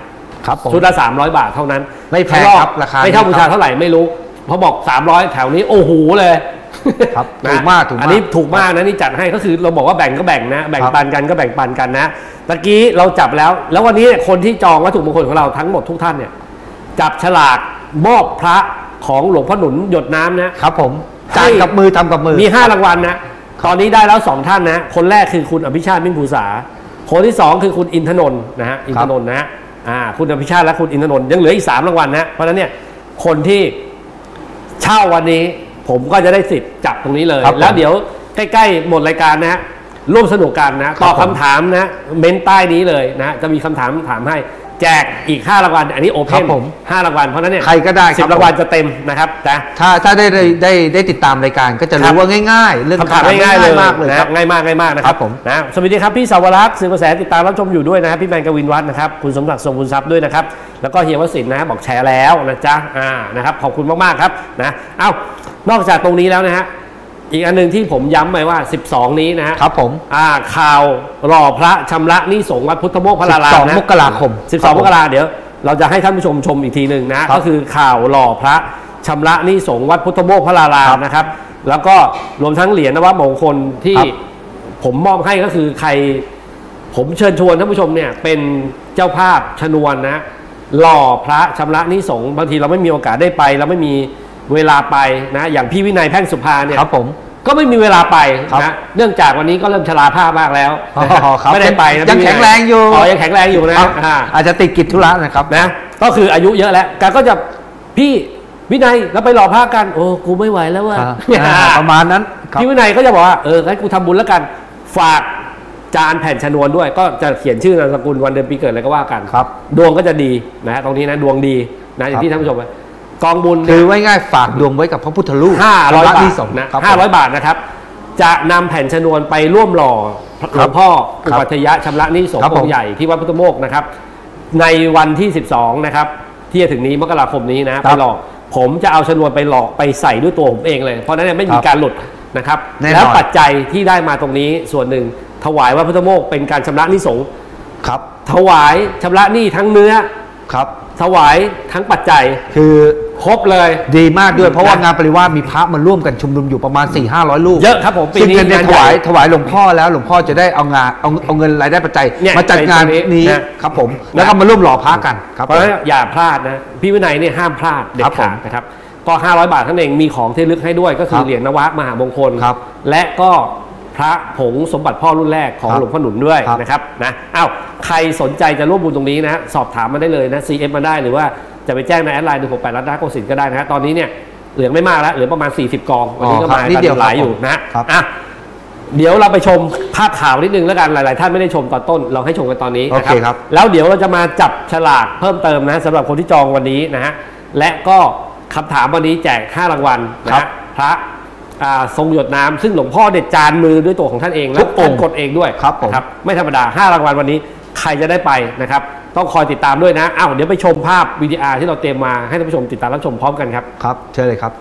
ครับผมชุดละ300 บาทเท่านั้นไม่แพงครับราคาไม่เท่าบูชาเท่าไหร่ไม่รู้พอบอก300แถวนี้โอ้โหเลยครับนะถูกมากถูกมากอันนี้ถูกมากนะนี่จัดให้ก็คือเราบอกว่าแบ่งก็แบ่งนะแบ่งปันกันก็แบ่งปันกันนะตะกี้เราจับแล้ววันนี้คนที่จองวัตถุมงคลของเราทั้งหมดทุกท่านเนี่ยจับฉลากมอบพระของหลวงพ่อหนุนหยดน้ำนะครับผมจ่ายกับมือทำกับมือมี5รางวัลนะตอนนี้ได้แล้ว2ท่านนะคนแรกคือคุณอภิชาติมิ่งภูษาคนที่2คือคุณอินทนนท์นะฮะอินทนนท์นะคุณอภิชาติและคุณอินทนนท์ยังเหลืออีก3รางวัลนะเพราะฉะนั้นเนี่ยคนที่เช่าวันนี้ผมก็จะได้สิทธิ์จับตรงนี้เลยแล้วเดี๋ยวใกล้ๆหมดรายการนะฮะร่วมสนุกกันนะตอบคำถามนะเม้นใต้นี้เลยนะจะมีคำถามถามให้แจกอีก5รางวัลอันนี้โอเพน5รางวัลเพราะนั้นเนี่ยใครก็ได้ 10รางวัลจะเต็มนะครับนะถ้าได้ติดตามรายการก็จะรู้ว่าง่ายๆเรื่องคำถามง่ายๆมากเลยนะง่ายมากนะครับผมนะสวัสดีครับพี่สาวรักษ์สื่อกระแสติดตามรับชมอยู่ด้วยนะครับพี่แมนกวินวัฒน์นะครับคุณสมศักดิ์ทรงบุญทรัพย์ด้วยนะครับแล้วก็เฮียวศิลป์นะบอกแชร์แล้วนะจ๊ะนะครับขอบคุณมากๆครับนะนอกจากตรงนี้แล้วนะฮะอีกอันนึงที่ผมย้ำไปว่า12นี้นะฮะครับผมข่าวหล่อพระชำระหนี้สงฆ์วัดพุทธโมกข์พระราราม 12 มกราคม 12 มกราเดี๋ยวเราจะให้ท่านผู้ชมชมอีกทีหนึ่งนะก็คือข่าวหล่อพระชำระหนี้สงฆ์วัดพุทธโมกข์พระรารามนะครับแล้วก็รวมทั้งเหรียญนวมงคลที่ผมมอบให้ก็คือใครผมเชิญชวนท่านผู้ชมเนี่ยเป็นเจ้าภาพชนวนนะหล่อพระชำระหนี้สงฆ์บางทีเราไม่มีโอกาสได้ไปเราไม่มีเวลาไปนะอย่างพี่วินัยแพ่งสุภาเนี่ยก็ไม่มีเวลาไปนะเนื่องจากวันนี้ก็เริ่มชราภาพมากแล้วไม่ได้ไปนะยังแข็งแรงอยู่ยังแข็งแรงอยู่นะอาจจะติดกิจธุระนะครับนะก็คืออายุเยอะแล้วแกก็จะพี่วินัยเราไปหล่อพระกันโอ้กูไม่ไหวแล้วว่ะประมาณนั้นพี่วินัยก็จะบอกว่างั้นกูทำบุญแล้วกันฝากจานแผ่นชนวนด้วยก็จะเขียนชื่อนามสกุลวันเดือนปีเกิดอะไรก็ว่ากันดวงก็จะดีนะตรงนี้นะดวงดีนะอย่างที่ท่านผู้ชมกองบุญคือไว้ง่ายฝากดวงไว้กับพระพุทธรูป 500 บาทนะ500 บาทนะครับจะนำแผ่นชนวนไปร่วมหล่อหลวงพ่ออุปัฏฐยะชำระหนี้สงฆ์องค์ใหญ่ที่วัดพุทธโมกข์นะครับในวันที่12นะครับที่จะถึงนี้มกราคมนี้นะไปหล่อผมจะเอาชนวนไปหล่อไปใส่ด้วยตัวผมเองเลยเพราะนั้นไม่มีการหลุดนะครับแล้วปัจจัยที่ได้มาตรงนี้ส่วนหนึ่งถวายวัดพุทธโมกข์เป็นการชำระหนี้สงฆ์ครับถวายชำระหนี้ทั้งเนื้อครับถวายทั้งปัจจัยคือครบเลยดีมากด้วยเพราะว่างานปริวาสมีพระมาร่วมกันชุมนุมอยู่ประมาณ 400-500 รูปเยอะครับผมปีนี้ถวายหลวงพ่อแล้วหลวงพ่อจะได้เอาเงินรายได้ปัจจัยมาจัดงานนี้ครับผมแล้วก็มาร่วมหล่อพระกันเพราะฉะนั้นอย่าพลาดนะพี่วินัยเนี่ยห้ามพลาดเด็ดขาดนะครับก็500 บาทท่านเองมีของที่ลึกให้ด้วยก็คือเหรียญนวะมหามงคลและก็พระผงสมบัติพ่อรุ่นแรกของหลวงพ่อหนุนด้วยนะครับนะใครสนใจจะร่วมบุญตรงนี้นะสอบถามมาได้เลยนะ CF มาได้หรือว่าจะไปแจ้งในแอดไลน์168รัตนโกสินทร์ก็ได้นะตอนนี้เนี่ยเหลือไม่มากแล้วเหลือประมาณ40 กองวันนี้ก็มากันหลายอยู่นะเดี๋ยวเราไปชมภาพข่าวนิดนึงแล้วกันหลายๆท่านไม่ได้ชมตอนต้นเราให้ชมกันตอนนี้นะครับแล้วเดี๋ยวเราจะมาจับฉลากเพิ่มเติมนะสำหรับคนที่จองวันนี้นะฮะและก็คำถามวันนี้แจก5รางวัลนะพระทรงหยดน้ำซึ่งหลวงพ่อเด็ดจานมือด้วยตัวของท่านเองแล้วท่านกดเองด้วยครับไม่ธรรมดา5รางวัลวันนี้ใครจะได้ไปนะครับต้องคอยติดตามด้วยนะเดี๋ยวไปชมภาพวิดีอาร์ที่เราเตรียมมาให้ท่านผู้ชมติดตามรับชมพร้อมกันครับครับเชิญเลยครับ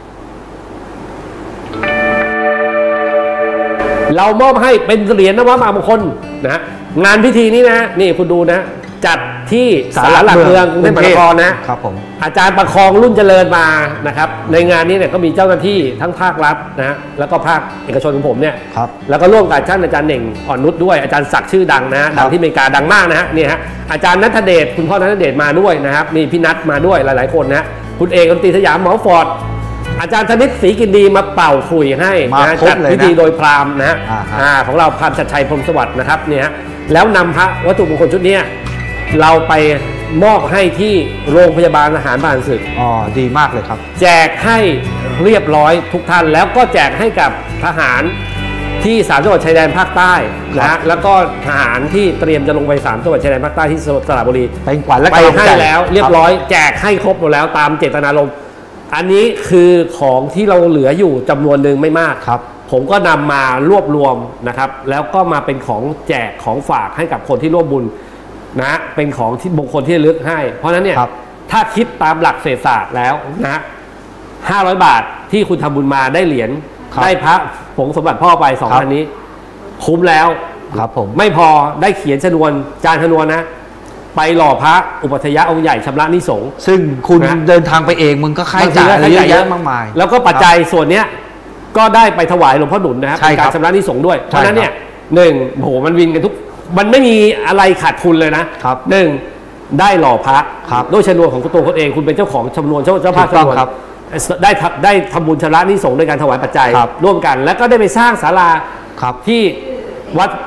เรามอบให้เป็นเหรียญนวมหามงคลนะงานพิธีนี้นะนี่คุณดูนะจัดที่ศาลหลักเมืองกรุงเทพมหานครนะครับผมอาจารย์ประคองรุ่นเจริญมานะครับในงานนี้เนี่ยก็มีเจ้าหน้าที่ทั้งภาครัฐนะแล้วก็ภาคเอกชนของผมเนี่ยแล้วก็ร่วมกับท่านอาจารย์เหน่งอ่อนนุชด้วยอาจารย์ศักดิ์ชื่อดังนะดังที่อเมริกาดังมากนะฮะนี่ฮะอาจารย์ณัฐเดชคุณพ่อณัฐเดชมาด้วยนะครับนี่พี่นัทมาด้วยหลายๆคนนะคุณเอกดนตรีสยามหมอฟอร์ดอาจารย์ธนิตศรีกินดีมาเป่าขลุ่ยให้นะจัดพิธีโดยพราหมณ์นะของเราพราหมณ์ชัดชัยพรหมสวัสดิ์นะครับเนี่ยแล้วนำพระวัตถุมงคลชุดนี้เราไปมอบให้ที่โรงพยาบาลทหารผ่านศึกดีมากเลยครับแจกให้เรียบร้อยทุกท่านแล้วก็แจกให้กับทหารที่3จังหวัดชายแดนภาคใต้นะแล้วก็ทหารที่เตรียมจะลงไป3จังหวัดชายแดนภาคใต้ที่สระบุรีไปให้แล้วเรียบร้อยแจกให้ครบหมดแล้วตามเจตนารมณ์อันนี้คือของที่เราเหลืออยู่จำนวนหนึ่งไม่มากครับผมก็นำมารวบรวมนะครับแล้วก็มาเป็นของแจกของฝากให้กับคนที่ร่วมบุญนะเป็นของที่มงคลที่ระลึกให้เพราะฉะนั้นเนี่ยถ้าคิดตามหลักเศรษฐศาสตร์แล้วนะ500 บาทที่คุณทำบุญมาได้เหรียญได้พระผงสมบัติพ่อไป2 อันนี้คุ้มแล้วครับผมไม่พอได้เขียนชนวนจานชนวนนะไปหล่อพระอุปัฏยะองค์ใหญ่ชำระหนี้สงฆ์ซึ่งคุณนะเดินทางไปเองมึงก็ค่าใช้จ่ายอะไรเยอะแยะมากมายแล้วก็ปัจจัยส่วนเนี้ยก็ได้ไปถวายหลวงพ่อหนุนนะครับใช่เป็นครักาบรชำระหนี้สงฆ์ด้วยเพใช่ราะฉะนั้นเนี่ยหนึ่งโหมันวินกันทุกมันไม่มีอะไรขาดทุนเลยนะครับหนึ่งได้หล่อพระครับด้วยชนวนของตัวคุณเองคุณเป็นเจ้าของชนวนเจ้าภาพถูกต้องชนวนครับได้ทำบุญชำระหนี้สงฆ์ด้วยการถวายปัจจัยครับร่วมกัน แล้วก็ได้ไปสร้างศาลาครับที่วัด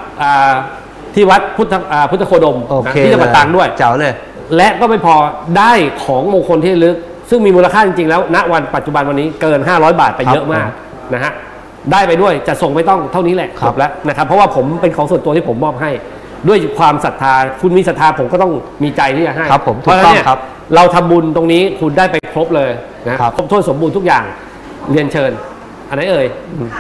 พุทธโคดมโอนะเคที่จังหวัดตรังด้วยเจ๋วเลยและก็ไม่พอได้ของมงคลที่ระลึก ซึ่งมีมูลค่าจริงๆแล้วณวันปัจจุบันวันนี้เกิน 500 บาทไปเยอะมากนะฮะได้ไปด้วยจะส่งไม่ต้องเท่านี้แหละครัจบบแล้วนะครับเพราะว่าผมเป็นของส่วนตัวที่ผมมอบให้ ด้วยความศรัทธาคุณมีศรัทธาผมก็ต้องมีใจที่จะให้ครับผมเพราะฉะนั้นเนี่ยถูกต้องครับเราทำบุญตรงนี้คุณได้ไปครบเลยนะครับ ครบถ้วนสมบูรณ์ทุกอย่างเรียนเชิญอันไหนเอ่ย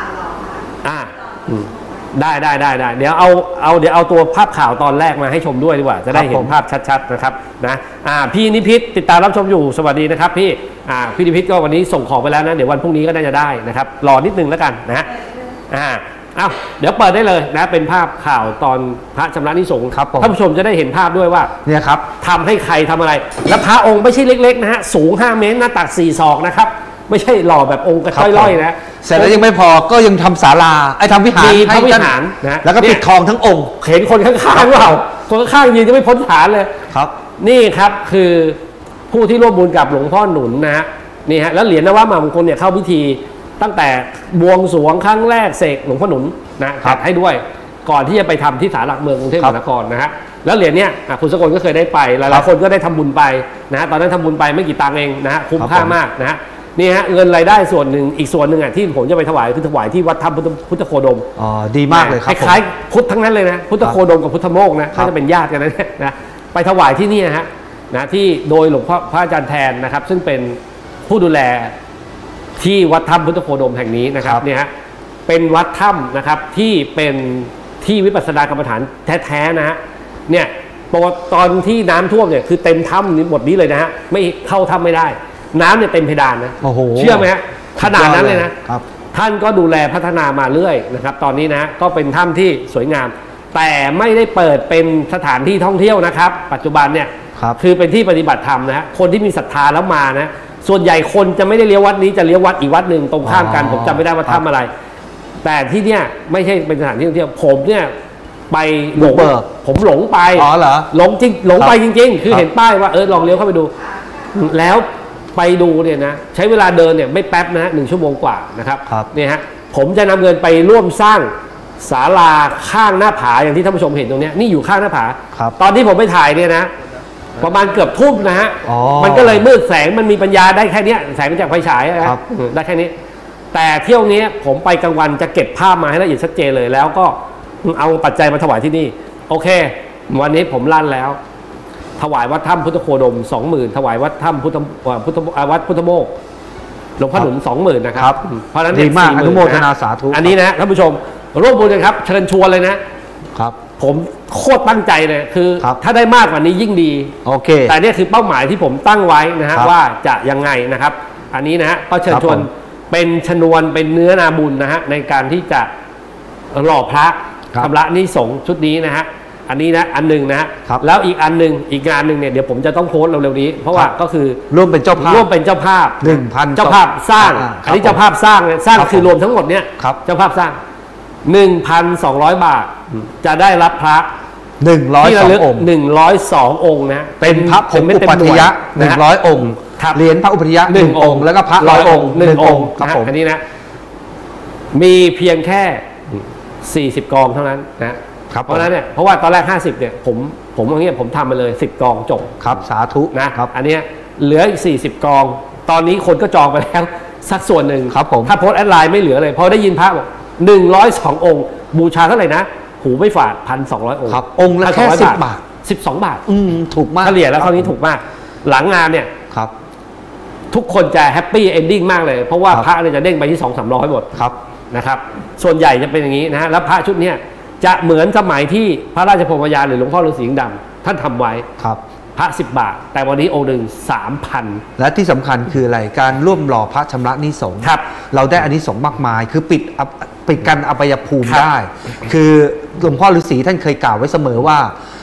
ได้เดี๋ยวเอาตัวภาพข่าวตอนแรกมาให้ชมด้วยดีกว่าจะได้เห็นภาพชัดๆนะครับนะพี่นิพิษติดตามรับชมอยู่สวัสดีนะครับพี่นิพิษก็วันนี้ส่งของไปแล้วนะเดี๋ยววันพรุ่งนี้ก็น่าจะได้นะครับรอนิดนึงแล้วกันนะฮะเดี๋ยวเปิดได้เลยนะเป็นภาพข่าวตอนพระชำระหนี้สงฆ์ครับผมท่านผู้ชมจะได้เห็นภาพด้วยว่าเนี่ยครับทำให้ใครทำอะไร และพระองค์ไม่ใช่เล็กๆนะฮะสูง5 เมตรหน้าตัก4 ศอกนะครับไม่ใช่หล่อแบบองค์กระช้อยล่อยนะเสร็จแล้วยังไม่พอก็ยังทำศาลาทำวิหารมีพระให้วิท่านหารนะแล้วก็ปิดทองทั้งองค์เห็นคนข้างๆเปล่าคนข้างๆยืนจะไม่พ้นฐานเลยครับนี่ครับคือผู้ที่ร่วมบุญกับหลวงพ่อหนุนนะฮะนี่ฮะแล้วเหรียญนวมามงคลเนี่ยเข้าพิธีตั้งแต่บวงสรวงครั้งแรกเสกหลวงพ่อหนุนนะจัดให้ด้วยก่อนที่จะไปทำที่ศาลหลักเมืองกรุงเทพมหานครนะฮะแล้วเหรียญเนี้ยคุณสกลก็เคยได้ไปหลายๆคนก็ได้ทำบุญไปนะฮะตอนนั้นทำบุญไปไม่กี่ตังค์เองนะฮะคุ้มค่ามากนะฮะนี่ฮะเงินรายได้ส่วนหนึ่งอีกส่วนหนึ่งที่ผมจะไปถวายคือถวายที่วัดถ้ำพุทธโคดมอ๋อดีมากเลยครับคล้ายๆพุทธทั้งนั้นเลยนะพุทธโคดมกับพุทธโมกข์นะก็จะเป็นญาติกันนะไปถวายที่นี่ฮะนะที่โดยหลวงพ่อพระอาจารย์แทนนะครับซึ่งเป็นผู้ดูแลที่วัดถ้ำพุทธโคดมแห่งนี้นะครับเนี่ยฮะเป็นวัดถ้ำนะครับที่เป็นที่วิปัสสนากรรมฐานแท้ๆนะฮะเนี่ยตอนที่น้ำท่วมเนี่ยคือเต็มถ้ำนี้หมดนี้เลยนะฮะไม่เข้าถ้ำไม่ได้น้ำเนี่ยเต็มเพดานนะโอ้โหเชื่อไหมฮะขนาดนั้นเลยนะครับท่านก็ดูแลพัฒนามาเรื่อยนะครับตอนนี้นะก็เป็นถ้ำที่สวยงาม แต่ไม่ได้เปิดเป็นสถานที่ท่องเที่ยวนะครับปัจจุบันเนี่ย คือเป็นที่ปฏิบัติธรรมนะฮะคนที่มีศรัทธาแล้วมานะส่วนใหญ่คนจะไม่ได้เลี้ยววัดนี้จะเลี้ยววัดอีกวัดหนึ่งตรงข้ามกันผมจำไม่ได้ว่าถ้ำอะไร แต่ที่เนี่ยไม่ใช่เป็นสถานที่ท่องเที่ยวผมเนี่ยไปหลงผมหลงไปเหรอหลงจริงหลงไปจริงๆคือเห็นป้ายว่าลองเลี้ยวเข้าไปดูแล้วไปดูเนี่ยนะใช้เวลาเดินเนี่ยไม่แป๊บนะ1 ชั่วโมงกว่านะครับเนี่ยฮะผมจะนำเงินไปร่วมสร้างศาลาข้างหน้าผาอย่างที่ท่านผู้ชมเห็นตรงนี้นี่อยู่ข้างหน้าผาตอนที่ผมไปถ่ายเนี่ยนะประมาณเกือบทุ่มนะฮะมันก็เลยมืดแสงมันมีปัญญาได้แค่นี้แสงจากไฟฉายนะครับได้แค่นี้แต่เที่ยวนี้ผมไปกลางวันจะเก็บภาพมาให้ละเอียดชัดเจนเลยแล้วก็เอาปัจจัยมาถวายที่นี่โอเควันนี้ผมลั่นแล้วถวายวัดถ้ำพุทธโคดม 20,000 ถวายวัดถ้ำวัดพุทธโมกข์หลวงพ่อหนุน 20,000 นะครับเพราะฉะนั้นดีมากอนุโมทนาสาธุอันนี้นะท่านผู้ชมร่วมบุญกันครับเชิญชวนเลยนะครับผมโคตรตั้งใจเลยคือถ้าได้มากกว่านี้ยิ่งดีโอเคแต่นี่คือเป้าหมายที่ผมตั้งไว้นะฮะว่าจะยังไงนะครับอันนี้นะฮะก็เชิญชวนเป็นชนวนเป็นเนื้อนาบุญนะฮะในการที่จะหล่อพระชำระหนี้สงฆ์ชุดนี้นะฮะอันนี้นะอันหนึ่งนะฮะแล้วอีกอันหนึ่งอีกงานหนึ่งเนี่ยเดี๋ยวผมจะต้องโพสต์เร็วๆนี้เพราะว่าก็คือร่วมเป็นเจ้าภาพ 1,000เจ้าภาพสร้างอันนี้เจ้าภาพสร้างเนี่ยสร้างคือรวมทั้งหมดเนี่ยเจ้าภาพสร้าง 1,200 บาทจะได้รับพระ 102 องค์ 102 องค์นะเป็นพระผงอุปัฏยะ100 องค์เหรียญพระอุปัฏยะ1 องค์แล้วก็พระ100 องค์1 องค์ครับผมอันนี้นะมีเพียงแค่40 กองเท่านั้นนะเพราะนั้นเนี่ยเพราะว่าตอนแรก50เนี่ยผมอย่างเงี้ยผมทำไปเลย10 กองจบครับสาธุนะครับอันนี้เหลืออีก40 กองตอนนี้คนก็จองไปแล้วสักส่วนหนึ่งครับผมถ้าโพสต์แอดไลน์ไม่เหลือเลยพอได้ยินพระบอก102 องค์บูชาเท่าไหร่นะหูไม่ฝาด 1,200 องค์ครับองค์ละแค่10 บาท 12 บาทถูกมากเฉลี่ยแล้วคราวนี้ถูกมากหลังงานเนี่ยครับทุกคนจะแฮปปี้เอนดิ้งมากเลยเพราะว่าพระเนี่ยจะเด้งไปที่ 200-300 หมดนะครับส่วนใหญ่จะเป็นอย่างนี้นะฮะแล้วพระชุดเนี้ยจะเหมือนสมัยที่พระราชพรหมยานหรือหลวงพ่อฤาษีดำท่านทำไว้พระ10 บาทแต่วันนี้องค์หนึ่ง 3,000 และที่สำคัญคืออะไรการร่วมหล่อพระชำระหนี้สงฆ์เราได้อานิสงส์มากมายคือปิดกันอบายภูมิได้คือหลวงพ่อฤาษีท่านเคยกล่าวไว้เสมอว่า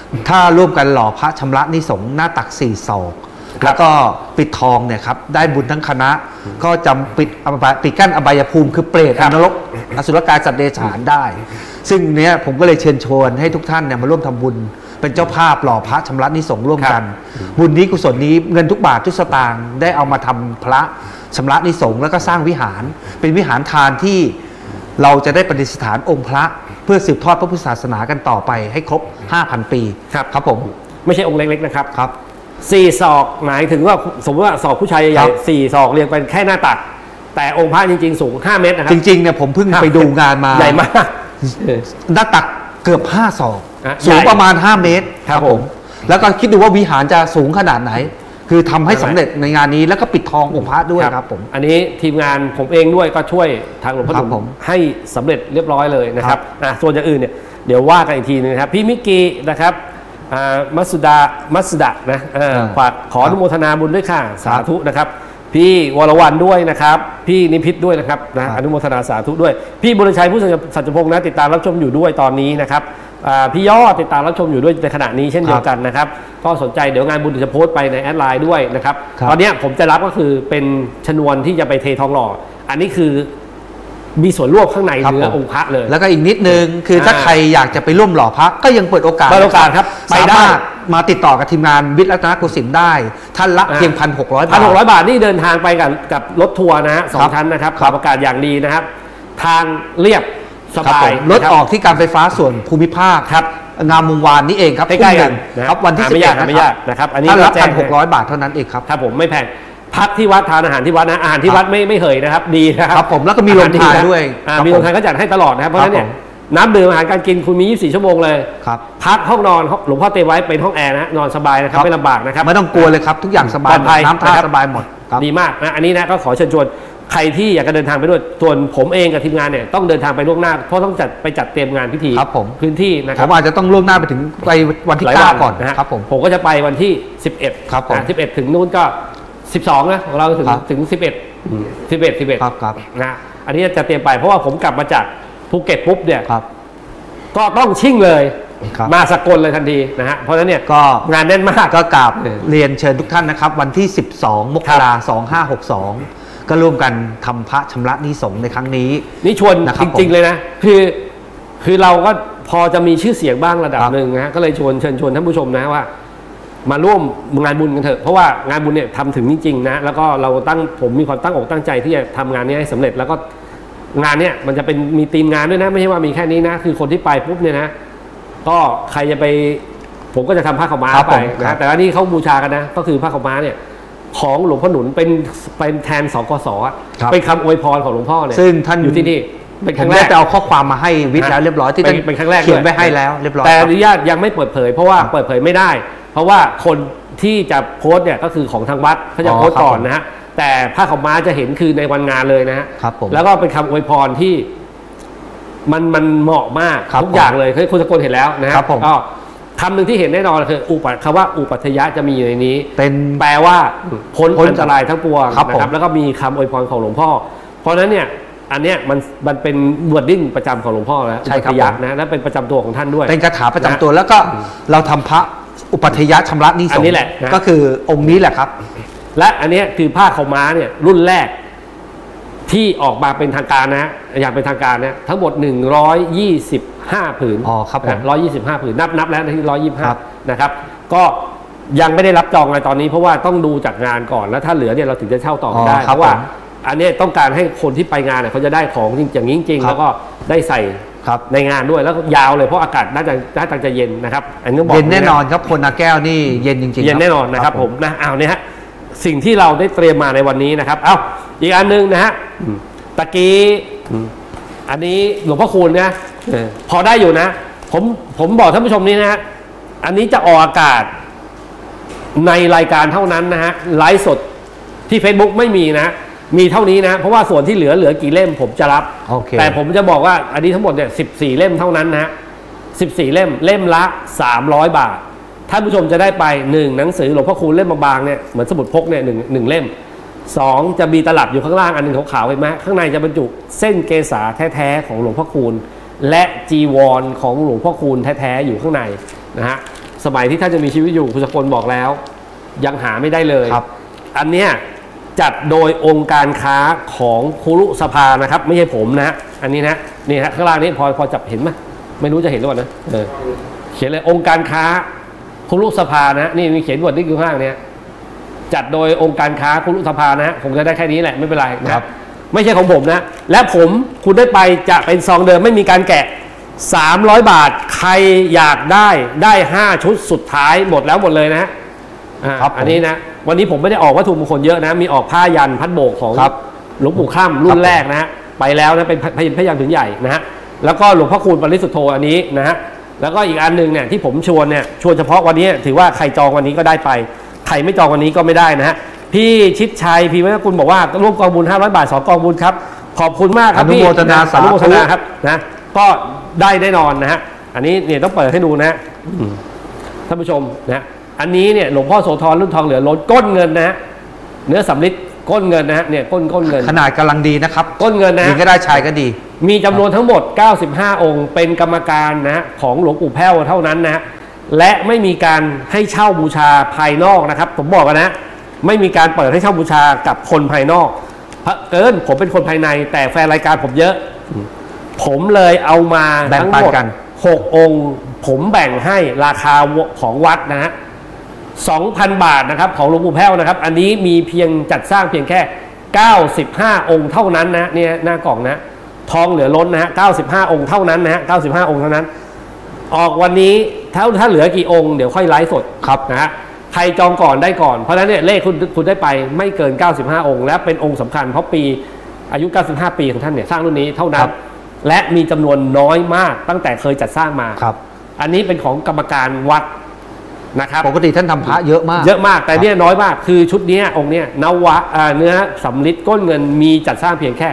ถ้าร่วมกันหล่อพระชำระนิสงฆ์หน้าตัก4 ศอกแล้วก็ปิดทองเนี่ยครับได้บุญทั้งคณะก็จำปิดกั้นอบายภูมิคือเปรตอนรกอสุรกายสัตว์เดรัจฉานได้ ซึ่งเนี้ยผมก็เลยเชิญชวนให้ทุกท่านเนี่ยมาร่วมทำบุญเป็นเจ้าภาพหล่อพระชำระนิสงฆ์ร่วมกันบุญนี้กุศลนี้เงินทุกบาททุกสตางค์ได้เอามาทำพระชำระนิสงฆ์แล้วก็สร้างวิหารเป็นวิหารทานที่เราจะได้ประดิษฐานองค์พระเพื่อสืบทอดพระพุทธศาสนากันต่อไปให้ครบ 5,000 ปีครับผมไม่ใช่องค์เล็กๆนะครับครับ 4 ศอกหมายถึงว่าสมมติว่าศอกผู้ชายใหญ่4 ศอกเรียงเป็นแค่หน้าตักแต่องค์พระจริงๆสูง5 เมตรนะครับจริงๆเนี่ยผมเพิ่งไปดูงานมาใหญ่มากหน้าตักเกือบ5 ศอกสูงประมาณ5 เมตรครับผมแล้วก็คิดดูว่าวิหารจะสูงขนาดไหนคือทำให้สำเร็จในงานนี้แล้วก็ปิดทององค์พระด้วยครับผมอันนี้ทีมงานผมเองด้วยก็ช่วยทางหลวงพ่อหนุ่มให้สำเร็จเรียบร้อยเลยนะครับส่วนอย่างอื่นเนี่ยเดี๋ยวว่ากันอีกทีนึงนะครับพี่มิกกี้นะครับมัสดานะฝากขออนุโมทนาบุญด้วยค่ะสาธุนะครับพี่วรวรรณด้วยนะครับพี่นิพิษด้วยนะครับนะอนุโมทนาสาธุด้วยพี่บุรชัยผู้สัจพงษ์นะติดตามรับชมอยู่ด้วยตอนนี้นะครับพี่ยอดติดตามรับชมอยู่ด้วยในขณะนี้เช่นเดียวกันนะครับก็สนใจเดี๋ยวงานบุญจะโพสต์ไปในแอดไลน์ด้วยนะครับตอนนี้ผมจะรับก็คือเป็นชนวนที่จะไปเททองหล่ออันนี้คือมีส่วนร่วมข้างในเนื้อองค์พระเลยแล้วก็อีกนิดนึงคือถ้าใครอยากจะไปร่วมหล่อพระก็ยังเปิดโอกาสครับสามารถมาติดต่อกับทีมงานวิทย์รัตนโกสินทร์ได้ท่านละเพียง 1,600 บาท 1,600 บาทนี่เดินทางไปกับรถทัวร์นะฮะ2 ชั้นนะครับขับอากาศอย่างดีนะครับทางเรียบสบายรถออกที่การไฟฟ้าส่วนภูมิภาคครับงามวงวานนี้เองครับใกล้ๆกันครับวันที่ 11นะครับอันนี้รับ 1,600 บาทเท่านั้นเองครับผมไม่แพงพักที่วัดทานอาหารที่วัดนะอาหารที่วัดไม่เหยนะครับดีนะครับผมแล้วก็มีโรงทานด้วยมีโรงทานก็จัดให้ตลอดนะครับเพราะฉะนั้นเนี่ยน้ำดื่มอาหารการกินคุณมี24 ชั่วโมงเลยพักห้องนอนหลวงพ่อเตรียมไว้เป็นห้องแอร์นะนอนสบายนะครับไม่ลำบากนะครับไม่ต้องกลัวเลยครับทุกอย่างสบายน้ำท่าสบายหมดดีมากนะอันนี้นะก็ขอเชิญชวนใครที่อยากจะเดินทางไปด้วยส่วนผมเองกับทีมงานเนี่ยต้องเดินทางไปล่วงหน้าเพราะต้องจัดเตรียมงานพิธีพื้นที่นะครับผมอาจจะต้องล่วงหน้าไปถึงไปวันที่9ก่อนนะครับผมก็จะไปวันที่11 ครับ 11ถึงนู่นก็12นะของเราถึง11 ครับนะอันนี้จะเตรียมไปเพราะว่าผมกลับมาจากภูเก็ตปุ๊บเนี่ยก็ต้องชิ่งเลยมาสกลเลยทันทีนะฮะเพราะฉะนั้นเนี่ยก็งานแน่นมากก็กราบเรียนเชิญทุกท่านนะครับวันที่12 มกราคม 2562ก็ร่วมกันทำพระชำระนิสงฆ์ในครั้งนี้นี่ชวนจริงๆเลยนะคือเราก็พอจะมีชื่อเสียงบ้างระดับหนึ่งนะก็เลยเชิญชวนท่านผู้ชมนะว่ามาร่วมงานบุญกันเถอะเพราะว่างานบุญเนี่ยทำถึงจริงๆนะแล้วก็ผมมีความตั้งอกตั้งใจที่จะทำงานนี้ให้สำเร็จแล้วก็งานเนี่ยมันจะเป็นมีทีมงานด้วยนะไม่ใช่ว่ามีแค่นี้นะคือคนที่ไปปุ๊บเนี่ยนะก็ใครจะไปผมก็จะทำผ้าขาวม้าไปนะแต่ว่านี่เขาบูชากันนะก็คือผ้าขาวม้าเนี่ยของหลวงพ่อหนุนเป็นแทนสกส.เป็นคำอวยพรของหลวงพ่อเนี่ยซึ่งท่านอยู่ที่นี่เป็นครั้งแรกจะเอาข้อความมาให้วิทย์แล้วเรียบร้อยที่ท่านเป็นครั้งแรกเขียนไว้ให้แล้วเรียบร้อยแต่อนุญาตยังไม่เปิดเผยเพราะว่าเปิดเผยไม่ได้เพราะว่าคนที่จะโพสต์เนี่ยก็คือของทางวัดเขาจะโพสต์ก่อนนะฮะแต่ผ้าขาวม้าจะเห็นคือในวันงานเลยนะฮะแล้วก็เป็นคำอวยพรที่มันเหมาะมากทุกอย่างเลยคุณสกลเห็นแล้วนะฮะก็คำหนึ่งที่เห็นแน่นอนคือคำว่าอุปัฏยะจะมีอยู่ในนี้เป็นแปลว่าพ้นอันตรายทั้งปวงนะครับแล้วก็มีคำอวยพรของหลวงพ่อเพราะฉะนั้นเนี่ยอันเนี้ยมันเป็นวอร์ดิ้งประจำของหลวงพ่อแล้วอุปัฏยะนะและเป็นประจำตัวของท่านด้วยเป็นคาถาประจำตัวแล้วก็เราทำพระอุปัฏยะชำระนิสงฆ์ก็คือองค์นี้แหละครับและอันนี้คือผ้าขาวม้าเนี่ยรุ่นแรกที่ออกมาเป็นทางการนะอย่างเป็นทางการเนี่ยทั้งหมด125 ผืนครับผม 125 ผืนนับแล้วที่125นะครับก็ยังไม่ได้รับจองอะไรตอนนี้เพราะว่าต้องดูจากงานก่อนแล้วถ้าเหลือเนี่ยเราถึงจะเช่าต่อได้เพราะว่าอันนี้ต้องการให้คนที่ไปงานเนี่ยเขาจะได้ของจริงอย่างจริงแล้วก็ได้ใส่ในงานด้วยแล้วยาวเลยเพราะอากาศน่าจะเย็นนะครับอันนี้บอกเย็นแน่นอนครับคนนาแก้วนี่เย็นจริงๆเย็นแน่นอนนะครับผมนะเอาเนี่ยฮะสิ่งที่เราได้เตรียมมาในวันนี้นะครับอีกอันนึงนะฮะตะกี้อันนี้หลวงพ่อคูณนะพอได้อยู่นะผมบอกท่านผู้ชมนี้นะฮะอันนี้จะออกอากาศในรายการเท่านั้นนะฮะไลฟ์สดที่ Facebook ไม่มีนะมีเท่านี้นะเพราะว่าส่วนที่เหลือกี่เล่มผมจะรับแต่ผมจะบอกว่าอันนี้ทั้งหมดเนี่ย14 เล่มเท่านั้นนะฮะ14 เล่มละ300 บาทท่านผู้ชมจะได้ไป1หนังสือหลวงพ่อคูณเล่มบางๆเนี่ยเหมือนสมุดพกเนี่ยหนึ่งเล่ม2จะมีตลับอยู่ข้างล่างอันนึงขาวๆเห็นไหมข้างในจะบรรจุเส้นเกษาแท้ๆของหลวงพ่อคูณและจีวรของหลวงพ่อคูณแท้ๆอยู่ข้างในนะฮะสมัยที่ท่านจะมีชีวิตอยู่คุณสกลบอกแล้ว ยังหาไม่ได้เลยครับอันเนี้ยจัดโดยองค์การค้าของครุสภานะครับไม่ใช่ผมนะอันนี้นะนี่ฮะข้างล่างนี้พอจับเห็นไหมไม่รู้จะเห็นหรือเปล่านะเขียนเลยองค์การค้าครุสภานะนี่มีเขียนบทนี่คือข้างล่างเนี้ยจัดโดยองค์การค้าครุสภานะผมจะได้แค่นี้แหละไม่เป็นไรนะครับไม่ใช่ของผมนะและผมคุณได้ไปจะเป็นซองเดิมไม่มีการแกะ300 บาทใครอยากได้5 ชุดสุดท้ายหมดแล้วหมดเลยนะอันนี้นะวันนี้ผมไม่ได้ออกวัตถุมงคลเยอะนะมีออกผ้ายันพัดโบกของหลวงปู่คร่ำรุ่นแรกนะฮะไปแล้วนะเป็นพยัญชนะผืนใหญ่นะฮะแล้วก็หลวงพ่อคูณปริสุทธโธอันนี้นะฮะแล้วก็อีกอันนึงเนี่ยที่ผมชวนเฉพาะวันนี้ถือว่าใครจองวันนี้ก็ได้ไปใครไม่จองวันนี้ก็ไม่ได้นะฮะพี่ชิดชัยพี่วัฒนกุลบอกว่าร่วมกองบุญ500 บาท2 กองบุญครับขอบคุณมากครับพี่อนุโมทนาสาธุอนุโมทนาครับนะก็ได้แน่นอนนะฮะอันนี้เนี่ยต้องเปิดให้ดูนะท่านผู้ชมนะอันนี้เนี่ยหลวงพ่อโสธรรุ่นทองเหลือล้นก้นเงินนะฮะเนื้อสำริดก้นเงินนะฮะเนี่ยก้นเงินขนาดกำลังดีนะครับก้นเงินนะหญิงก็ได้ชายก็ดีมีจำนวนทั้งหมด95 องค์เป็นกรรมการนะฮะของหลวงปู่แพ้วเท่านั้นนะฮะและไม่มีการให้เช่าบูชาภายนอกนะครับผมบอกกันนะไม่มีการเปิดให้เช่าบูชากับคนภายนอกเกินผมเป็นคนภายในแต่แฟนรายการผมเยอะผมเลยเอามาทั้งหมด6 องค์ผมแบ่งให้ราคาของวัดนะฮะ2,000 บาทนะครับของหลวงปู่แพ้วนะครับอันนี้มีเพียงจัดสร้างเพียงแค่95 องค์เท่านั้นนะเนี่ยหน้ากล่องนะทองเหลือล้นนะฮะ95 องค์เท่านั้นนะฮะ95 องค์เท่านั้นออกวันนี้ถ้าเหลือกี่องค์เดี๋ยวค่อยไลฟ์สดครับนะฮะใครจองก่อนได้ก่อนเพราะฉะนั้นเนี่ยเลขคุณได้ไปไม่เกิน95 องค์และเป็นองค์สำคัญเพราะปีอายุ95 ปีของท่านเนี่ยสร้างรุ่นนี้เท่านั้นและมีจำนวนน้อยมากตั้งแต่เคยจัดสร้างมาครับอันนี้เป็นของกรรมการวัดนะครับปกติท่านทำพระเยอะมากแต่เนี่ยน้อยมากคือชุดนี้องค์เนี้ยนวะเนื้อสำริดก้นเงินมีจัดสร้างเพียงแค่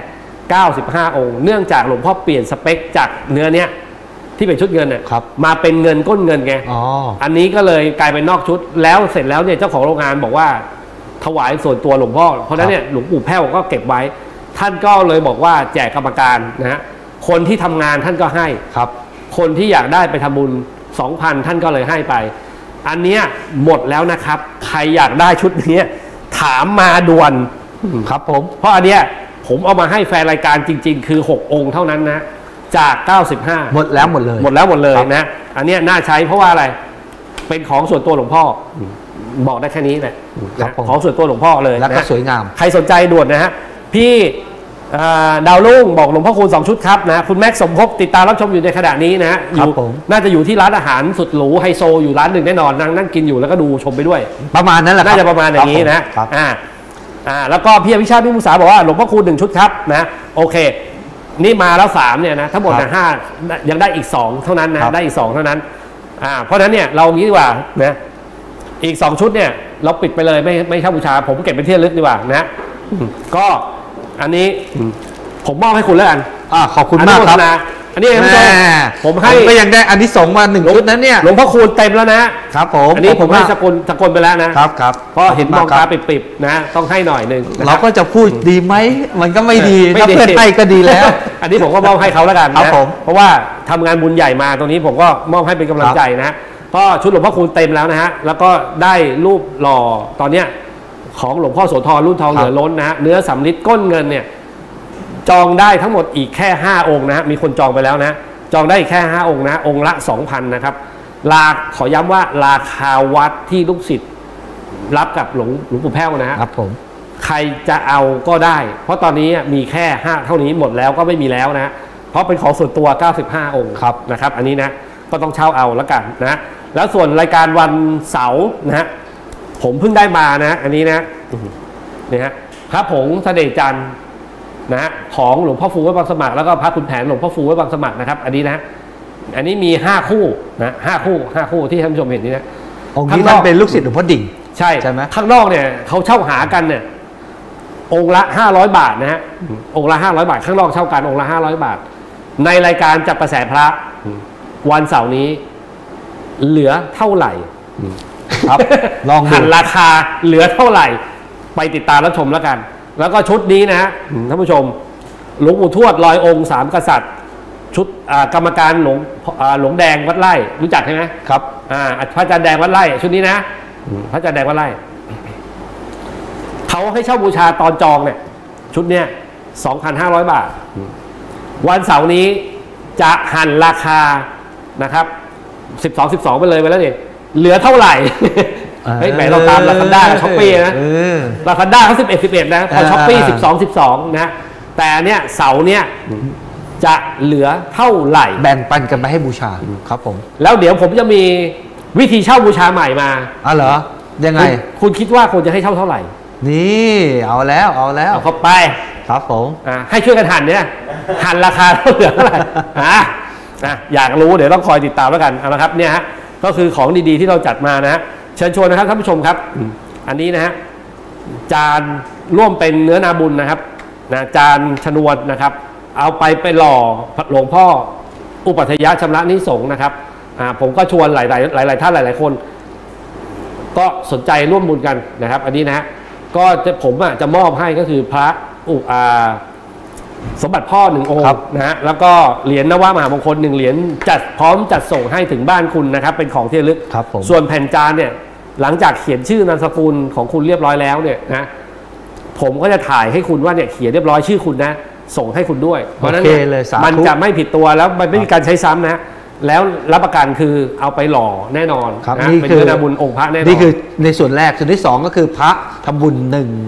95 องค์เนื่องจากหลวงพ่อเปลี่ยนสเปคจากเนื้อเนี้ยที่เป็นชุดเงินเนี่ยมาเป็นเงินก้นเงินไงอันนี้ก็เลยกลายเป็นนอกชุดแล้วเสร็จแล้วเนี่ยเจ้าของโรงงานบอกว่าถวายส่วนตัวหลวงพ่อเพราะฉะนั้นเนี่ยหลวงปู่แพ้วก็เก็บไว้ท่านก็เลยบอกว่าแจกกรรมการนะฮะคนที่ทำงานท่านก็ให้ครับคนที่อยากได้ไปทำบุญ 2,000 ท่านก็เลยให้ไปอันเนี้ยหมดแล้วนะครับใครอยากได้ชุดนี้ถามมาด่วนครับผมเพราะอันเนี้ยผมเอามาให้แฟนรายการจริงๆคือ6 องค์เท่านั้นนะจาก95 หมดแล้วหมดเลยนะอันเนี้ยน่าใช้เพราะว่าอะไรเป็นของส่วนตัวหลวงพ่อบอกได้แค่นี้แหละของส่วนตัวหลวงพ่อเลยแล้วก็สวยงามใครสนใจด่วนนะฮะพี่ดาวรุ่งบอกหลวงพ่อคูณ2 ชุดครับนะคุณแม็กสมภพติดตามรับชมอยู่ในขณะนี้นะอยู่น่าจะอยู่ที่ร้านอาหารสุดหรูไฮโซอยู่ร้านหนึ่งแน่นอนนั่งกินอยู่แล้วก็ดูชมไปด้วยประมาณนั้นแหละน่าจะประมาณอย่างนี้นะแล้วก็พี่อภิชาติพิมุสาบอกว่าหลวงพ่อคูณ1 ชุดครับนะโอเคนี่มาแล้ว3เนี่ยนะทั้งหมด5ยังได้อีก2เท่านั้นนะได้อีก2เท่านั้นเพราะฉะนั้นเนี่ยเรางี้ดีกว่านะอีก2 ชุดเนี่ยเราปิดไปเลยไม่เช่าบูชาผมเก็บเป็นที่ระลึกดีกว่านะก็อันนี้ผมมอบให้คุณแล้วกันขอบคุณมากครับอันนี้ท่านผู้ชมผมให้ก็ยังได้อันที่2มา1 ชุดนั้นเนี่ยหลวงพ่อคูณเต็มแล้วนะครับผมอันนี้ผมให้สกุลไปแล้วนะครับเพราะเห็นมองตาปิบๆนะต้องให้หน่อยนึงเราก็จะพูดดีไหมมันก็ไม่ดีถ้าเพื่อนให้ก็ดีแล้วอันนี้ผมก็มอบให้เขาแล้วกันนะเพราะว่าทำงานบุญใหญ่มาตรงนี้ผมก็มอบให้เป็นกำลังใจนะเพราะชุดหลวงพ่อคูณเต็มแล้วนะฮะแล้วก็ได้รูปหล่อตอนเนี้ยของหลวงพ่อโสธรรุ่นทองเหลือล้นนะเนื้อสำริดก้นเงินเนี่ยจองได้ทั้งหมดอีกแค่5 องค์นะมีคนจองไปแล้วนะจองได้อีกแค่5 องค์นะองค์ละ 2,000 นะครับขอย้ำว่าราคาวัดที่ลูกศิษย์รับกับหลวงปู่แพ้วนะครับผมใครจะเอาก็ได้เพราะตอนนี้มีแค่5เท่านี้หมดแล้วก็ไม่มีแล้วนะเพราะเป็นของส่วนตัว95 องค์นะครับอันนี้นะก็ต้องเช่าเอาแล้วกันนะแล้วส่วนรายการวันเสาร์นะฮะผมเพิ่งได้มานะอันนี้นะนี่ฮะพระผงเสด็จจันทร์นะของหลวงพ่อฟูไว้บางสมัครแล้วก็พระคุณแผนหลวงพ่อฟูไว้บางสมัครนะครับอันนี้นะอันนี้มี5 คู่นะ5 คู่ที่ท่านผู้ชมเห็นนี่นะองค์นี้นั่นเป็นลูกศิษย์หลวงพ่อดิ่งใช่ไหมข้างนอกเนี่ยเขาเช่าหากันเนี่ยองค์ละ500 บาทนะฮะองค์ละ500 บาทข้างนอกเช่ากันองค์ละ500 บาทในรายการจับกระแสพระวันเสาร์นี้เหลือเท่าไหร่ครับลองหันราคาเหลือเท่าไหร่ไปติดตามรับชมแล้วกันแล้วก็ชุดนี้นะท่านผู้ชมหลวงปู่ทวดลอยองค์3 กษัตริย์ชุดกรรมการหลวงแดงวัดไร่รู้จักใช่ไหมครับพระอาจารย์แดงวัดไร่ชุดนี้นะพระอาจารย์แดงวัดไร่เขาให้เช่าบูชาตอนจองเนี่ยชุดเนี้ย 2,500 บาทวันเสาร์นี้จะหั่นราคานะครับ12ไปเลยไปแล้วนี่เหลือเท่าไหร่ เฮ้ยแหมเราตามลาคาด้ากับช้อปปี้นะลาคาด้าเขา11นะพอช้อปปี้12นะแต่เนี่ยเสาเนี่ยจะเหลือเท่าไหร่แบ่งปันกันไปให้บูชาครับผมแล้วเดี๋ยวผมจะมีวิธีเช่าบูชาใหม่มาเหรอยังไงคุณคิดว่าควรจะให้เช่าเท่าไหร่นี่เอาแล้วเอาเข้าไปครับผมให้ช่วยกันหั่นเนี่ยหั่นราคาเหลือเท่าไหร่อยากรู้เดี๋ยวต้องคอยติดตามแล้วกันเอาละครับเนี่ยฮะก็คือของดีๆที่เราจัดมานะฮะเชิญชวนนะครับท่านผู้ชมครับอันนี้นะฮะจานร่วมเป็นเนื้อนาบุญนะครับจานชนวนนะครับเอาไปหล่อหลวงพ่ออุปัฏฐยะชำระนิสงฆ์นะครับผมก็ชวนหลายท่านหลายๆคนก็สนใจร่วมบุญกันนะครับอันนี้นะฮะก็ผมจะมอบให้ก็คือพระสมบัติพ่อ1 องค์นะฮะแล้วก็เหรียญนวมหามงคล1 เหรียญจัดพร้อมจัดส่งให้ถึงบ้านคุณนะครับเป็นของที่ระลึกส่วนแผ่นจานเนี่ยหลังจากเขียนชื่อนามสกุลของคุณเรียบร้อยแล้วเนี่ยนะผมก็จะถ่ายให้คุณว่าเนี่ยเขียนเรียบร้อยชื่อคุณนะส่งให้คุณด้วยเพราะนั้นมันจะไม่ผิดตัวแล้วมันไม่มีการใช้ซ้ำนะแล้วรับประกันคือเอาไปหล่อแน่นอนนะเป็นเนื้อนาบุญองค์พระแน่นอนนี่คือในส่วนแรกส่วนที่2ก็คือพระทำบุญ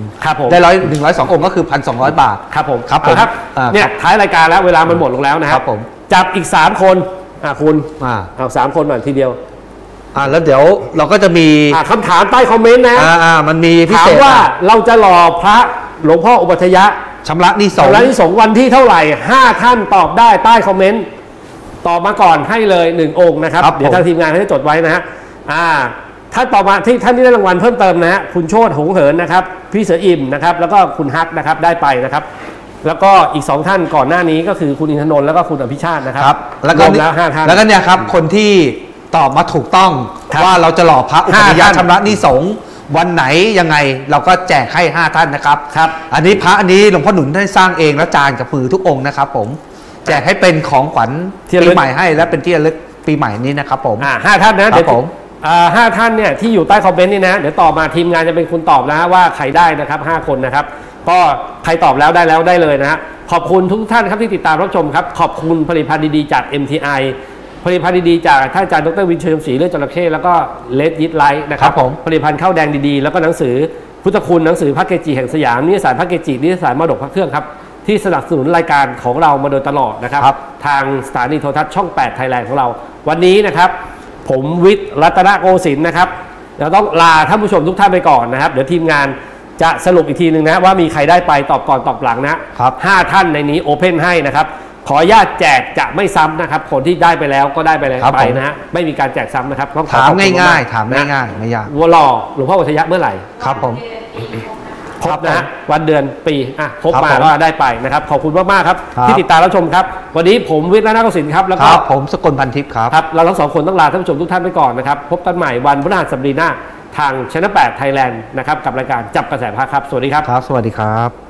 1ได้102 องค์ก็คือ 1,200 บาทครับผมครับเนี่ยท้ายรายการแล้วเวลามันหมดลงแล้วนะครับผมจับอีก3 คนคุณเอา3 คนมาทีเดียวแล้วเดี๋ยวเราก็จะมีคำถามใต้คอมเมนต์นะมันมีพิเศษถามว่าเราจะหล่อพระหลวงพ่ออุปัฏฐยะชำระนิสงฆ์วันที่เท่าไหร่5 ท่านตอบได้ใต้คอมเมนต์ตอบมาก่อนให้เลย1 องค์นะครับเดี๋ยวทางทีมงานให้จดไว้นะฮะถ้าตอบมาที่ท่านที่ได้รางวัลเพิ่มเติมนะฮะคุณโชติหงเหินนะครับพี่เสืออิ่มนะครับแล้วก็คุณฮักนะครับได้ไปนะครับแล้วก็อีก2 ท่านก่อนหน้านี้ก็คือคุณอินทนนท์แล้วก็คุณอภิชาตินะครับแล้วก็5 ท่านแล้วก็เนี่ยครับคนที่ตอบมาถูกต้องว่าเราจะหล่อพระอุปัฏฐยะชำระนิสงฆ์วันไหนยังไงเราก็แจกให้5 ท่านนะครับอันนี้พระอันนี้หลวงพ่อหนุนได้สร้างเองและจานกับมือทุกองค์นะครับผมแจกให้เป็นของขวัญปีใหม่ให้และเป็นที่ระลึกปีใหม่นี้นะครับผม 5 ท่านนะเดี๋ยวผม5 ท่านเนี่ยที่อยู่ใต้คอมเมนต์นี่นะเดี๋ยวตอบมาทีมงานจะเป็นคุณตอบนะว่าใครได้นะครับ5 คนนะครับก็ใครตอบแล้วได้เลยนะฮะขอบคุณทุกท่านครับที่ติดตามรับชมครับขอบคุณผลิตภัณฑ์ดีๆจาก MTI ผลิตภัณฑ์ดีๆจากท่านอาจารย์ดร.วินเชยมศรีเลือดจระเข้แล้วก็เลดยิทไลท์นะครับผลิตภัณฑ์ข้าวแดงดีๆแล้วก็หนังสือพุทธคุณหนังสือพระเกจิแห่งสยามนิตยสารพระเกจินิตยสารมรดกพระเครื่องครับที่สนับสนุนรายการของเรามาโดยตลอดนะครับทางสถานีโทรทัศน์ช่อง8ไทยแลนด์ของเราวันนี้นะครับผมวิทย์รัตนโกสินทร์นะครับเราต้องลาท่านผู้ชมทุกท่านไปก่อนนะครับเดี๋ยวทีมงานจะสรุปอีกทีหนึ่งนะว่ามีใครได้ไปตอบก่อนตอบหลังนะ5 ท่านในนี้โอเพ่นให้นะครับขออนุญาตแจกจะไม่ซ้ำนะครับคนที่ได้ไปแล้วก็ได้ไปแล้วไปนะฮะไม่มีการแจกซ้ำนะครับถามง่ายๆถามง่ายๆไม่ยากว่าหล่อหลวงพ่ออุปัฏฐยะเมื่อไหร่ครับผมครบนะฮะวันเดือนปีครบมาก็ได้ไปนะครับขอบคุณมากๆครับที่ติดตามรับชมครับวันนี้ผมวิทย์รัตนโกสินทร์ครับแล้วก็ผมสกลพันทิพย์ครับเราทั้ง2 คนต้องลาท่านผู้ชมทุกท่านไปก่อนนะครับพบกันใหม่วันพฤหัสบดีหน้าทางช่อง8ไทยแลนด์นะครับกับรายการจับกระแสพระครับสวัสดีครับสวัสดีครับ